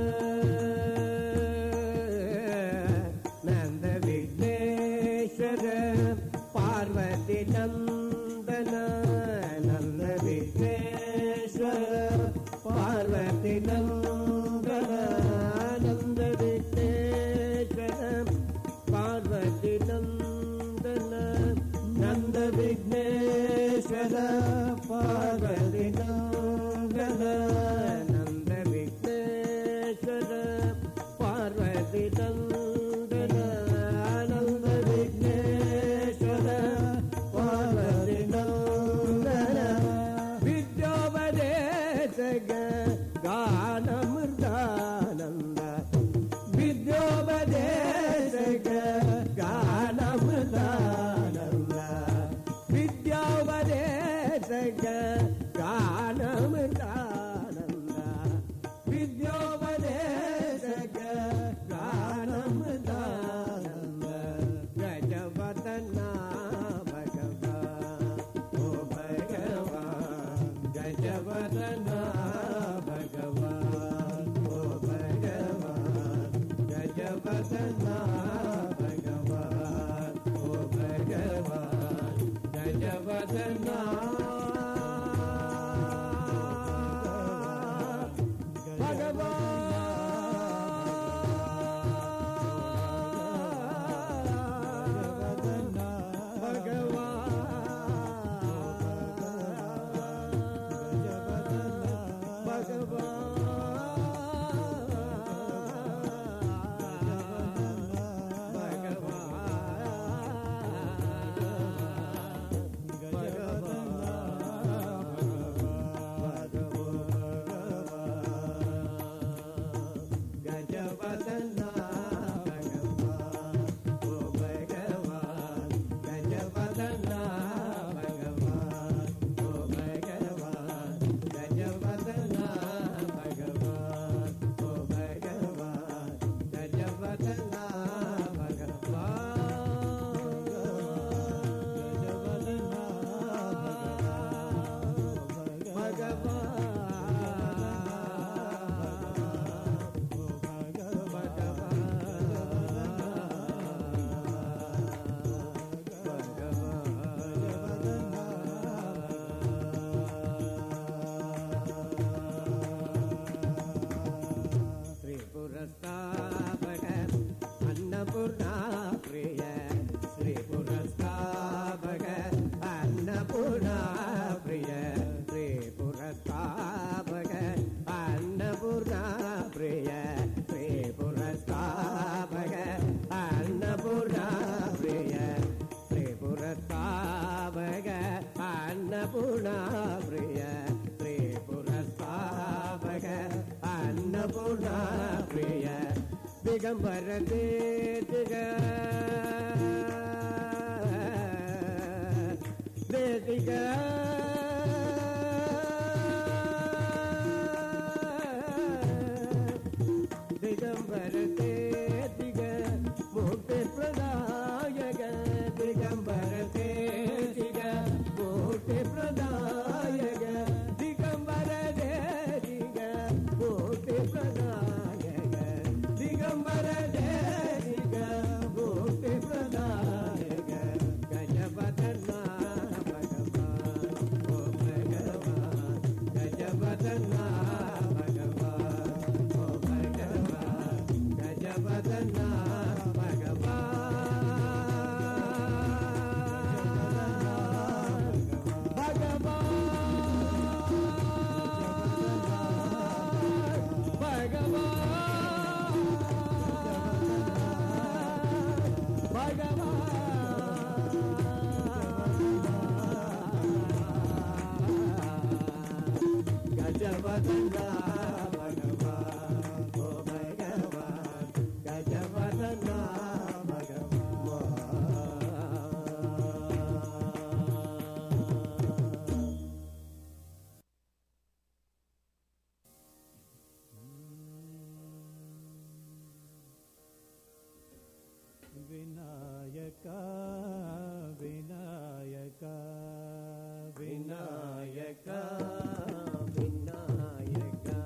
नंद विघ्नेश्वर पार्वती नंदन नंद विघ्नेश्वर पार्वती नंदन नंद विघ्नेश्वर पार्वती नंदन नंद विघ्नेश्वर पार्वती नंदन नंद विघ्नेश्वर पार्वती नंदन नंद विघ्नेश्वर पार्वती नंदन विद्योपदेशक गानमृतानंद विद्योपदेशक गानमृतानंद विद्योपदेशक गानमृतानंद विद्योपदेशक गानमृतानंद गजवदना भगवान् ओ भगवान् गजवदना भगवान् ओ भगवान् गजवदना भगवान् ओ भगवान् गजवदना भगवान् दिगंबरते दिगा दिगंबरते दिगा मोटे प्रदायक दिगंबरते दिगा मोटे प्रदायक दिगंबरते दिगा मोटे प्रदायक दिगंबरते दिगा मोटे प्रदायक गजवदना भगवान ओ भगवान गजवदना गजवदना Vinayaka Vinayaka Vinayaka Vinayaka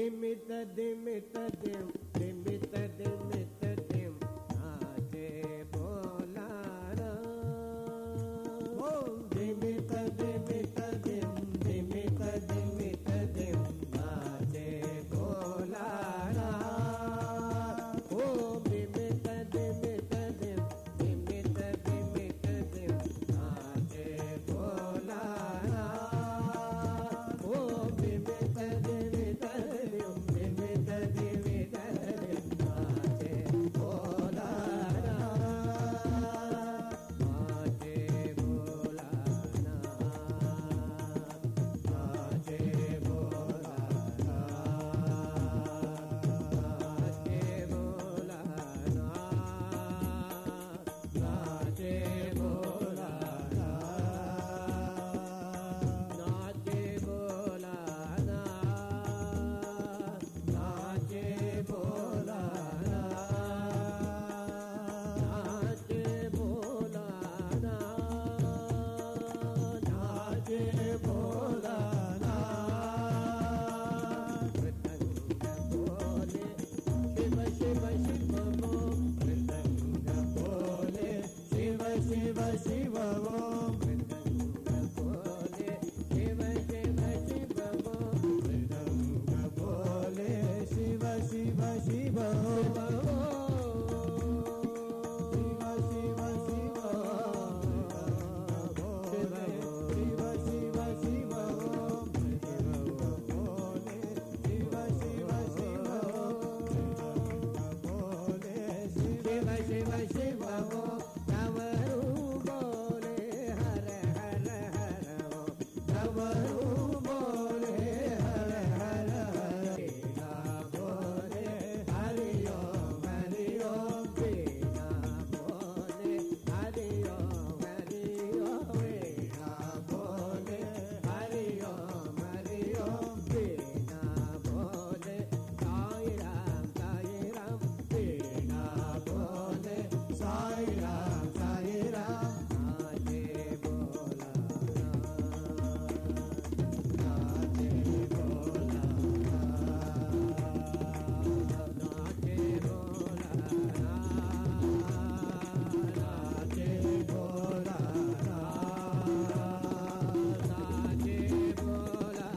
dimita dimita dim dimita dimita dim nache bolara om dimita dimita dim dimita dimita dim nache bolara om dimita dimita dim dimita dimita dim nache bolara om dimita dimita dim dimita dimita dim nache bolara nache bolara nache bolara nache bolara nache bolara nache bolara nache bolara nache bolara nache bolara mridanga bole shiva shiva shiva om mridanga bole shiva shiva shiva om mridanga bole shiva shiva shiva om mridanga bole shiva shiva shiva om shiva shiva shiva shiva shiva shiva om shiva shiva shiva bole shiva shiva shiva om navaru bole hare hare hare om navaru bole hare hare hare Veena bole hari om Veena bole hari om Veena bole hari om Veena bole Sai Ram Veena bole Sai Ram nache bola nache bola nache bola nache bola nache bola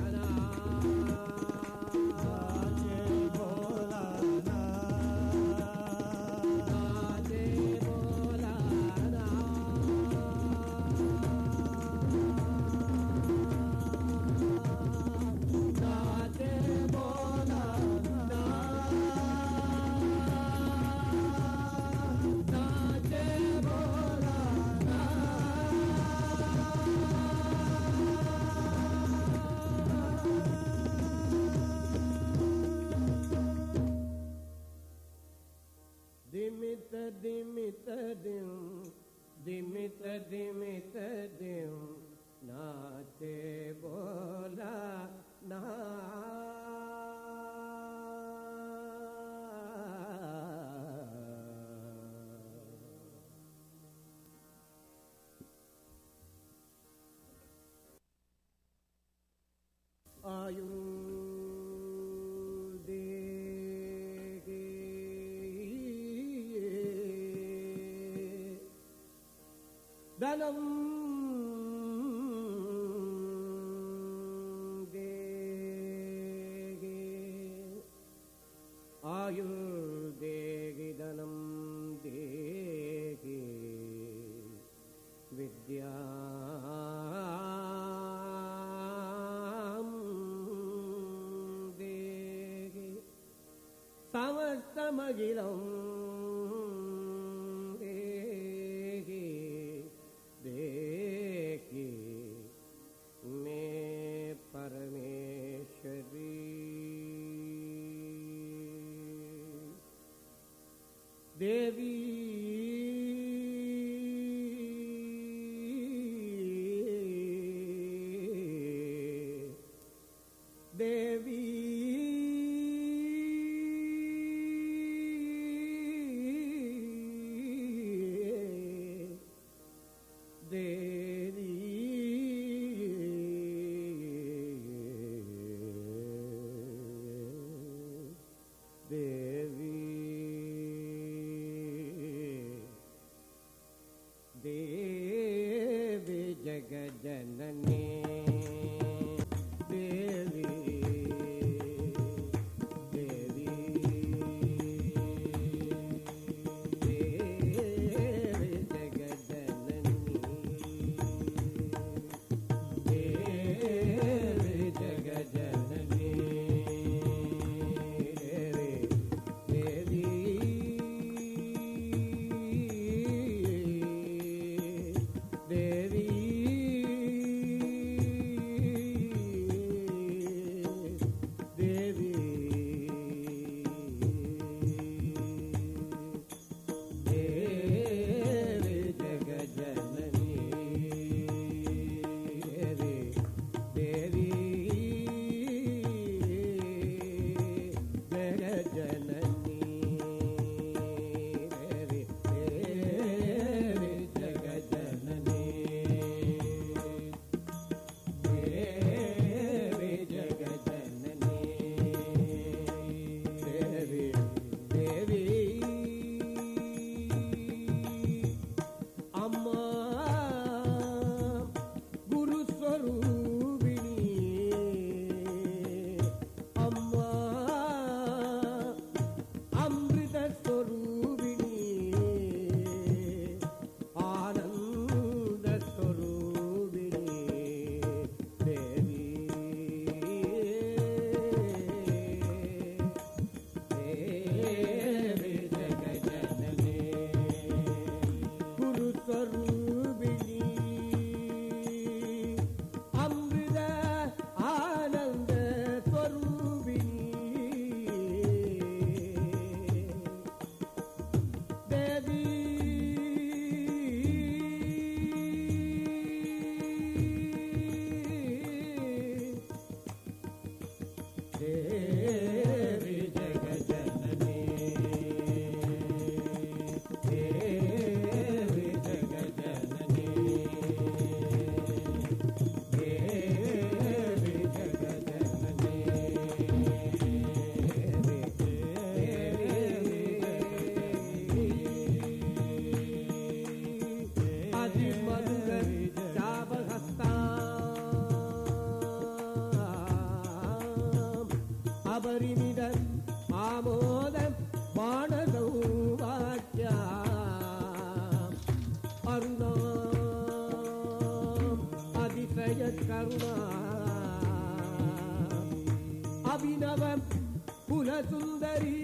nache bola nache bola nache bola nache bola dimita dimita dim dimita dimita dim nache bola na Dhanam degi Ayur degi dhanam degi Vidyam degi Samastamagilam देखी मैं परमेश्वरी देवी देवी परिमिदम् आमोदं बाणदौ वाक्या अरुणा अतिशय करुणा अभिनवं कुलसुन्दरी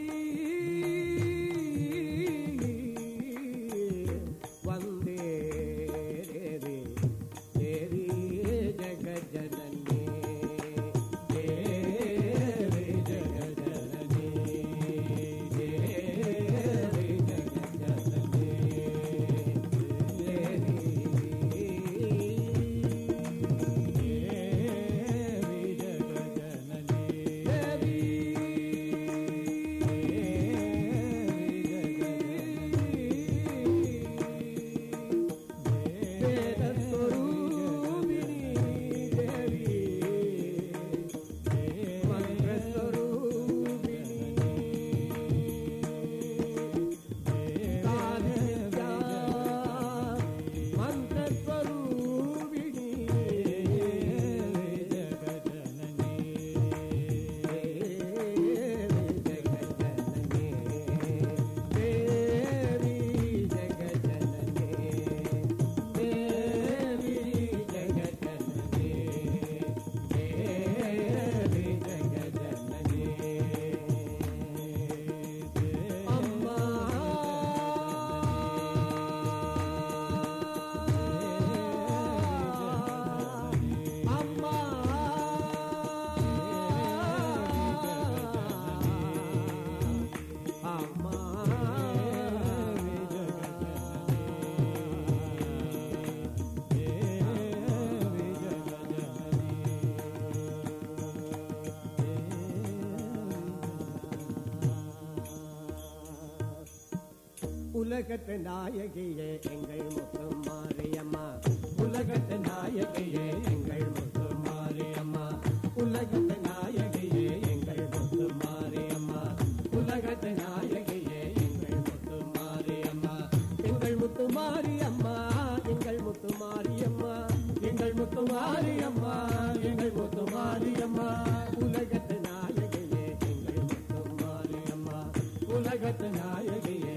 वन्दे देवी देवी जगज्जननी देवी जगज्जननी देवी जगज्जननी உலகத்து நாயகியே எங்கள் முத்து மாரியம்மா உலகத்து நாயகியே எங்கள் முத்து மாரியம்மா உலகத்து நாயகியே எங்கள் முத்து மாரியம்மா உலகத்து நாயகியே எங்கள் முத்து மாரியம்மா எங்கள் முத்து மாரியம்மா எங்கள் முத்து மாரியம்மா எங்கள் முத்து மாரியம்மா எங்கள் முத்து மாரியம்மா உலகத்து நாயகியே எங்கள் முத்து மாரியம்மா உலகத்து நாயகியே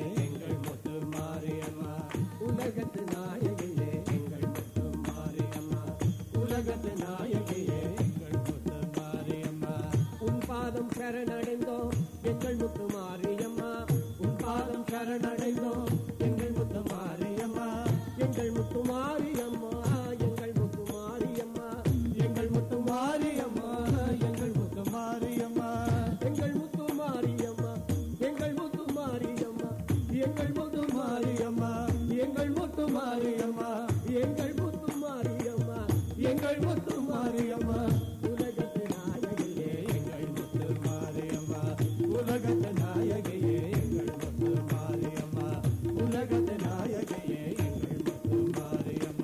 உலகத்து நாயகியே எங்கள் முத்து மாரியம்மா உலகத்து நாயகியே எங்கள் முத்து மாரியம்மா உன் பாதம் சரணடைந்தோம் எங்கள் முத்து மாரியம்மா உன் பாதம் சரணடைந்தோம் எங்கள் முத்து மாரியம்மா எங்கள் முத்து மாரியம்மா எங்கள் முத்து மாரியம்மா எங்கள் முத்து மாரியம்மா எங்கள் முத்து மாரியம்மா எங்கள் முத்து மாரியம்மா எங்கள் முத்து மாரியம்மா எங்கள் முத்து மாரியம்மா எங்கள் முத்து மாரியம்மா எங்கள் முத்து மாரியம்மா எங்கள் முத்து மாரியம்மா உலகத்து நாயகியே எங்கள் முத்து மாரியம்மா உலகத்து நாயகியே எங்கள் முத்து மாரியம்மா உலகத்து நாயகியே எங்கள் முத்து மாரியம்மா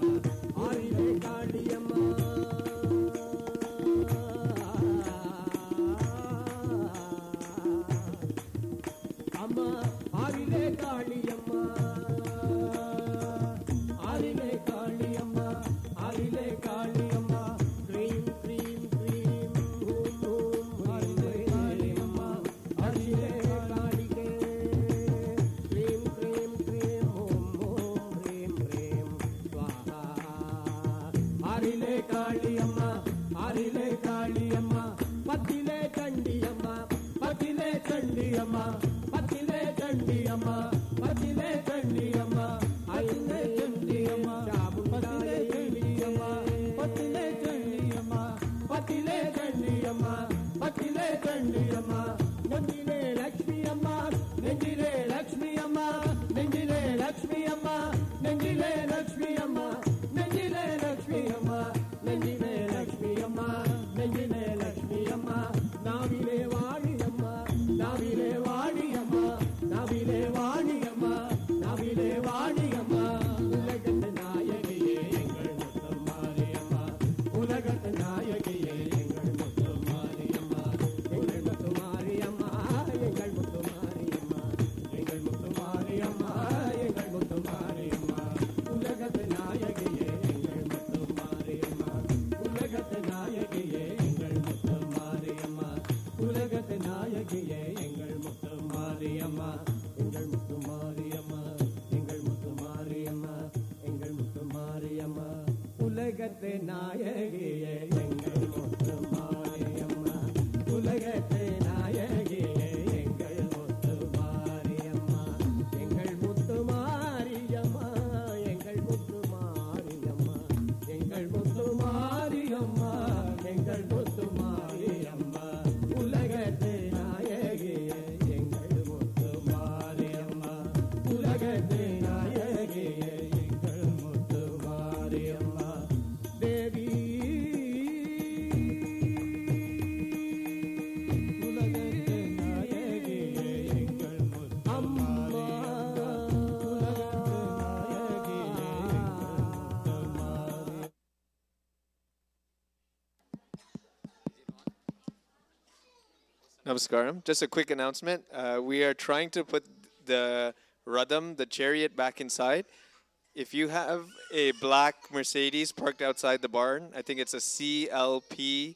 உலகத்து நாயகியே எங்கள் முத்து மாரியம்மா உலகத்து நாயகியே எங்கள் முத்து மாரியம்மா எங்கள் முத்து மாரியம்மா எங்கள் முத்து மாரியம்மா எங்கள் முத்து மாரியம்மா எங்கள் முத்து மாரியம்மா உலகத்து நாயகியே எங்கள் முத்து மாரியம்மா உலகத்து நாயகியே எங்கள் முத்து மாரியம்மா தேவி உலகத்து நாயகியே எங்கள் முத்து அம்மா உலகத்து நாயகியே எங்கள் முத்து Mariamma. Namaskaram. Just a quick announcement. We are trying to put the Radham, the chariot, back inside. If you have a black Mercedes parked outside the barn, I think it's a CLP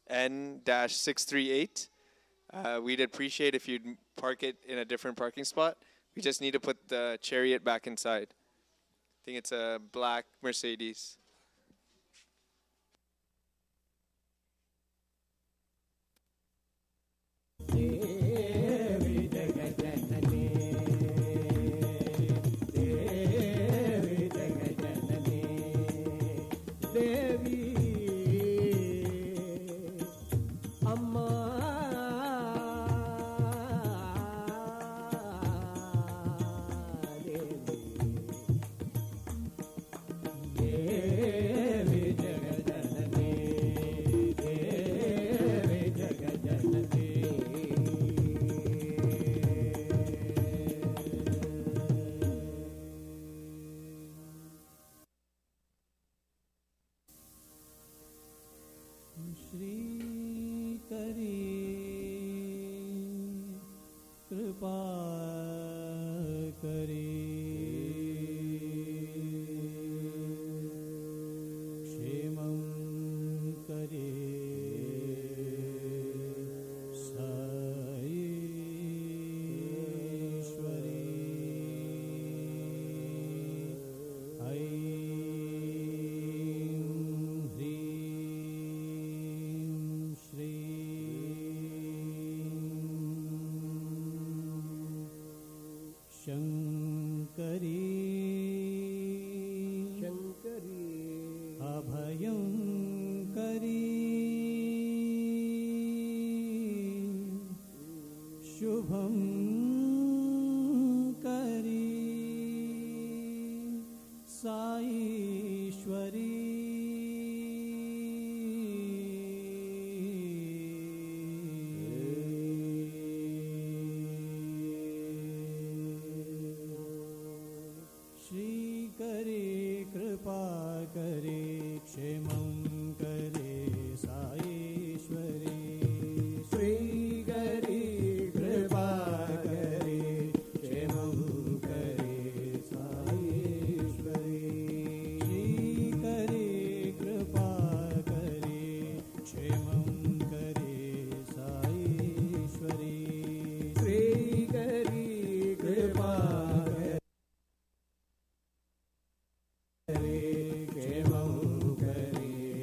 N-638. We'd appreciate if you'd park it in a different parking spot. We just need to put the chariot back inside. I think it's a black Mercedes. தேவி ஜெகஜனனி தேவி ஜெகஜனனி தேவி அம்மா தேவி ஜெகஜனனி தேவி ஜெகஜனனி श्री करी कृपा करी क्षेमं करे साईश्वरी ऐं ह्रीं शङ्करी शङ्करी अभयङ्करी शुभं करी साईश्वरी श्री करे कृपा करे क्षेमं करे साईश्वरी श्री करे कृपा करे क्षेमं करे साईश्वरी श्री करे कृपा करे क्षेमं करे साईश्वरी श्री करे कृपा करे क्षेमं करे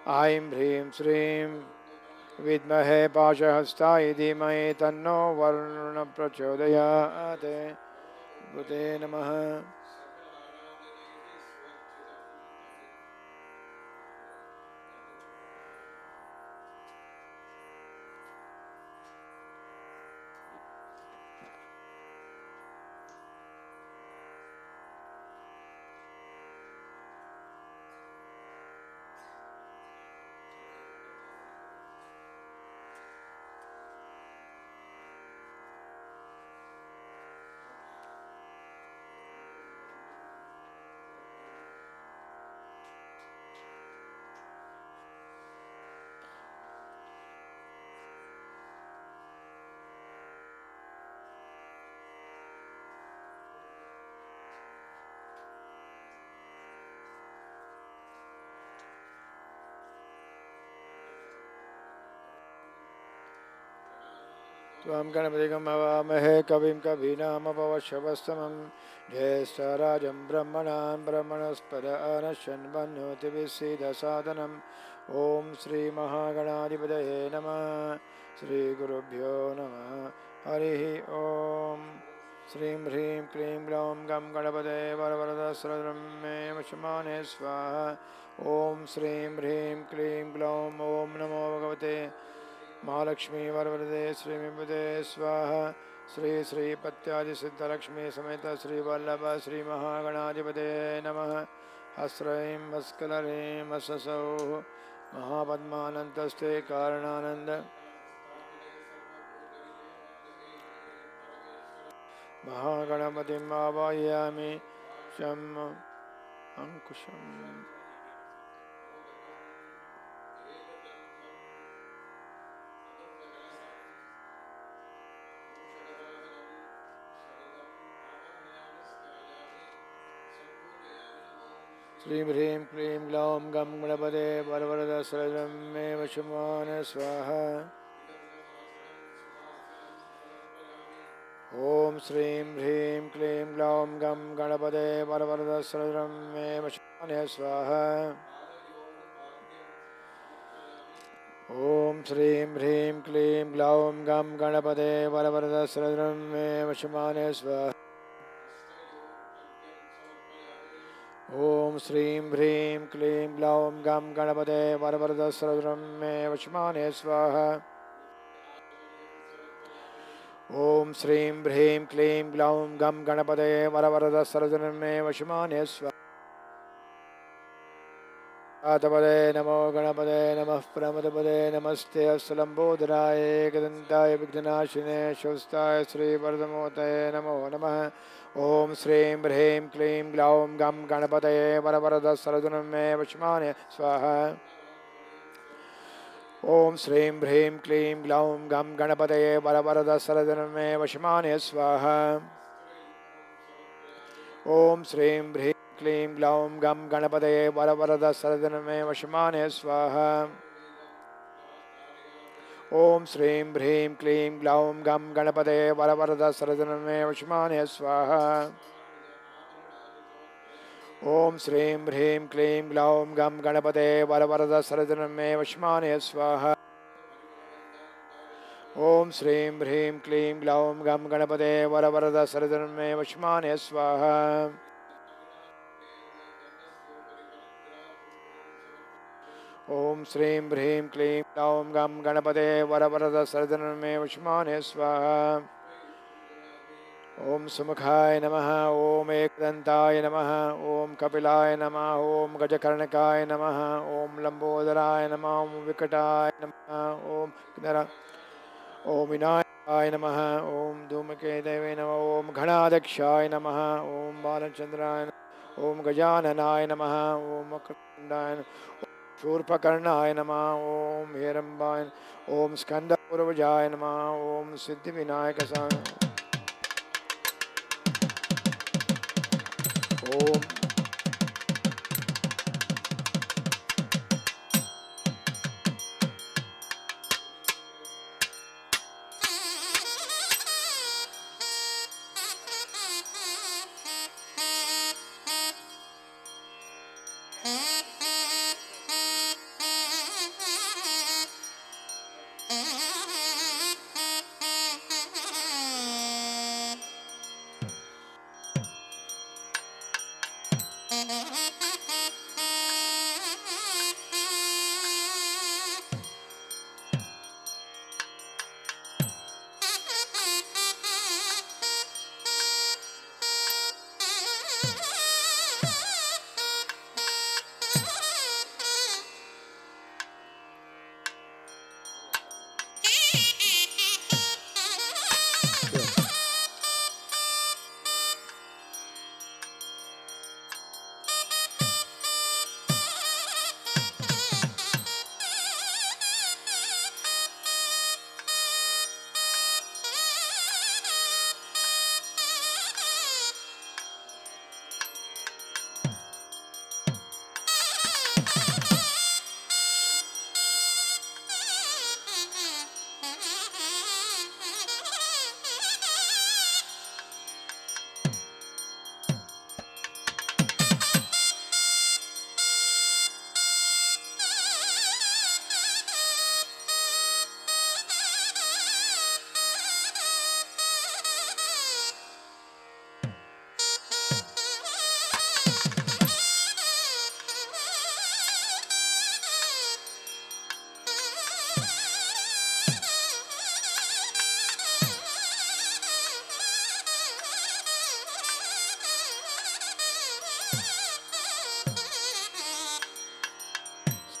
ऐं ह्रीं श्रीं विद्महे पाशहस्ताय धीमहि तन्नो वरुणः प्रचोदयात्। बुधे नमः। त्वं गणपतिं हवामहे कविं कवीनामुपवश्यवस्तमं ज्येष्ठराजं ब्रह्मणां ब्रह्मणस्पद आनश्यन्वन्नोतिभिस्सीदसादनम्। ॐ श्रीमहागणाधिपतये नमः। श्रीगुरुभ्यो नमः। हरिः ॐ। श्रीं ह्रीं क्लीं ग्लौं गं गणपते वरवरदस्रं मे वशमाने स्वाहा। ॐ श्रीं ह्रीं क्लीं ग्लौं ॐ नमो भगवते महालक्ष्मी वरवरदे श्रीमिपदे स्वाहा। श्री श्री पत्यादि सिद्धलक्ष्मी समेत श्री वल्लभ श्री महागणाधिपते नमः। हस्रैं भस्कलरीं हससौः महापद्मानन्तस्ते कारणानन्द महागणपतिम् आवाहयामि शं अंकुशम्। श्रीं ह्रीं क्लीं ग्लौं गं गणपते वरवरदस्रजं मे वशमान स्वाहा। ॐ श्रीं ह्रीं क्लीं ग्लौं गं गणपते वरवरदस्रजं मे वशमान स्वाहा। ॐ श्रीं ह्रीं क्लीं ग्लौं गं गणपते वरवरदस्रजं मे वशमान स्वाहा। ॐ श्रीं ह्रीं क्लीं ग्लौं गं गणपते वरवरदस्रजं मे वशमाने स्वाहा। ॐ श्रीं ह्रीं क्लीं ग्लौं गं गणपते वरवरदस्रजं मे वशमाने स्वाहा। आतपदे नमो गणपते नमः प्रमदपदे नमस्ते अस्तलम्बोदराय एकदन्ताय विघ्ननाशिने शौस्ताय श्रीवरदमूर्तये नमो नमः। ॐ श्रीं ह्रीं क्लीं ग्लौं गं गणपते वरवरदस्रजं मे वशमाने स्वाहा। ॐ श्रीं ह्रीं क्लीं ग्लौं गं गणपते वरवरदस्रजं मे वशमाने स्वाहा। ॐ श्रीं ह्रीं क्लीं ग्लौं गं गणपते वरवरदस्रजं मे वशमाने स्वाहा। ॐ श्रीं ह्रीं क्लीं ग्लौं गं गणपते वरवरदस्रजं मे वशमाने स्वाहा। ॐ श्रीं ह्रीं क्लीं ग्लौं गं गणपते वरवरदस्रजं मे वशमाने स्वाहा। ॐ श्रीं ह्रीं क्लीं ग्लौं गं गणपते वरवरदस्रजं मे वशमाने स्वाहा। ॐ श्रीं ह्रीं क्लीं ग्लौं गं गणपते वरवरदस्रजं मे वशमाने स्वाहा। ॐ सुमुखाय नमः। ॐ एकदन्ताय नमः। ॐ कपिलाय नमः। ॐ गजकर्णकाय नमः। ॐ लम्बोदराय नमः। ॐ विकटाय नमः। ॐ विनायकाय नमः। ॐ धूमकेतवे नमः। ॐ घनाध्यक्षाय नमः। ॐ बालचन्द्राय नमः। ॐ गजाननाय नमः। ॐ वक्रतुण्डाय नमः। शूर्पकर्णाय नमः। ॐ हेरम्बाय नमः। ॐ स्कन्दपूर्वजाय नमः। ॐ सिद्धिविनायकसाय ॐ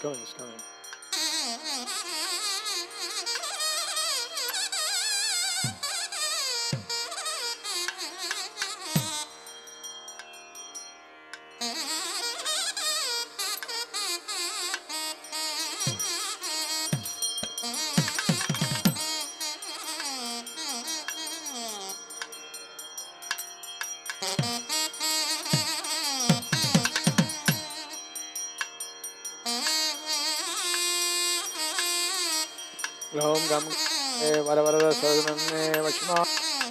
coming, it's coming. Om Gam Varavara Sadhanam Vashma.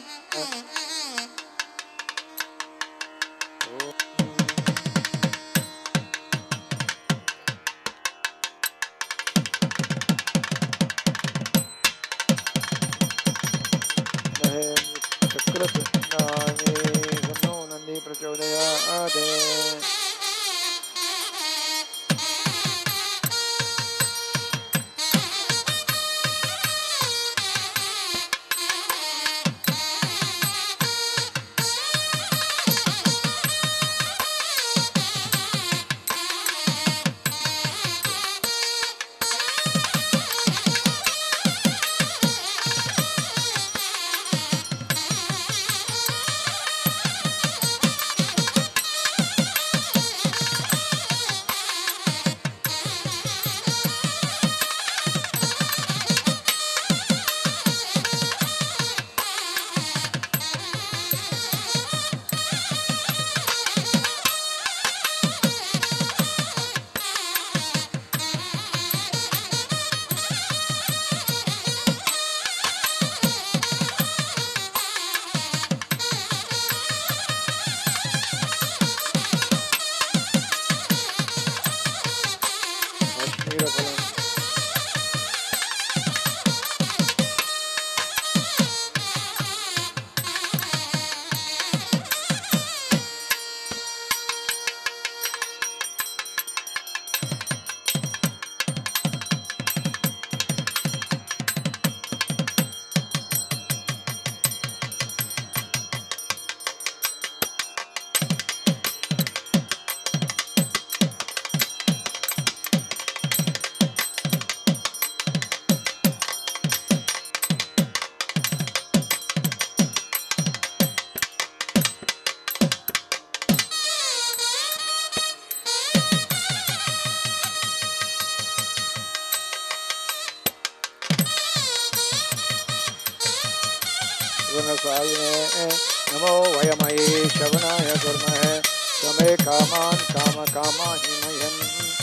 नमो वयमये शवनाय कुर्महे समे कामान् कामकामाहि मह्यं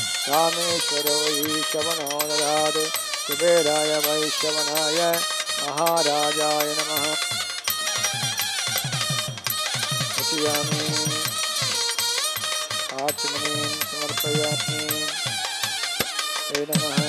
कामेश्वरो वै शवनो ददातु कुबेराय वैश्रवणाय महाराजाय नमः पश्यामि आत्मनीं समर्पयामि हे नमः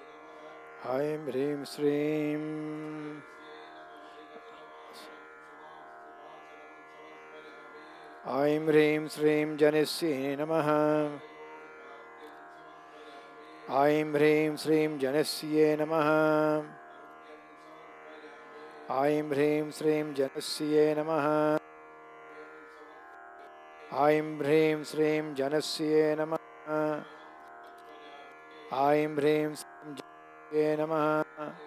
ऐं ह्रीं श्रीं ऐं ह्रीं श्रीं जनस्यै नमः। ऐं ह्रीं श्रीं जनस्यै नमः। ऐं ह्रीं श्रीं जनस्यै नमः। ऐं ह्रीं श्रीं जनस्यै नमः। ऐं ह्रीं श्रीं जनस्यै नमः।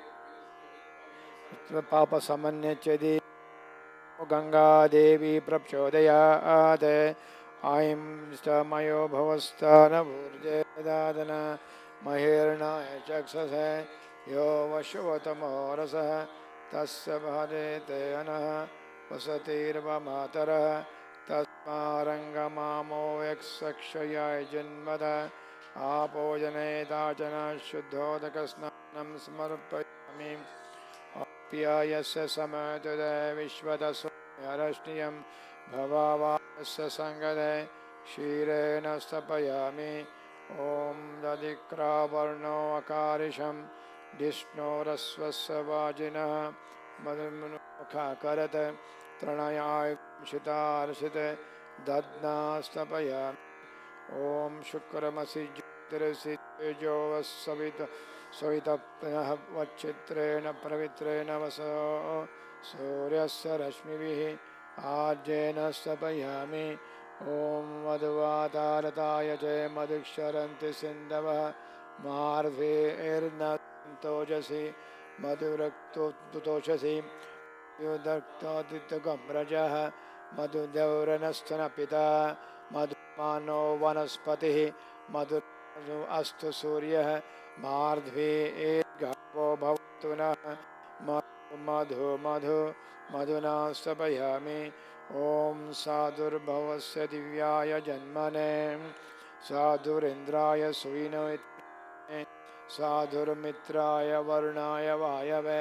पाप समन्यच्यति गंगा देवी प्रचोदयात्। ऐं स्तमयो भवस्तानभूर्जेदादन महेर्णाय चक्षसे यो वशुवतमो रसः तस्य भरेते अनः वसतिर्वमातरः तस्मारङ्गमामो यक्षयाय जन्मद आपोजनेताचन शुद्धोदकस्नानं समर्पयामि। प्यायस्य समतुदे विश्वदसुरश्नियं भवावास्य संगदे क्षीरेण स्थपयामि। ॐ दधिक्रावर्णो अकारिशं विष्णोरस्वस्य वाजिनः मधुमुखाकरत् तृणयाय शितार्षित दध्ना स्थपयामि। ॐ शुक्रमसि ज्योतिरसि तेजो सवित सवितप्नः वच्चित्रेण पवित्रेण वसो सूर्यस्य रश्मिभिः आर्जेन स्थपयामि। ॐ मधुवातारताय च मधुक्षरन्ति सिन्धवः मार्धेर्नन्तोजसि मधुरक्तोषसि युदक्तादित्यगम्रजः मधुदौरनस्तनपिता मधुमानो वनस्पतिः मधु अस्तु सूर्यः मार्ध्वे गावो भवतु नः मधु मधु मधु मधुना स्थपयामि। ॐ साधुर्भवस्य दिव्याय जन्मने साधुरिन्द्राय सुविनो साधुर्मित्राय वरुणाय वायवे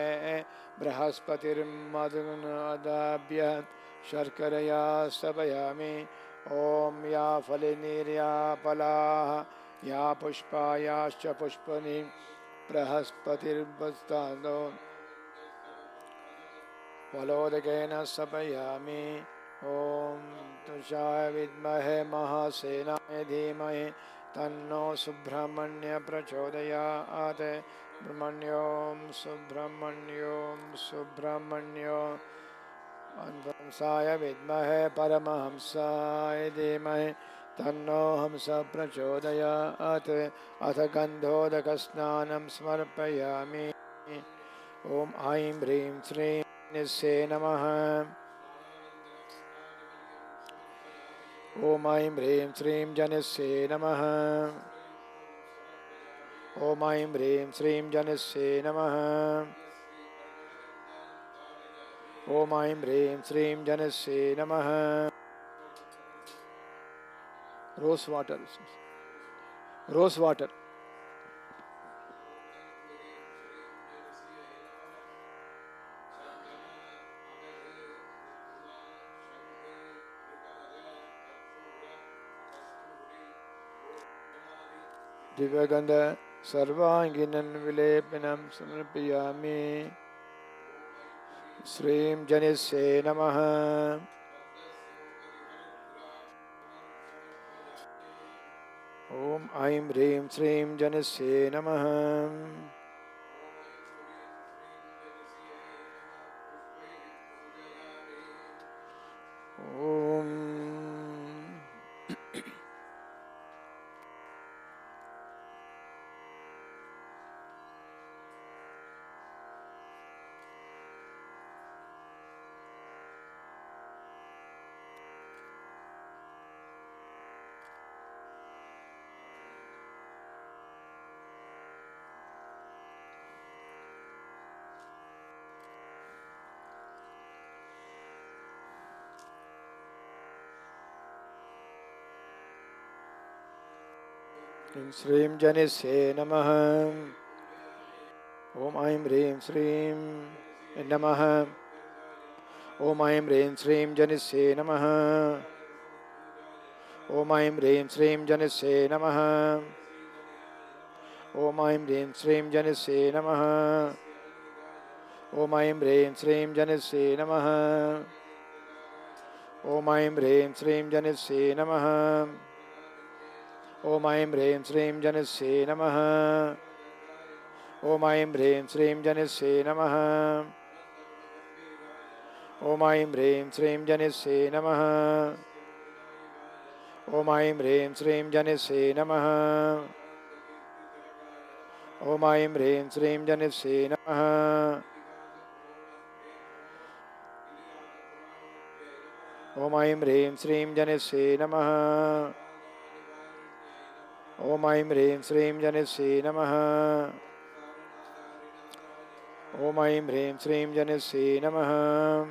बृहस्पतिर्मधुनादाभ्य शर्करया स्थपयामि। ॐ या फलिनीर्या फलाः या पुष्पायाश्च पुष्पनि बृहस्पतिर्वस्तानो फलोदकेन स्थपयामि। ॐ तुषाय विद्महे महासेनाय धीमहि तन्नो सुब्रह्मण्य प्रचोदयात्। ब्रह्मण्यों सुब्रह्मण्यो हंसाय विद्महे परमहंसाय धीमहि तन्नो हंस प्रचोदयात्। अथ गन्धोदकस्नानं समर्पयामि। ॐ ऐं ह्रीं श्रीं निस्ये नमः। ॐ ऐं ह्रीं श्रीं जनिस्ये नमः। ॐ ऐं ह्रीं श्रीं जनिस्ये नमः। ॐ ऐं ह्रीं श्रीं जनिस्ये नमः। Rose water. Rose water. दिव्यगंध सर्वांगिनं विलेपनं समर्पयामि। श्रीं जनिस्ये नमः। ॐ ऐं ह्रीं श्रीं जनिस्ये नमः। ॐ श्रीं जनिस्ये नमः। ॐ ऐं ह्रीं श्रीं नमः। ॐ ऐं ह्रीं श्रीं जनिस्ये नमः। ॐ ऐं ह्रीं श्रीं जनिस्ये नमः। ॐ ऐं ह्रीं श्रीं जनिस्ये नमः। ॐ ऐं ह्रीं श्रीं जनिस्ये नमः। ॐ Om Aim Hreem Shreem Janasya Namaha. Om Aim Hreem Shreem Janasya Namaha. Om Aim Hreem Shreem Janasya Namaha. Om Aim Hreem Shreem Janasya Namaha. Om Aim Hreem Shreem Janasya Namaha. Om Aim Hreem Shreem Janasya Namaha. Om Aim Hreem Shreem Janasya Namaha. Om Aim Hreem Shreem Janasya Namaha. Om Aim Hreem Shreem Janasya Namaha.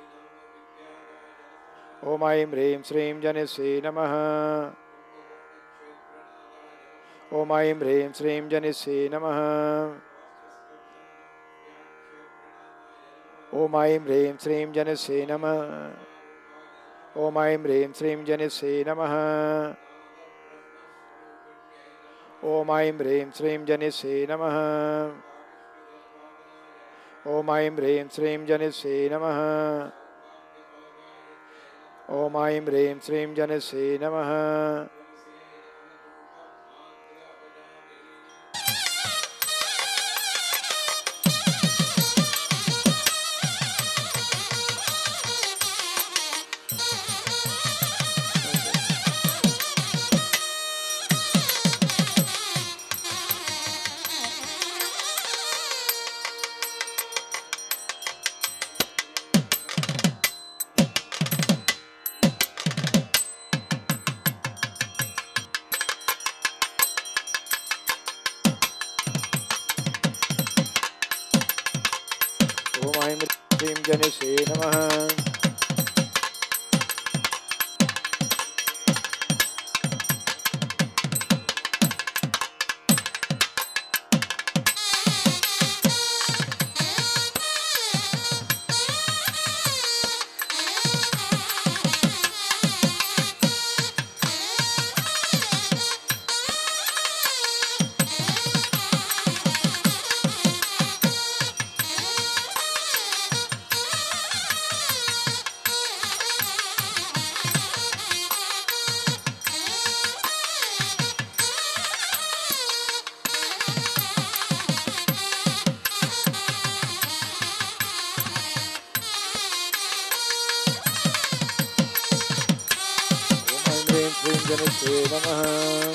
Om Aim Hreem Shreem Janasya Namaha. Om Aim Hreem Shreem Janasya Namaha. Om Aim Hreem Shreem Janasya Namaha. Om Aim Hreem Shreem Janasya Namaha. Om Aim Hreem Shreem Janasya Namaha. Om Aim Hreem Shreem Janasya Namaha. Om Aim Hreem Shreem Janasya Namaha. Om Aim Hreem Janasya Namaha. Janasya Namaha.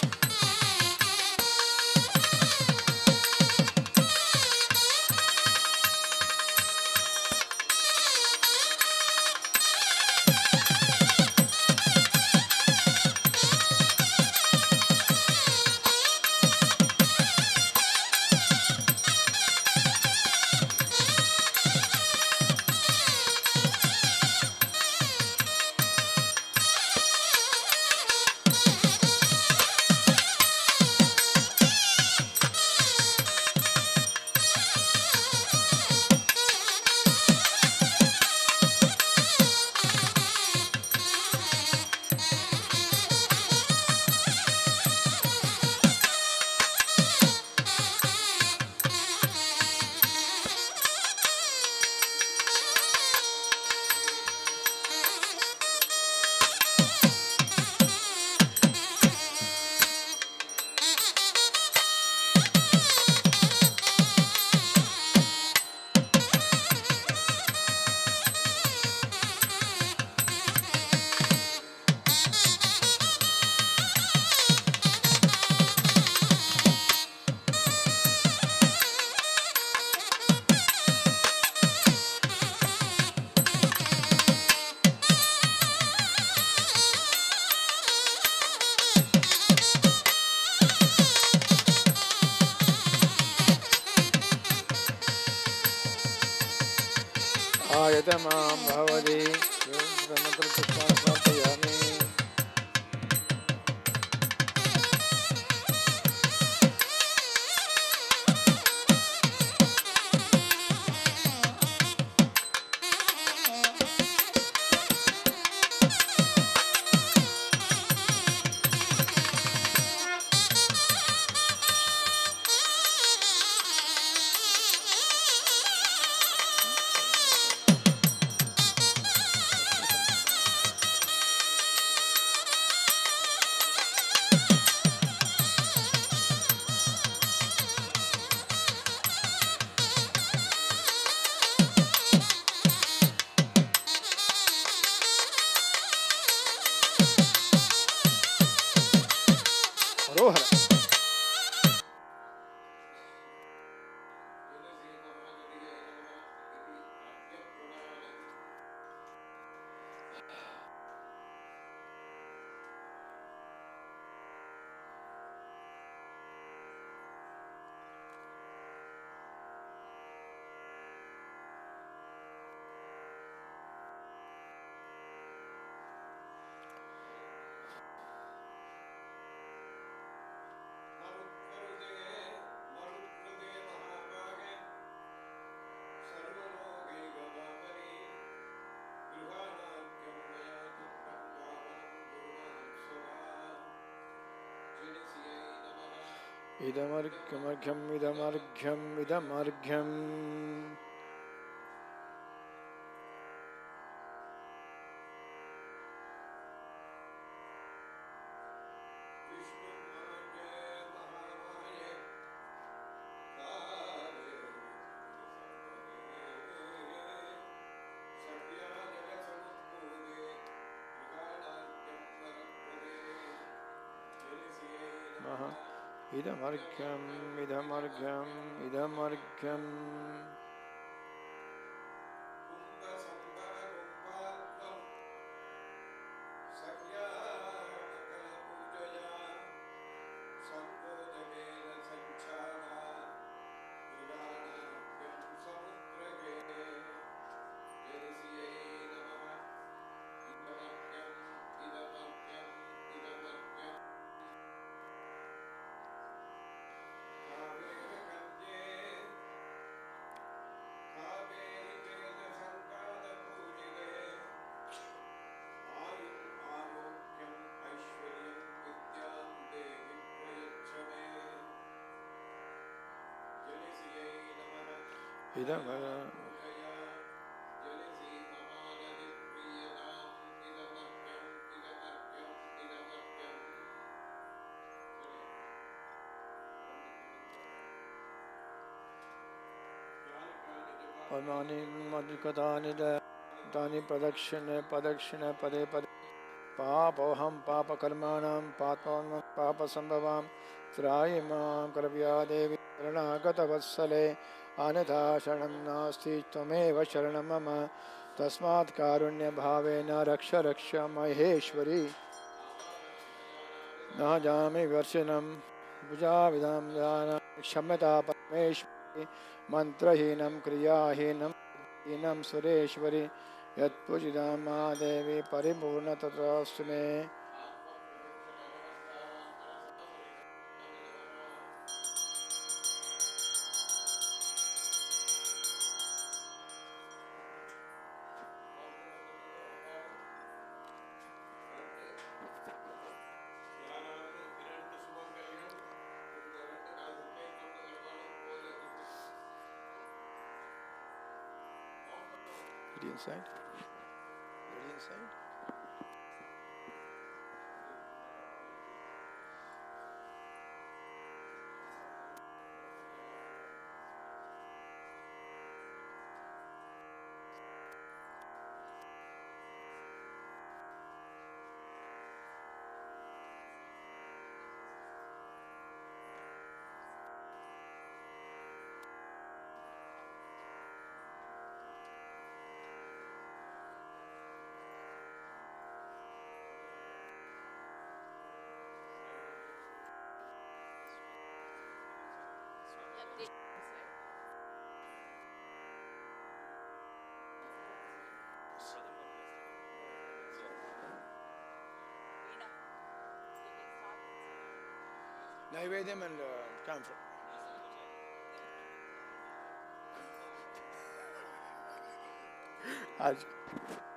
Ayatama Bhavadi Mantra Pushpa Prarthayami. Idamargham, idamargham, idamargham. Idamargham, idamargham, idamargham. Padmani madhukatani dani pradakshine padakshine pade pade papoham papa karmanam patmanam papa sambhavam trayimam karavya devi saranagata vatsale anatha sharanam nasti tvameva sharanam mama tasmat karunya bhavena raksha raksha maheshwari najami varshanam pujavidam dana kshamyata parameshwari mantrahinam kriyahinam Inam Sureshwari Yat Pujidam Mahadevi Paripurna Tatrastume. Ready inside? Ready inside? Naivedyam and camphor. आज